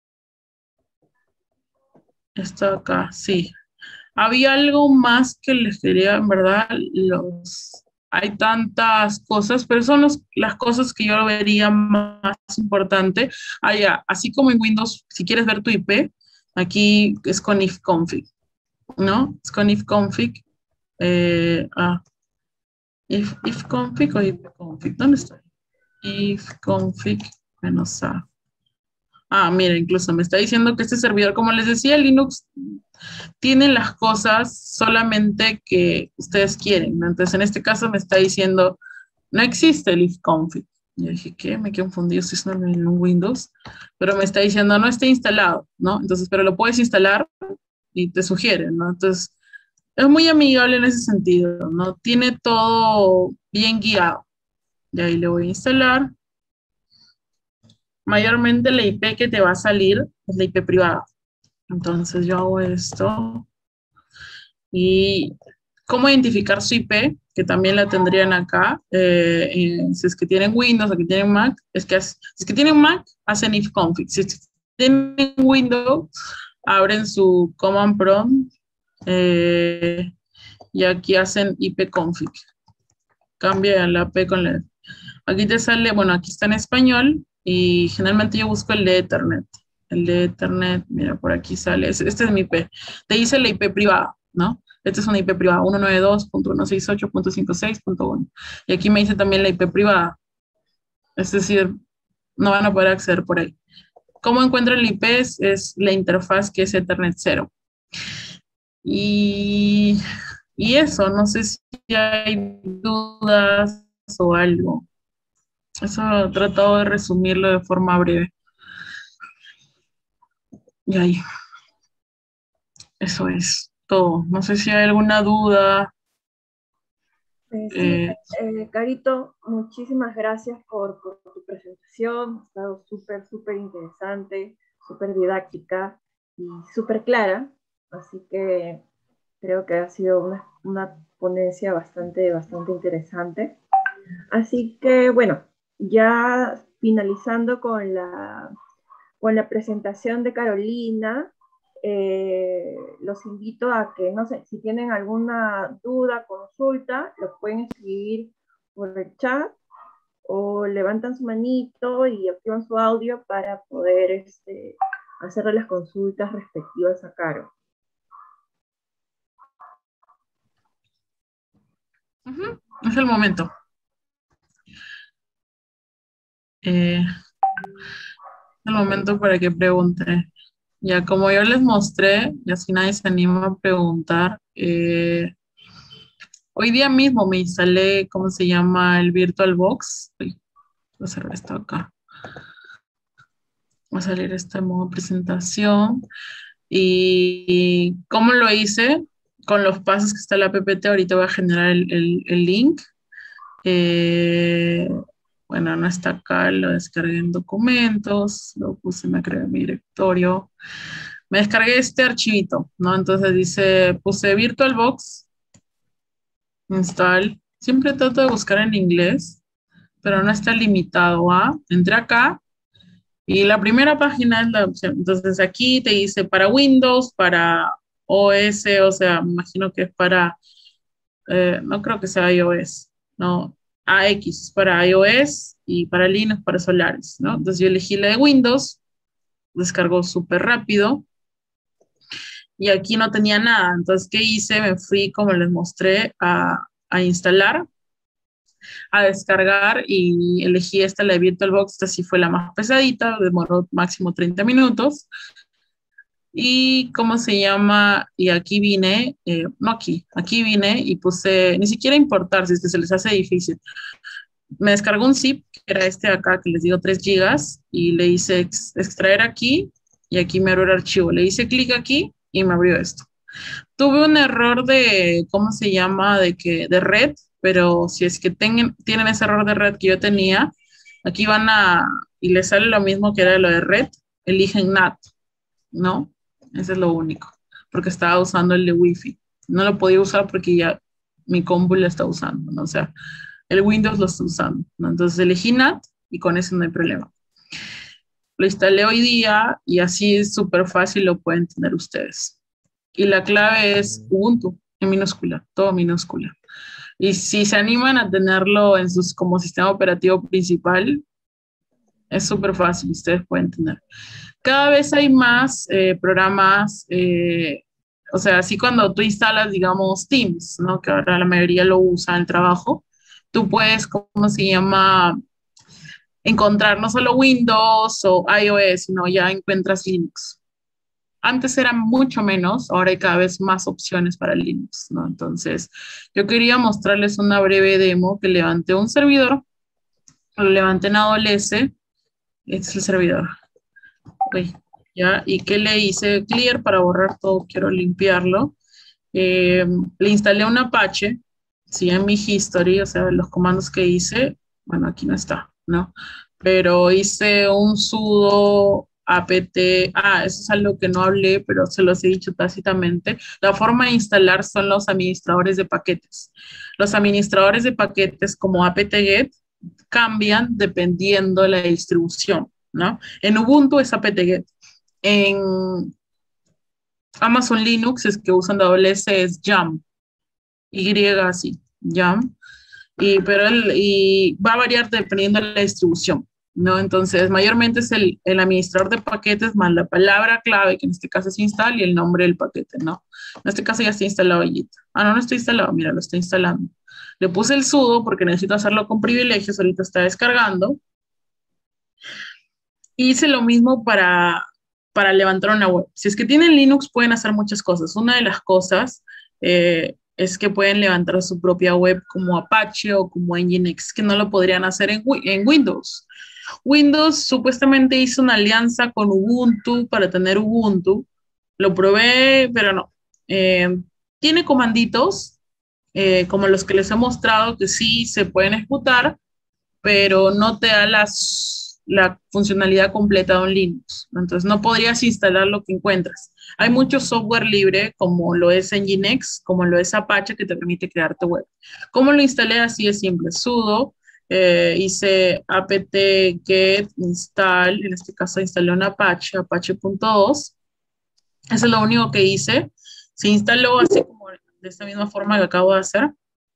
está acá, sí. Había algo más que les quería, en verdad, hay tantas cosas, pero son las cosas que yo vería más importante. Ya, así como en Windows, si quieres ver tu IP, aquí es con ifconfig, ¿no? Es con ifconfig. Eh, ah, ifconfig o ipconfig, ¿dónde está? Ifconfig menos A. Mira, incluso me está diciendo que este servidor, como les decía, Linux tiene las cosas solamente que ustedes quieren, ¿no? Entonces, en este caso me está diciendo, no existe el ifconfig. Yo dije, ¿qué? Me quedé confundido, estoy en un Windows, pero me está diciendo, no está instalado, ¿no? Entonces, pero lo puedes instalar y te sugiere, ¿no? Entonces, es muy amigable en ese sentido, ¿no? Tiene todo bien guiado. Y ahí le voy a instalar. Mayormente la IP que te va a salir es la IP privada. Entonces yo hago esto. Y cómo identificar su IP, que también la tendrían acá, si es que tienen Windows o que tienen Mac, si es que tienen Mac, hacen ifconfig. Si es que tienen Windows, abren su command prompt y aquí hacen ipconfig. Cambia la P con la... Aquí te sale, bueno, aquí está en español y generalmente yo busco el de Ethernet. El de Ethernet, mira, por aquí sale. Este es mi IP. Te dice la IP privada, ¿no? Esta es una IP privada, 192.168.56.1. Y aquí me dice también la IP privada. Es decir, no van a poder acceder por ahí. ¿Cómo encuentran el IP? Es la interfaz que es Ethernet 0. Y eso, no sé si hay dudas o algo. Eso he tratado de resumirlo de forma breve. Y ahí, eso es todo. No sé si hay alguna duda. Sí, Carito, muchísimas gracias por tu presentación. Ha estado súper, súper interesante, súper didáctica y súper clara. Así que creo que ha sido una ponencia bastante, bastante interesante. Así que, bueno, ya finalizando con la presentación de Carolina, los invito a que, no sé, si tienen alguna duda, consulta, lo pueden escribir por el chat o levantan su manito y activan su audio para poder hacerle las consultas respectivas a Caro. Es el momento. Es el momento para que pregunte. Ya como yo les mostré, y así nadie se anima a preguntar, hoy día mismo me instalé, ¿cómo se llama? El VirtualBox. Uy, voy a cerrar esto acá. Va a salir este modo presentación. ¿Y cómo lo hice? Con los pasos que está la PPT, ahorita voy a generar el link. Eh, bueno, no está acá, lo descargué en documentos, lo puse, me creé mi directorio. Me descargué este archivito, ¿no? Entonces dice, puse VirtualBox, install. Siempre trato de buscar en inglés, pero no está limitado a. Entré acá y la primera página es la opción. Entonces aquí te dice para Windows, para OS, o sea, me imagino que es para, no creo que sea iOS, no, AX para iOS y para Linux para Solaris, ¿no? Entonces yo elegí la de Windows, descargó súper rápido y aquí no tenía nada. Entonces, ¿qué hice? Me fui, como les mostré, a instalar, a descargar y elegí esta, la de VirtualBox. Esta sí fue la más pesadita, demoró máximo 30 minutos. Y cómo se llama, y aquí vine, no aquí vine y puse, ni siquiera importar si es que se les hace difícil. me descargó un zip, que era este de acá, que les digo 3 gigas, y le hice extraer aquí, y aquí me abrió el archivo. Le hice clic aquí y me abrió esto. Tuve un error de, ¿cómo se llama? De red, pero si es que tienen ese error de red que yo tenía, aquí y les sale lo mismo que era lo de red, eligen NAT, ¿no? Eso es lo único, porque estaba usando el de Wi-Fi. No lo podía usar porque ya mi compu lo está usando, ¿no? O sea, el Windows lo está usando, ¿no? Entonces elegí NAT y con eso no hay problema. Lo instalé hoy día y así es súper fácil, lo pueden tener ustedes. Y la clave es Ubuntu, en minúscula, todo minúscula. Y si se animan a tenerlo como sistema operativo principal, es súper fácil, ustedes pueden tener. Cada vez hay más programas, o sea, así cuando tú instalas, digamos, Teams, ¿no? Que ahora la mayoría lo usa en el trabajo, tú puedes, ¿cómo se llama? Encontrar no solo Windows o iOS, sino ya encuentras Linux. Antes eran mucho menos, ahora hay cada vez más opciones para Linux, ¿no? Entonces, yo quería mostrarles una breve demo que levanté un servidor, lo levanté en AWS, este es el servidor. Okay, ¿ya? ¿Y qué le hice? Clear para borrar todo, quiero limpiarlo. Le instalé un Apache, sí, en mi history, o sea, los comandos que hice, bueno, aquí no está, ¿no? Pero hice un sudo apt, eso es algo que no hablé, pero se los he dicho tácitamente. La forma de instalar son los administradores de paquetes. Los administradores de paquetes como apt-get cambian dependiendo de la distribución, ¿no? En Ubuntu es apt-get. En Amazon Linux es que usan AWS es YAM, así, YAM, y va a variar dependiendo de la distribución, ¿no? Entonces, mayormente es el administrador de paquetes más la palabra clave, que en este caso es install, y el nombre del paquete, ¿no? En este caso ya está instalado allí. No está instalado, mira, lo está instalando. Le puse el sudo porque necesito hacerlo con privilegios, ahorita está descargando. Hice lo mismo para levantar una web. Si es que tienen Linux, pueden hacer muchas cosas. Una de las cosas es que pueden levantar su propia web como Apache o como Nginx, que no lo podrían hacer en Windows. Windows supuestamente hizo una alianza con Ubuntu para tener Ubuntu. Lo probé, pero no. Tiene comanditos, como los que les he mostrado, que sí se pueden ejecutar, pero no te da la funcionalidad completa de un Linux. Entonces, no podrías instalar lo que encuentras. Hay mucho software libre, como lo es Nginx, como lo es Apache, que te permite crear tu web. ¿Cómo lo instalé? Así es simple. Sudo, hice apt-get install, en este caso instalé un Apache, apache.2. Eso es lo único que hice. Se instaló así como de esta misma forma que acabo de hacer.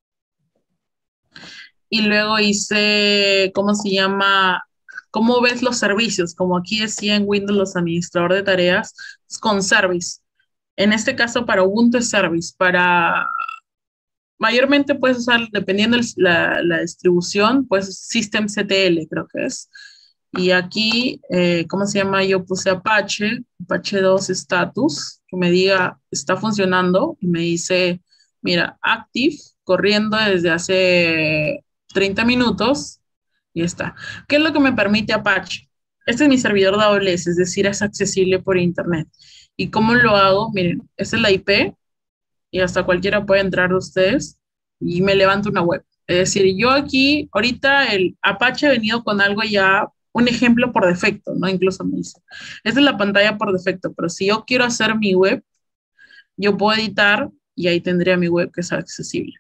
Y luego hice, ¿cómo se llama? ¿Cómo ves los servicios? Como aquí decía en Windows, los administradores de tareas, es con service. En este caso, para Ubuntu es service. Mayormente puedes usar, dependiendo la distribución, pues systemctl, creo que es. Y aquí, ¿cómo se llama? Yo puse Apache 2 status, que me diga, está funcionando, y me dice, mira, active, corriendo desde hace 30 minutos, y está. ¿Qué es lo que me permite Apache? Este es mi servidor de AWS, es decir, es accesible por internet. ¿Y cómo lo hago? Miren, esta es la IP, y hasta cualquiera puede entrar de ustedes, y me levanto una web. Es decir, yo aquí, ahorita el Apache ha venido con algo ya, un ejemplo por defecto, ¿no? Incluso me dice, esta es la pantalla por defecto, pero si yo quiero hacer mi web, yo puedo editar y ahí tendría mi web que es accesible.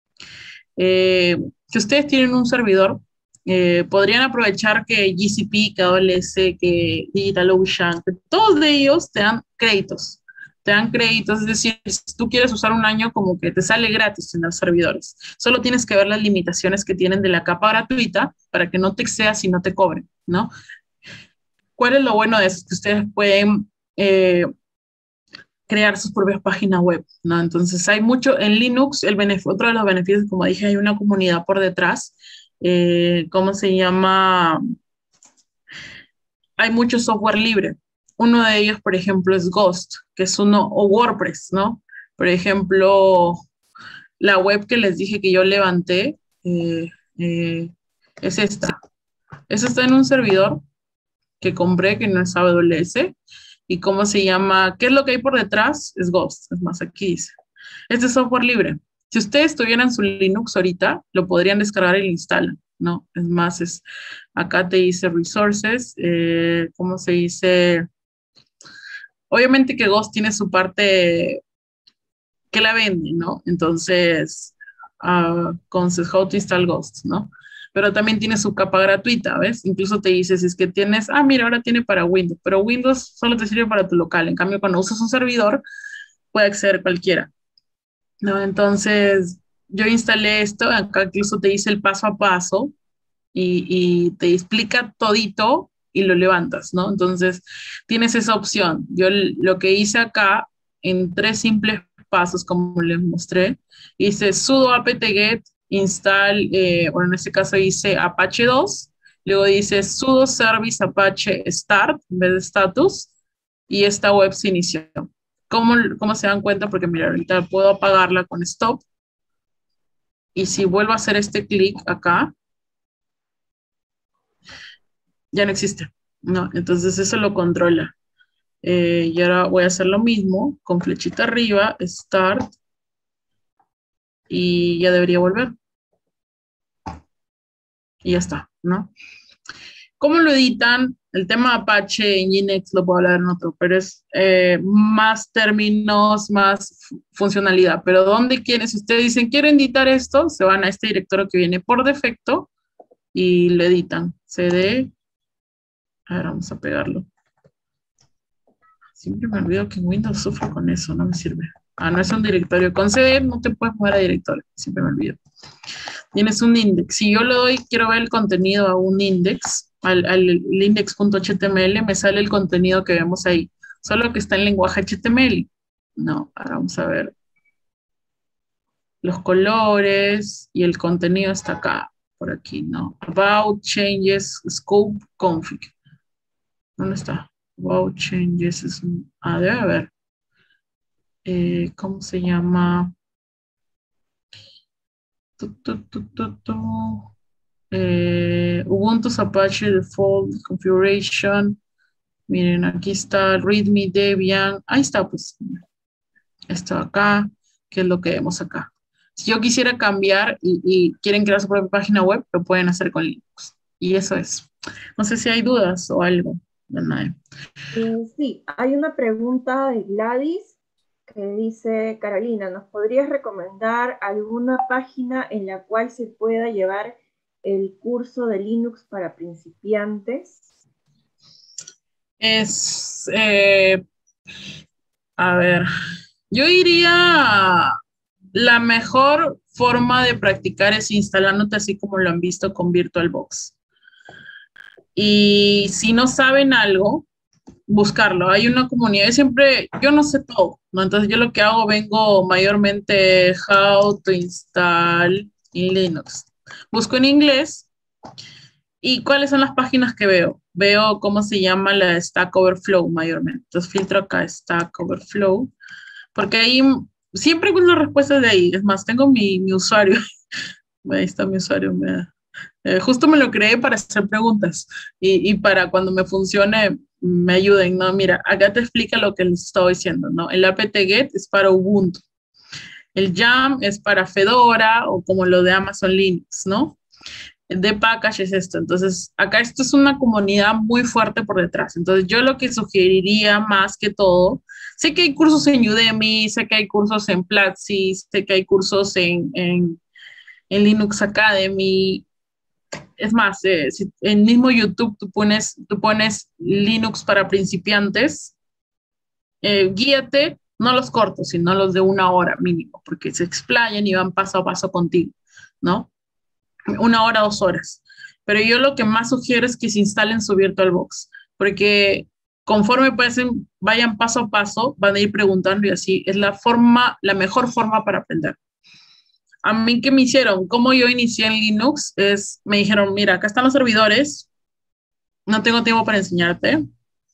Si ustedes tienen un servidor, podrían aprovechar que GCP, que AWS, que DigitalOcean, que todos de ellos te dan créditos. Te dan créditos, es decir, si tú quieres usar un año, como que te sale gratis en los servidores. Solo tienes que ver las limitaciones que tienen de la capa gratuita para que no te excedas y no te cobren, ¿no? ¿Cuál es lo bueno de eso? Que ustedes pueden crear sus propias páginas web, ¿no? Entonces hay mucho en Linux, otro de los beneficios, como dije, hay una comunidad por detrás, ¿cómo se llama? Hay mucho software libre. Uno de ellos, por ejemplo, es Ghost, que es o WordPress, ¿no? Por ejemplo, la web que les dije que yo levanté, es esta. Esta está en un servidor que compré, que no es AWS. ¿Y cómo se llama? ¿Qué es lo que hay por detrás? Es Ghost. Es más, aquí dice. Este es software libre. Si ustedes tuvieran su Linux ahorita, lo podrían descargar y lo instalan, ¿no? Es más, acá te dice resources, ¿cómo se dice? Obviamente que Ghost tiene su parte que la vende, ¿no? Entonces, con how to install Ghost, ¿no? Pero también tiene su capa gratuita, ¿ves? Incluso te dice, si es que tienes, mira, ahora tiene para Windows, pero Windows solo te sirve para tu local. En cambio, cuando usas un servidor, puede acceder cualquiera, ¿no? Entonces, yo instalé esto, acá incluso te dice el paso a paso y te explica todito y lo levantas, ¿no? Entonces, tienes esa opción. Yo lo que hice acá, en 3 simples pasos, como les mostré, hice sudo apt-get install, bueno, en este caso hice Apache 2, luego dice sudo service Apache start en vez de status, y esta web se inició. ¿Cómo se dan cuenta? Porque mira, ahorita puedo apagarla con stop, y si vuelvo a hacer este clic acá, ya no existe, ¿no? Entonces eso lo controla. Y ahora voy a hacer lo mismo, con flechita arriba, start, y ya debería volver. Y ya está, ¿no? ¿Cómo lo editan? El tema Apache en Nginx lo puedo hablar en otro, pero es más términos, más funcionalidad. Pero ¿dónde quieren? Si ustedes dicen, quiero editar esto, se van a este directorio que viene por defecto y lo editan. CD, a ver, vamos a pegarlo. Siempre me olvido que en Windows sufro con eso, no me sirve. No es un directorio. Con CD no te puedes mover a directorio, siempre me olvido. Tienes un index. Si yo le doy, quiero ver el contenido a un index, al index.html, me sale el contenido que vemos ahí, solo que está en lenguaje HTML. No, ahora vamos a ver. Los colores y el contenido está acá, por aquí, ¿no? About, changes, scope, config. ¿Dónde está? About, changes, debe haber. ¿Cómo se llama? Ubuntu Apache Default Configuration. Miren, aquí está README Debian. Ahí está, pues. Esto acá, que es lo que vemos acá. Si yo quisiera cambiar y quieren crear su propia página web, lo pueden hacer con Linux. Y eso es. No sé si hay dudas o algo. Sí, hay una pregunta de Gladys que dice, Carolina, ¿nos podrías recomendar alguna página en la cual se pueda llevar el curso de Linux para principiantes? A ver, yo diría la mejor forma de practicar es instalándote así como lo han visto con VirtualBox. Y si no saben algo, buscarlo. Hay una comunidad, yo no sé todo, ¿no? Entonces yo lo que hago, vengo mayormente how to install in Linux. Busco en inglés y cuáles son las páginas que veo. Veo cómo se llama la Stack Overflow mayormente. Entonces filtro acá Stack Overflow, porque ahí siempre encuentro respuestas de ahí. Es más, tengo mi usuario. Ahí está mi usuario. Justo me lo creé para hacer preguntas y para cuando me funcione me ayuden, ¿no? Mira, acá te explica lo que les estaba diciendo, ¿no? El apt-get es para Ubuntu, el YAM es para Fedora o como lo de Amazon Linux, ¿no? El Dpackage es esto. Entonces, acá esto es una comunidad muy fuerte por detrás. Entonces, yo lo que sugeriría más que todo, sé que hay cursos en Udemy, sé que hay cursos en Platzi, sé que hay cursos en Linux Academy. Es más, si en mismo YouTube tú pones Linux para principiantes, guíate, no los cortos, sino los de 1 hora mínimo, porque se explayan y van paso a paso contigo, ¿no? 1 hora, 2 horas. Pero yo lo que más sugiero es que se instalen su VirtualBox, porque conforme vayan paso a paso, van a ir preguntando y así es la mejor forma para aprender. A mí, ¿qué me hicieron? ¿Cómo yo inicié en Linux? Me dijeron, mira, acá están los servidores, no tengo tiempo para enseñarte,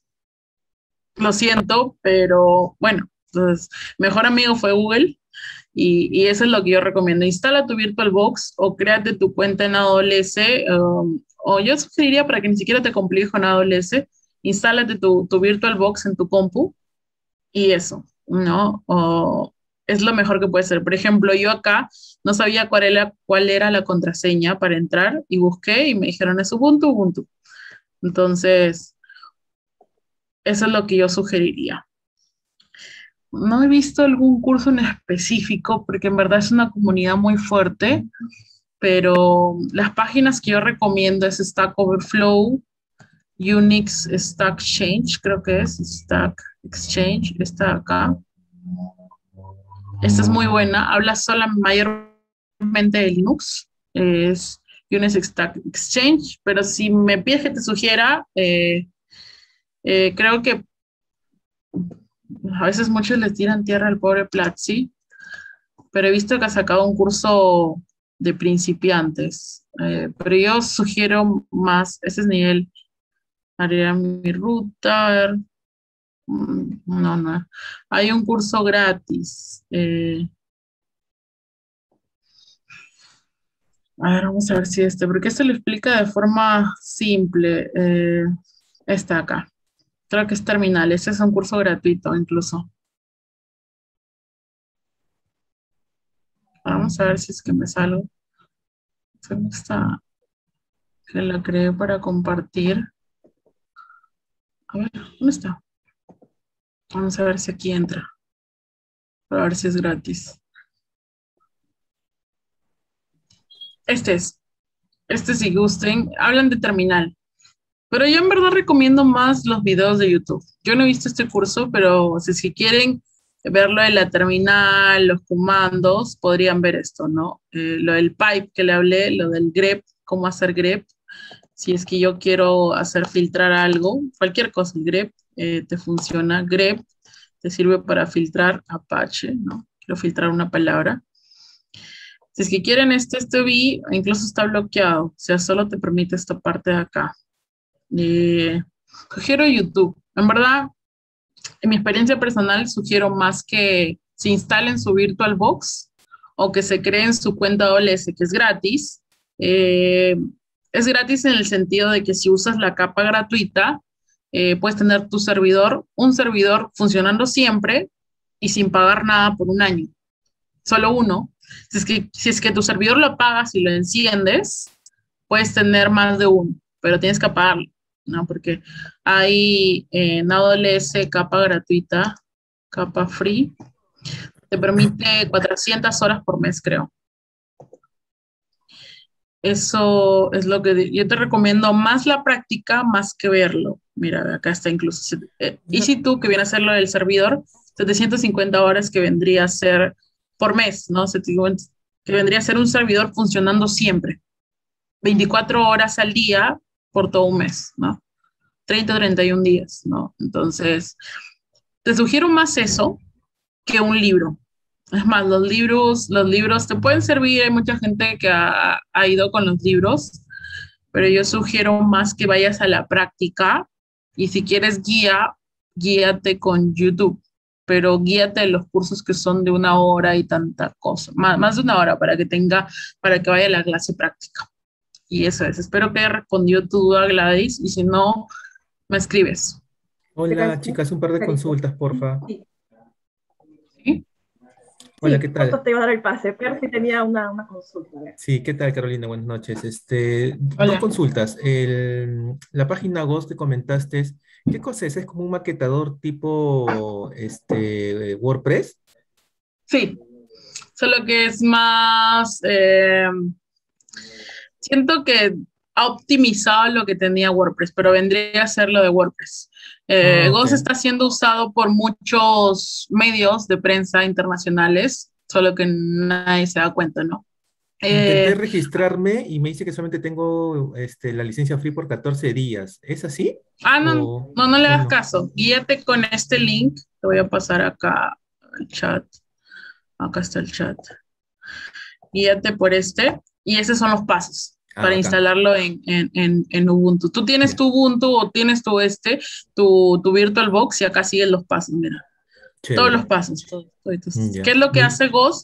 lo siento, pero bueno, entonces, mejor amigo fue Google, Y eso es lo que yo recomiendo. Instala tu VirtualBox o créate tu cuenta en AWS, o yo sugeriría para que ni siquiera te compliques con AWS, instálate tu VirtualBox en tu compu y eso, ¿no? O es lo mejor que puede ser. Por ejemplo, yo acá no sabía cuál era la contraseña para entrar y busqué y me dijeron es Ubuntu, Ubuntu. Entonces, eso es lo que yo sugeriría. No he visto algún curso en específico porque en verdad es una comunidad muy fuerte, pero las páginas que yo recomiendo es Stack Overflow, Unix Stack Exchange, creo que es Stack Exchange, está acá. Esta es muy buena, habla mayormente de Linux, es Unix Stack Exchange, pero si me pides que te sugiera, creo que a veces muchos les tiran tierra al pobre Platzi, pero he visto que ha sacado un curso de principiantes, pero yo sugiero más, ese es nivel, haría mi router, no, hay un curso gratis, a ver, vamos a ver si porque este lo explica de forma simple, está acá, creo que es terminal, este es un curso gratuito incluso. Vamos a ver si es que me salgo. ¿Dónde está? Que la creé para compartir. A ver, ¿dónde está? Vamos a ver si aquí entra. Para ver si es gratis. Este si gusten. Hablan de terminal. Pero yo en verdad recomiendo más los videos de YouTube. Yo no he visto este curso, pero si quieren verlo de la terminal, los comandos, podrían ver esto, ¿no? Lo del pipe que le hablé, lo del grep, cómo hacer grep. Si es que yo quiero hacer filtrar algo, cualquier cosa, el grep te funciona. Grep te sirve para filtrar Apache, ¿no? Quiero filtrar una palabra. Si es que quieren este V, incluso está bloqueado, o sea, solo te permite esta parte de acá. Sugiero YouTube. En verdad, en mi experiencia personal, sugiero más que se instalen su VirtualBox o que se creen su cuenta AWS, que es gratis. Es gratis en el sentido de que si usas la capa gratuita, puedes tener un servidor funcionando siempre y sin pagar nada por un año. Solo uno. Si es que tu servidor lo apagas y lo enciendes, puedes tener más de uno, pero tienes que pagarlo, ¿no? Porque hay en AWS capa gratuita, capa free, te permite 400 horas por mes, creo. Eso es lo que yo te recomiendo, más la práctica, más que verlo. Mira, acá está incluso. EasyTool, que viene a ser lo del servidor, 750 horas que vendría a ser por mes, ¿no? Que vendría a ser un servidor funcionando siempre. 24 horas al día por todo un mes, ¿no? 30 o 31 días, ¿no? Entonces, te sugiero más eso que un libro. Es más, los libros te pueden servir, hay mucha gente que ha ido con los libros, pero yo sugiero más que vayas a la práctica y si quieres guíate con YouTube, pero guíate de los cursos que son de 1 hora y tanta cosa, más de 1 hora para que vaya a la clase práctica. Y eso es, espero que haya respondido tu duda, Gladys, y si no, me escribes. Hola, chicas, un par de consultas, porfa. Sí. ¿Sí? Hola, ¿qué tal? Justo te iba a dar el pase, pero sí tenía una consulta. Sí, ¿qué tal, Carolina? Buenas noches. Hola. Dos consultas. La página Ghost que comentaste, ¿qué cosa es? ¿Es como un maquetador tipo WordPress? Sí, solo que es más, siento que ha optimizado lo que tenía WordPress, pero vendría a ser lo de WordPress. Ok. Ghost está siendo usado por muchos medios de prensa internacionales, solo que nadie se da cuenta, ¿no? Intenté registrarme y me dice que solamente tengo la licencia free por 14 días. ¿Es así? No le o hagas no? caso. Guíate con este link. Te voy a pasar acá el chat. Acá está el chat. Guíate por y esos son los pasos para Acá. instalarlo en Ubuntu. Tú tienes Ya. tu Ubuntu o tienes tu VirtualBox y acá siguen los pasos, mira. Todos Chévere. los pasos, todos. Ya. ¿Qué es lo que hace Ghost?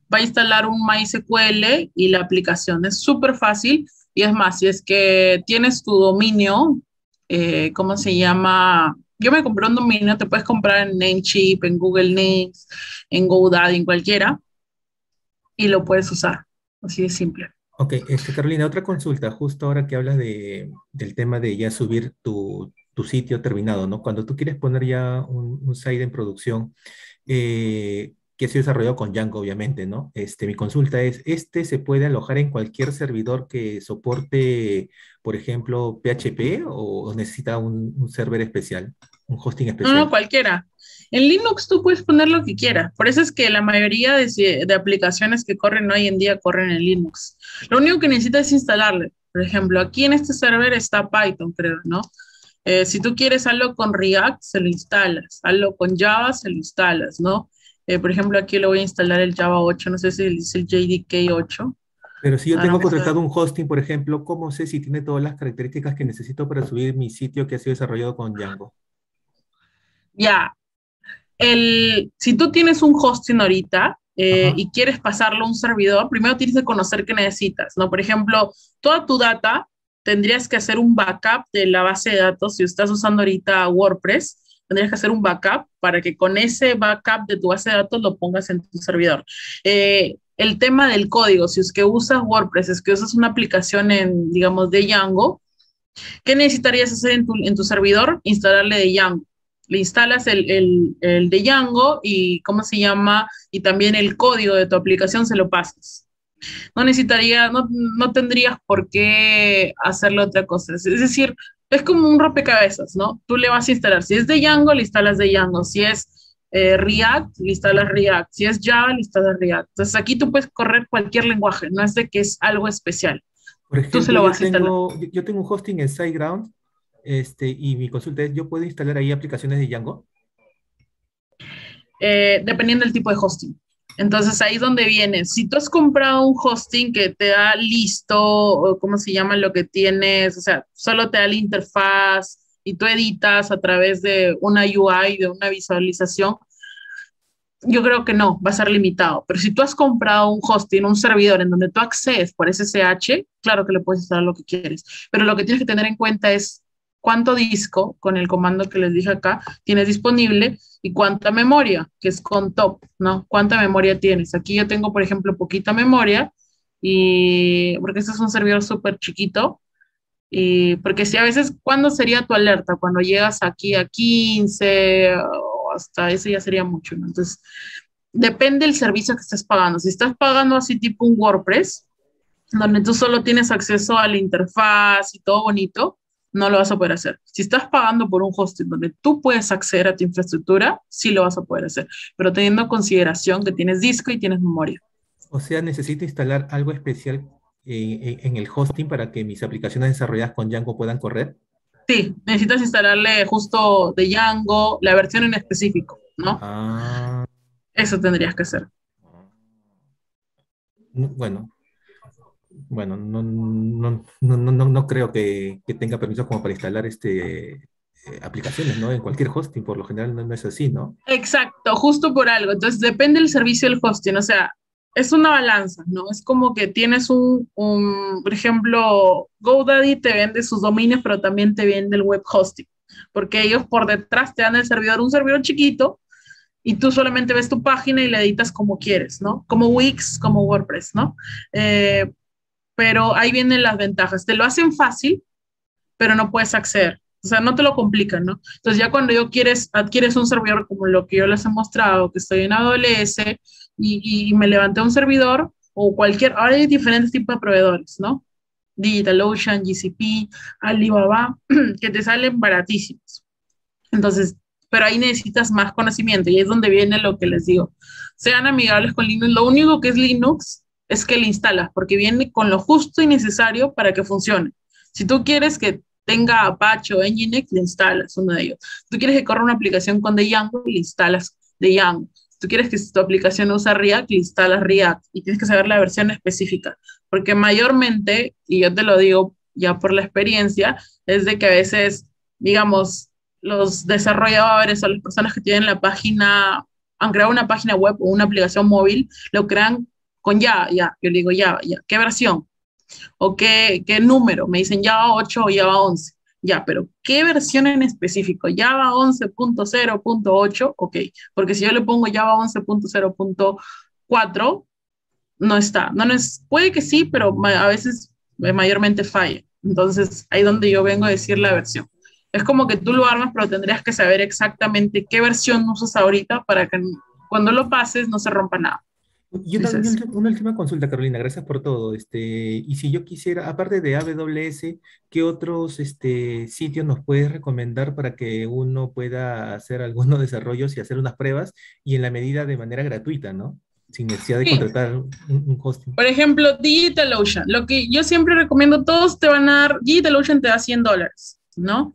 va a instalar un MySQL y la aplicación es súper fácil. Y es más, si es que tienes tu dominio, ¿cómo se llama? Yo me compré un dominio, te puedes comprar en Namecheap, en Google Names, en GoDaddy, en cualquiera, y lo puedes usar. Así de simple. Ok, Carolina, otra consulta, justo ahora que hablas del tema de ya subir tu sitio terminado, ¿no? Cuando tú quieres poner ya un site en producción, que ha sido desarrollado con Django, obviamente, ¿no? Mi consulta es, ¿este se puede alojar en cualquier servidor que soporte, por ejemplo, PHP o necesita un server especial, un hosting No, no, especial? cualquiera. En Linux tú puedes poner lo que quieras. Por eso es que la mayoría de aplicaciones que corren hoy en día corren en Linux. Lo único que necesitas es instalarle. Por ejemplo, aquí en este server está Python, creo, ¿no? Si tú quieres algo con React, se lo instalas. Algo con Java, se lo instalas, ¿no? Por ejemplo, aquí le voy a instalar el Java 8, no sé si dice el JDK 8. Pero si yo Ahora tengo vamos a ver. contratado un hosting, por ejemplo, ¿cómo sé si tiene todas las características que necesito para subir mi sitio que ha sido desarrollado con Django? Ya, si tú tienes un hosting ahorita Ajá. y quieres pasarlo a un servidor, primero tienes que conocer qué necesitas, ¿no? Por ejemplo, toda tu data tendrías que hacer un backup de la base de datos. Si estás usando ahorita WordPress, tendrías que hacer un backup para que con ese backup de tu base de datos lo pongas en tu servidor. El tema del código, si es que usas WordPress, es que usas una aplicación en, digamos, de Django, ¿qué necesitarías hacer en tu servidor? Instalarle de Django. Le instalas el de Django y, ¿cómo se llama? Y también el código de tu aplicación se lo pasas. No tendrías por qué hacerle otra cosa. Es decir, es como un rompecabezas, ¿no? Tú le vas a instalar. Si es de Django, le instalas de Django. Si es React, le instalas React. Si es Java, le instalas React. Entonces aquí tú puedes correr cualquier lenguaje, no es de que es algo especial. Por Tú se ejemplo, lo vas a instalar. yo tengo un hosting en SiteGround, y mi consulta es, ¿yo puedo instalar ahí aplicaciones de Django? Dependiendo del tipo de hosting. Entonces ahí es donde viene. Si tú has comprado un hosting que te da listo, o cómo se llama lo que tienes, o sea, solo te da la interfaz y tú editas a través de una UI, de una visualización, yo creo que no, va a ser limitado. Pero si tú has comprado un hosting, un servidor en donde tú accedes por SSH, claro que le puedes instalar lo que quieres. Pero lo que tienes que tener en cuenta es cuánto disco, con el comando que les dije acá, tienes disponible y cuánta memoria, que es con top, ¿no? ¿Cuánta memoria tienes? Aquí yo tengo, por ejemplo, poquita memoria y porque este es un servidor súper chiquito. Y porque si a veces, ¿cuándo sería tu alerta? Cuando llegas aquí a 15 o hasta ese ya sería mucho, ¿no? Entonces, depende del servicio que estés pagando. Si estás pagando así tipo un WordPress, donde tú solo tienes acceso a la interfaz y todo bonito, no lo vas a poder hacer. Si estás pagando por un hosting donde tú puedes acceder a tu infraestructura, sí lo vas a poder hacer, pero teniendo en consideración que tienes disco y tienes memoria. O sea, necesito instalar algo especial en el hosting para que mis aplicaciones desarrolladas con Django puedan correr. Sí, necesitas instalarle justo de Django, la versión en específico, ¿no? Ah, Eso tendrías que hacer. bueno, no creo que tenga permiso como para instalar aplicaciones, ¿no? En cualquier hosting, por lo general no es así, ¿no? Exacto, justo por algo. Entonces, depende del servicio del hosting. O sea, es una balanza, ¿no? Es como que tienes por ejemplo, GoDaddy te vende sus dominios, pero también te vende el web hosting, porque ellos por detrás te dan el servidor, un servidor chiquito, y tú solamente ves tu página y la editas como quieres, ¿no? Como Wix, como WordPress, ¿no? Eh, pero ahí vienen las ventajas. Te lo hacen fácil, pero no puedes acceder. O sea, no te lo complican, ¿no? Entonces ya cuando adquieres un servidor como lo que yo les he mostrado, que estoy en AWS y me levanté un servidor o ahora hay diferentes tipos de proveedores, ¿no? DigitalOcean, GCP, Alibaba, que te salen baratísimos. Entonces, pero ahí necesitas más conocimiento y es donde viene lo que les digo. Sean amigables con Linux. Lo único que es Linux es que le instalas, porque viene con lo justo y necesario para que funcione. Si tú quieres que tenga Apache o Nginx, le instalas uno de ellos. Si tú quieres que corra una aplicación con Django, le instalas Django. Si tú quieres que tu aplicación use React, le instalas React. Y tienes que saber la versión específica. Porque mayormente, y yo te lo digo ya por la experiencia, es de que a veces, digamos, los desarrolladores o las personas que tienen la página, han creado una página web o una aplicación móvil, lo crean con Java, ya, yo le digo Java, ya, ¿qué versión? ¿O qué número? Me dicen Java 8 o Java 11. Ya, pero ¿qué versión en específico? Java 11.0.8, ok, porque si yo le pongo Java 11.0.4, no está. No es, puede que sí, pero a veces mayormente falla. Entonces, ahí donde yo vengo a decir la versión. Es como que tú lo armas, pero tendrías que saber exactamente qué versión usas ahorita para que cuando lo pases no se rompa nada. Y Es eso. una última consulta, Carolina, gracias por todo. Y si yo quisiera, aparte de AWS, ¿qué otros sitios nos puedes recomendar para que uno pueda hacer algunos desarrollos y hacer unas pruebas y en la medida de manera gratuita, ¿no? Sin necesidad de Sí, contratar un hosting. por ejemplo, DigitalOcean. Lo que yo siempre recomiendo, todos te van a dar, DigitalOcean te da $100, ¿no?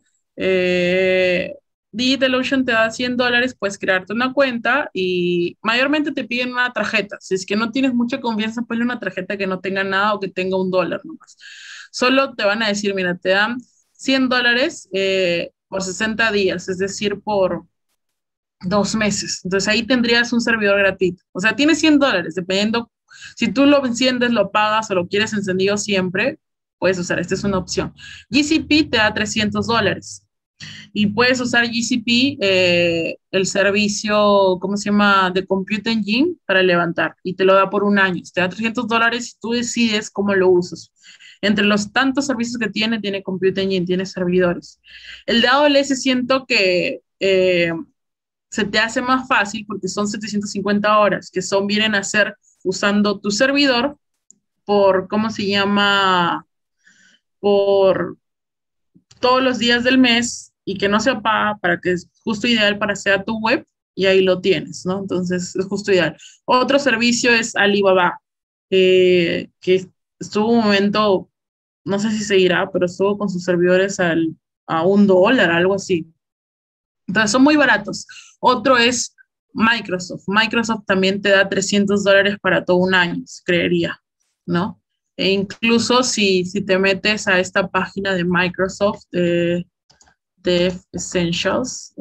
Eh, DigitalOcean te da $100, puedes crearte una cuenta y mayormente te piden una tarjeta. Si es que no tienes mucha confianza, ponle una tarjeta que no tenga nada o que tenga $1 nomás. Solo te van a decir, mira, te dan $100 por 60 días, es decir, por 2 meses. Entonces ahí tendrías un servidor gratuito. O sea, tienes $100, dependiendo, si tú lo enciendes, lo pagas o lo quieres encendido siempre, puedes usar, esta es una opción. GCP te da $300 y puedes usar GCP, el servicio, ¿cómo se llama?, de Compute Engine para levantar y te lo da por un año. Te da $300 y tú decides cómo lo usas. Entre los tantos servicios que tiene Compute Engine, tiene servidores. El de AWS siento que se te hace más fácil porque son 750 horas, que son, vienen a ser usando tu servidor por, ¿cómo se llama? Por todos los días del mes y que no se apaga para que es justo ideal para sea tu web y ahí lo tienes, ¿no? Entonces es justo ideal. Otro servicio es Alibaba, que estuvo un momento, no sé si seguirá, pero estuvo con sus servidores a $1, algo así. Entonces son muy baratos. Otro es Microsoft. Microsoft también te da $300 para todo un año, creería, ¿no? E incluso si te metes a esta página de Microsoft, de Essentials,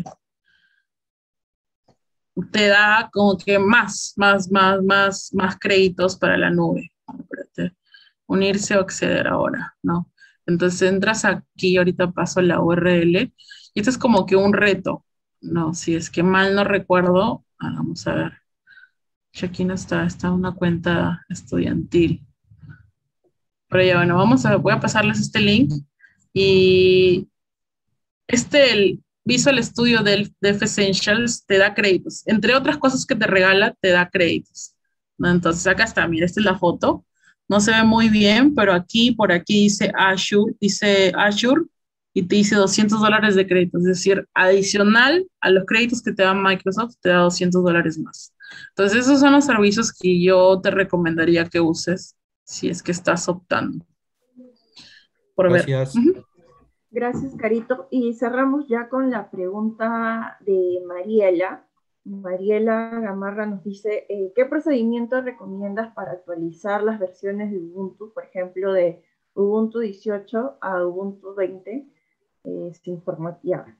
te da como que más créditos para la nube. Espérate. Unirse o acceder ahora, ¿no? Entonces entras aquí, ahorita paso la URL, y esto es como que un reto, ¿no? Si es que mal no recuerdo, vamos a ver. Aquí no está una cuenta estudiantil. Pero ya, bueno, voy a pasarles este link, y el Visual Studio de Essentials te da créditos. Entre otras cosas que te regala, te da créditos, ¿no? Entonces acá está, mira, esta es la foto. No se ve muy bien, pero aquí, por aquí dice Azure y te dice $200 de créditos. Es decir, adicional a los créditos que te da Microsoft, te da $200 más. Entonces esos son los servicios que yo te recomendaría que uses si es que estás optando por ver. Gracias. Gracias, Carito. Y cerramos ya con la pregunta de Mariela. Mariela Gamarra nos dice, ¿qué procedimiento recomiendas para actualizar las versiones de Ubuntu, por ejemplo, de Ubuntu 18 a Ubuntu 20, sin formatear?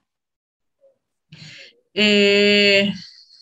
¿Qué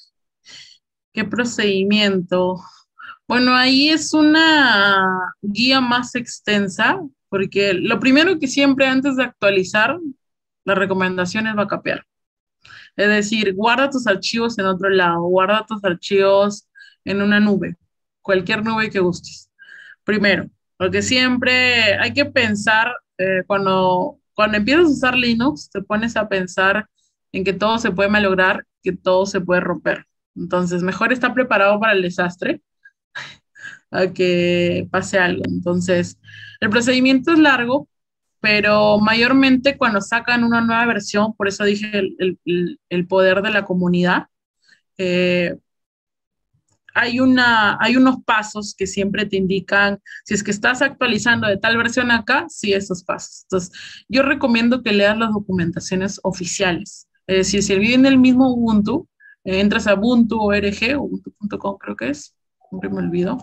procedimiento? Bueno, ahí es una guía más extensa, porque lo primero que siempre antes de actualizar, la recomendación es backupear. Es decir, guarda tus archivos en otro lado, guarda tus archivos en una nube, cualquier nube que gustes. Primero, porque siempre hay que pensar, cuando empiezas a usar Linux, te pones a pensar en que todo se puede malograr, que todo se puede romper. Entonces, mejor estar preparado para el desastre a que pase algo. Entonces, el procedimiento es largo, pero mayormente cuando sacan una nueva versión, por eso dije el poder de la comunidad, eh, hay unos pasos que siempre te indican, si es que estás actualizando de tal versión acá, sí, esos pasos. Entonces, yo recomiendo que leas las documentaciones oficiales. Es decir, si vive en el mismo Ubuntu, entras a Ubuntu.org, ubuntu.com creo que es, siempre me olvido.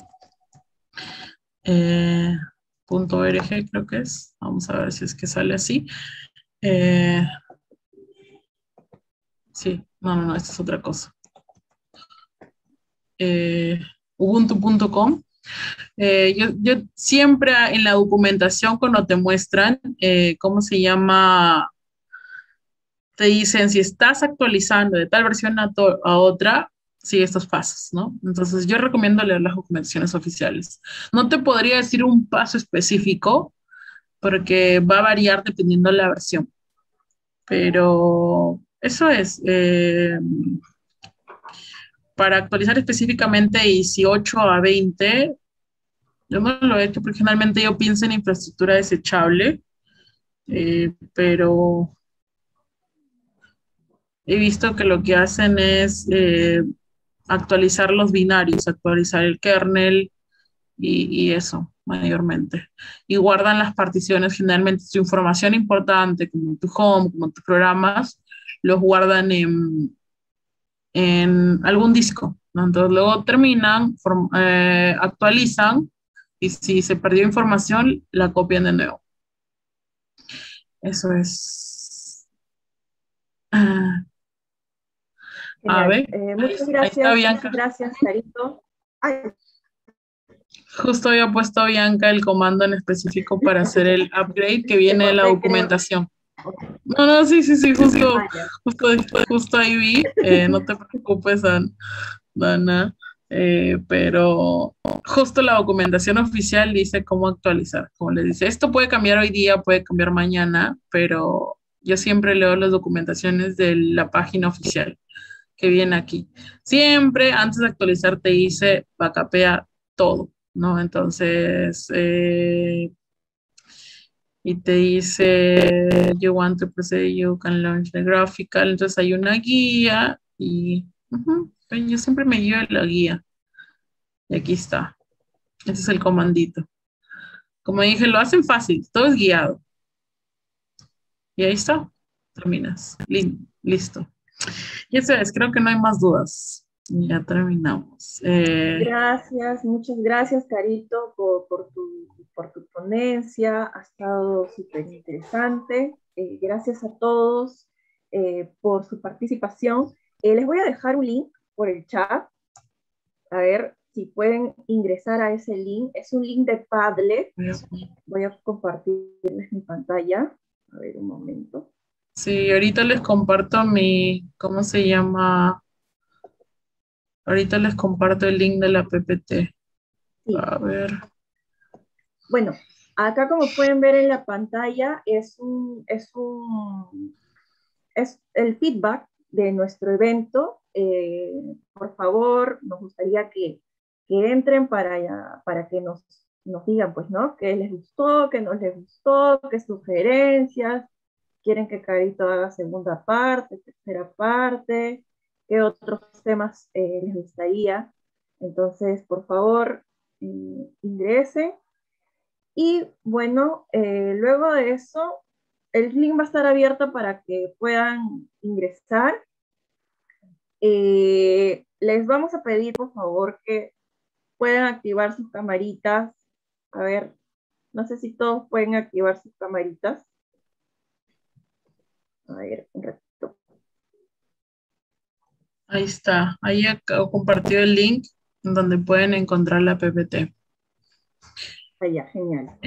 .org creo que es. Vamos a ver si es que sale así. Sí, no, esta es otra cosa. ubuntu.com. Yo siempre en la documentación cuando te muestran, ¿cómo se llama? Te dicen si estás actualizando de tal versión a otra, sigue estos pasos, ¿no? Entonces yo recomiendo leer las documentaciones oficiales. No te podría decir un paso específico porque va a variar dependiendo de la versión, pero eso es. Para actualizar específicamente 18 a 20, yo no lo he hecho porque generalmente yo pienso en infraestructura desechable, pero he visto que lo que hacen es actualizar los binarios, actualizar el kernel y eso, mayormente. Y guardan las particiones, generalmente su información importante, como tu home, como tus programas, los guardan en algún disco, ¿no? Entonces luego terminan, actualizan y si se perdió información, la copian de nuevo. Eso es. A ver, muchas ahí está gracias, Bianca. muchas gracias, Carito. Ay, Justo había puesto a Bianca el comando en específico para hacer el upgrade que viene de la documentación. No, no, sí, justo ahí vi, no te preocupes, Dana, pero justo la documentación oficial dice cómo actualizar, como les dice, esto puede cambiar hoy día, puede cambiar mañana, pero yo siempre leo las documentaciones de la página oficial que viene aquí. Siempre antes de actualizar te dice backupea todo, ¿no? Entonces, y te dice, you want to proceed, you can launch the graphical. Entonces hay una guía y yo siempre me guío de la guía. Y aquí está. Ese es el comandito. Como dije, lo hacen fácil, todo es guiado. Y ahí está. Terminas. Listo. Ya sabes, creo que no hay más dudas. Ya terminamos. Gracias, muchas gracias, Carito, por tu ponencia. Ha estado súper interesante. Gracias a todos por su participación. Les voy a dejar un link por el chat. A ver si pueden ingresar a ese link. Es un link de Padlet. Voy a compartirles mi pantalla. A ver, un momento. Sí, ahorita les comparto ¿cómo se llama? Ahorita les comparto el link de la PPT. Sí. A ver. Bueno, acá como pueden ver en la pantalla es el feedback de nuestro evento. Por favor, nos gustaría que entren para que nos digan, pues, ¿no? ¿Qué les gustó, qué no les gustó, qué sugerencias? ¿Quieren que Carito haga segunda parte, tercera parte? ¿Qué otros temas les gustaría? Entonces, por favor, ingresen. Y bueno, luego de eso, el link va a estar abierto para que puedan ingresar. Les vamos a pedir, por favor, que puedan activar sus camaritas. A ver, no sé si todos pueden activar sus camaritas. A ver, un ratito. Ahí está. Ahí compartido el link donde pueden encontrar la PPT. Allá, genial.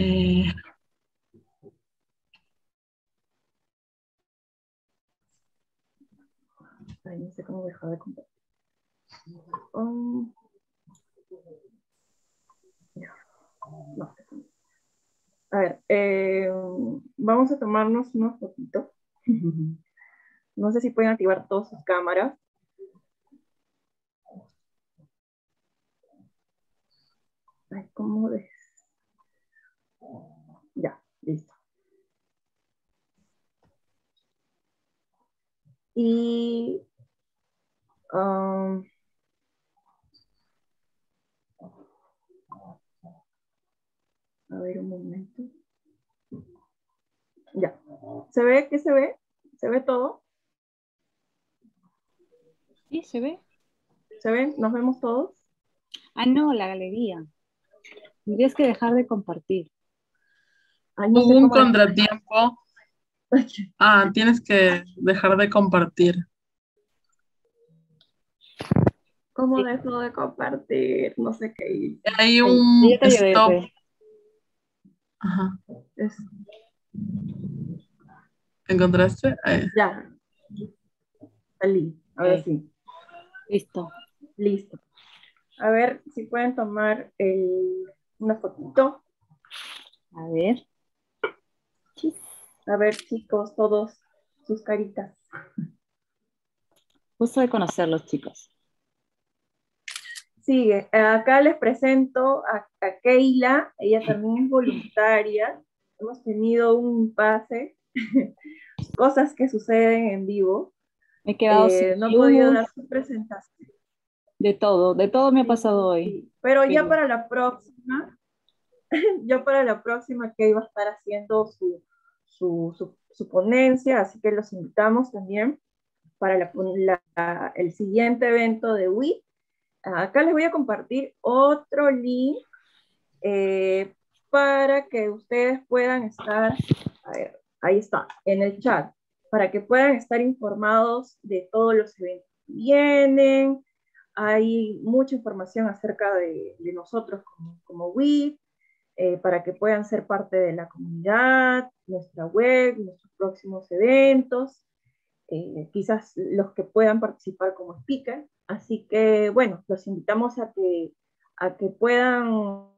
Ay, no sé cómo dejar de compartir. No. A ver, vamos a tomarnos unos fotitos. No sé si pueden activar todas sus cámaras. Ay, ¿cómo ves? Ya, listo. Y a ver un momento. Ya. ¿Se ve? ¿Qué se ve? ¿Se ve todo? Sí, se ve. ¿Se ven? ¿Nos vemos todos? Ah, no, la galería. Tendrías que dejar de compartir. Ay, no sé Hubo un cómo contratiempo. Tienes que dejar de compartir. ¿Cómo Sí. dejo de compartir? No sé qué hice. Hay Sí, un yo te ayudé, stop. pues. Ajá. Es- ¿Encontraste? ya, salí. Ahora Ok, sí. listo. Listo. A ver si pueden tomar una fotito. A ver. Chis. A ver, chicos, todos sus caritas. Gusto de conocerlos, chicos. Sigue. Acá les presento a Keila. Ella también es voluntaria. Hemos tenido un pase, cosas que suceden en vivo. Me he quedado sin No ha podido luz, dar su presentación. de todo me ha pasado Sí, hoy. sí. Pero ya Pero para la próxima, yo para la próxima que iba a estar haciendo su ponencia, así que los invitamos también para el siguiente evento de WIT. Acá les voy a compartir otro link eh, para que ustedes puedan estar, a ver, ahí está, en el chat, para que puedan estar informados de todos los eventos que vienen. Hay mucha información acerca de nosotros como WIT, para que puedan ser parte de la comunidad, nuestra web, nuestros próximos eventos, quizás los que puedan participar como speaker. Así que, bueno, los invitamos a que puedan,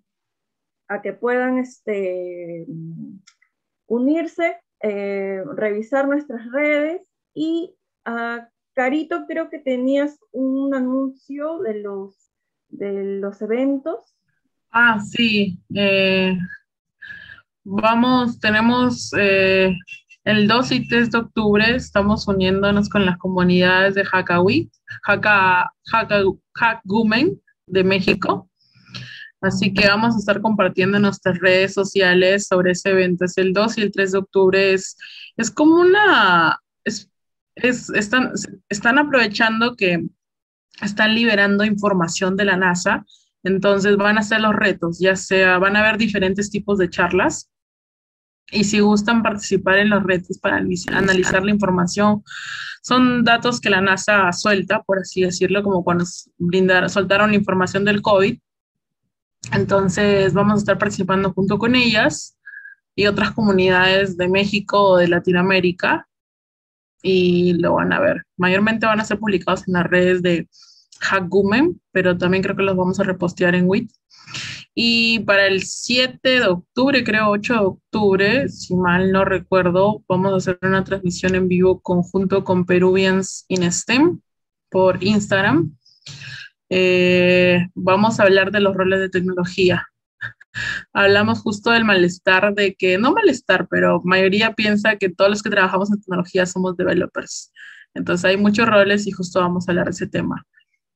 unirse, revisar nuestras redes y Carito, creo que tenías un anuncio de los eventos. Ah, sí. Tenemos el 2 y 3 de octubre, estamos uniéndonos con las comunidades de Hakawit, Hackgumen de México. Así que vamos a estar compartiendo en nuestras redes sociales sobre ese evento. Es el 2 y el 3 de octubre. Es como están aprovechando que están liberando información de la NASA. Entonces van a hacer los retos, ya sea, van a haber diferentes tipos de charlas y si gustan participar en los retos para analizar la información, son datos que la NASA suelta, por así decirlo, como cuando soltaron la información del COVID. Entonces vamos a estar participando junto con ellas y otras comunidades de México o de Latinoamérica y lo van a ver. Mayormente van a ser publicados en las redes de Hackgumen, pero también creo que los vamos a repostear en WIT. Y para el 7 de octubre, creo 8 de octubre, si mal no recuerdo, vamos a hacer una transmisión en vivo conjunto con Peruvians in STEM por Instagram. Vamos a hablar de los roles de tecnología. Hablamos justo del malestar de que, no malestar, pero mayoría piensa que todos los que trabajamos en tecnología somos developers. Entonces hay muchos roles y justo vamos a hablar de ese tema.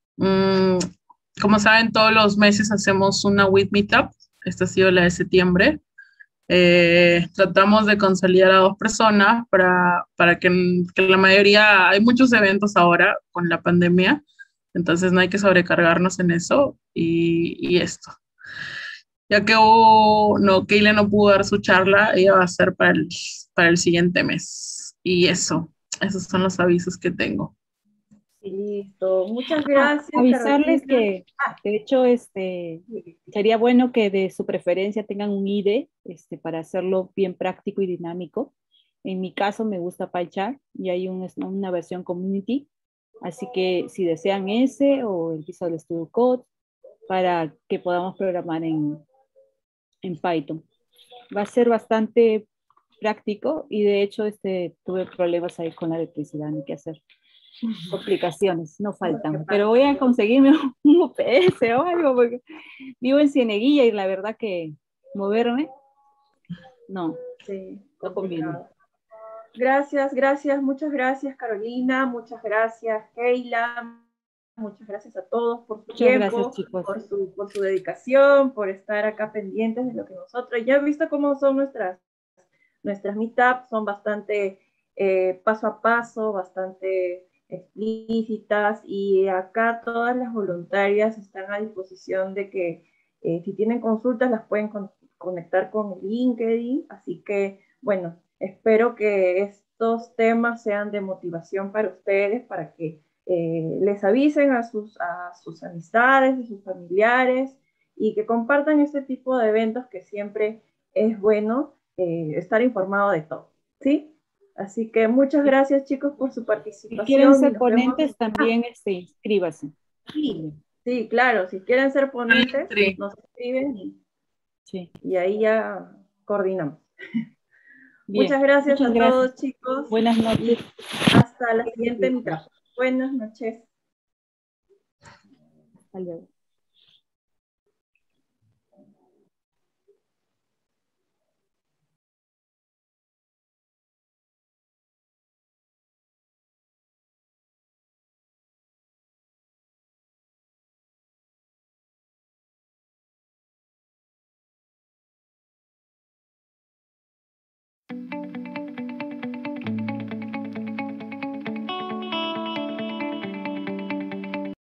Como saben, todos los meses hacemos una WIT Meetup. Esta ha sido la de septiembre. Tratamos de consolidar a 2 personas para que la mayoría, hay muchos eventos ahora con la pandemia, entonces no hay que sobrecargarnos en eso y esto. Ya que Keila no pudo dar su charla, ella va a ser para el siguiente mes. Y esos son los avisos que tengo. Listo. Muchas gracias, Avisarles Carolina. que, de hecho, sería bueno que de su preferencia tengan un IDE para hacerlo bien práctico y dinámico. En mi caso me gusta PyChart y hay una versión community, así que si desean ese o el Visual Studio Code para que podamos programar en Python. Va a ser bastante práctico y de hecho tuve problemas ahí con la electricidad, ni qué hacer. Complicaciones, no faltan. Pero voy a conseguirme un UPS o algo, porque vivo en Cieneguilla y la verdad que moverme, no, Sí, no conviene. complicado. Gracias, muchas gracias, Carolina, muchas gracias, Keila, muchas gracias a todos por su Muchas tiempo, gracias, chicos. por su dedicación, por estar acá pendientes de lo que nosotros, ya he visto cómo son nuestras meetups, son bastante paso a paso, bastante explícitas y acá todas las voluntarias están a disposición de que si tienen consultas las pueden conectar con el LinkedIn, así que bueno, espero que estos temas sean de motivación para ustedes, para que les avisen a sus amistades, a sus familiares, y que compartan este tipo de eventos, que siempre es bueno estar informado de todo, ¿sí? Así que muchas gracias, chicos, por su Si participación. quieren y ser nos ponentes, vemos. también inscríbase. Sí, sí, claro, si quieren ser ponentes, Sí. nos escriben Sí. y ahí ya coordinamos. Bien. Muchas gracias Muchas a gracias. todos, chicos. Buenas noches. Y hasta la siguiente mitad. Buenas noches. Hasta luego.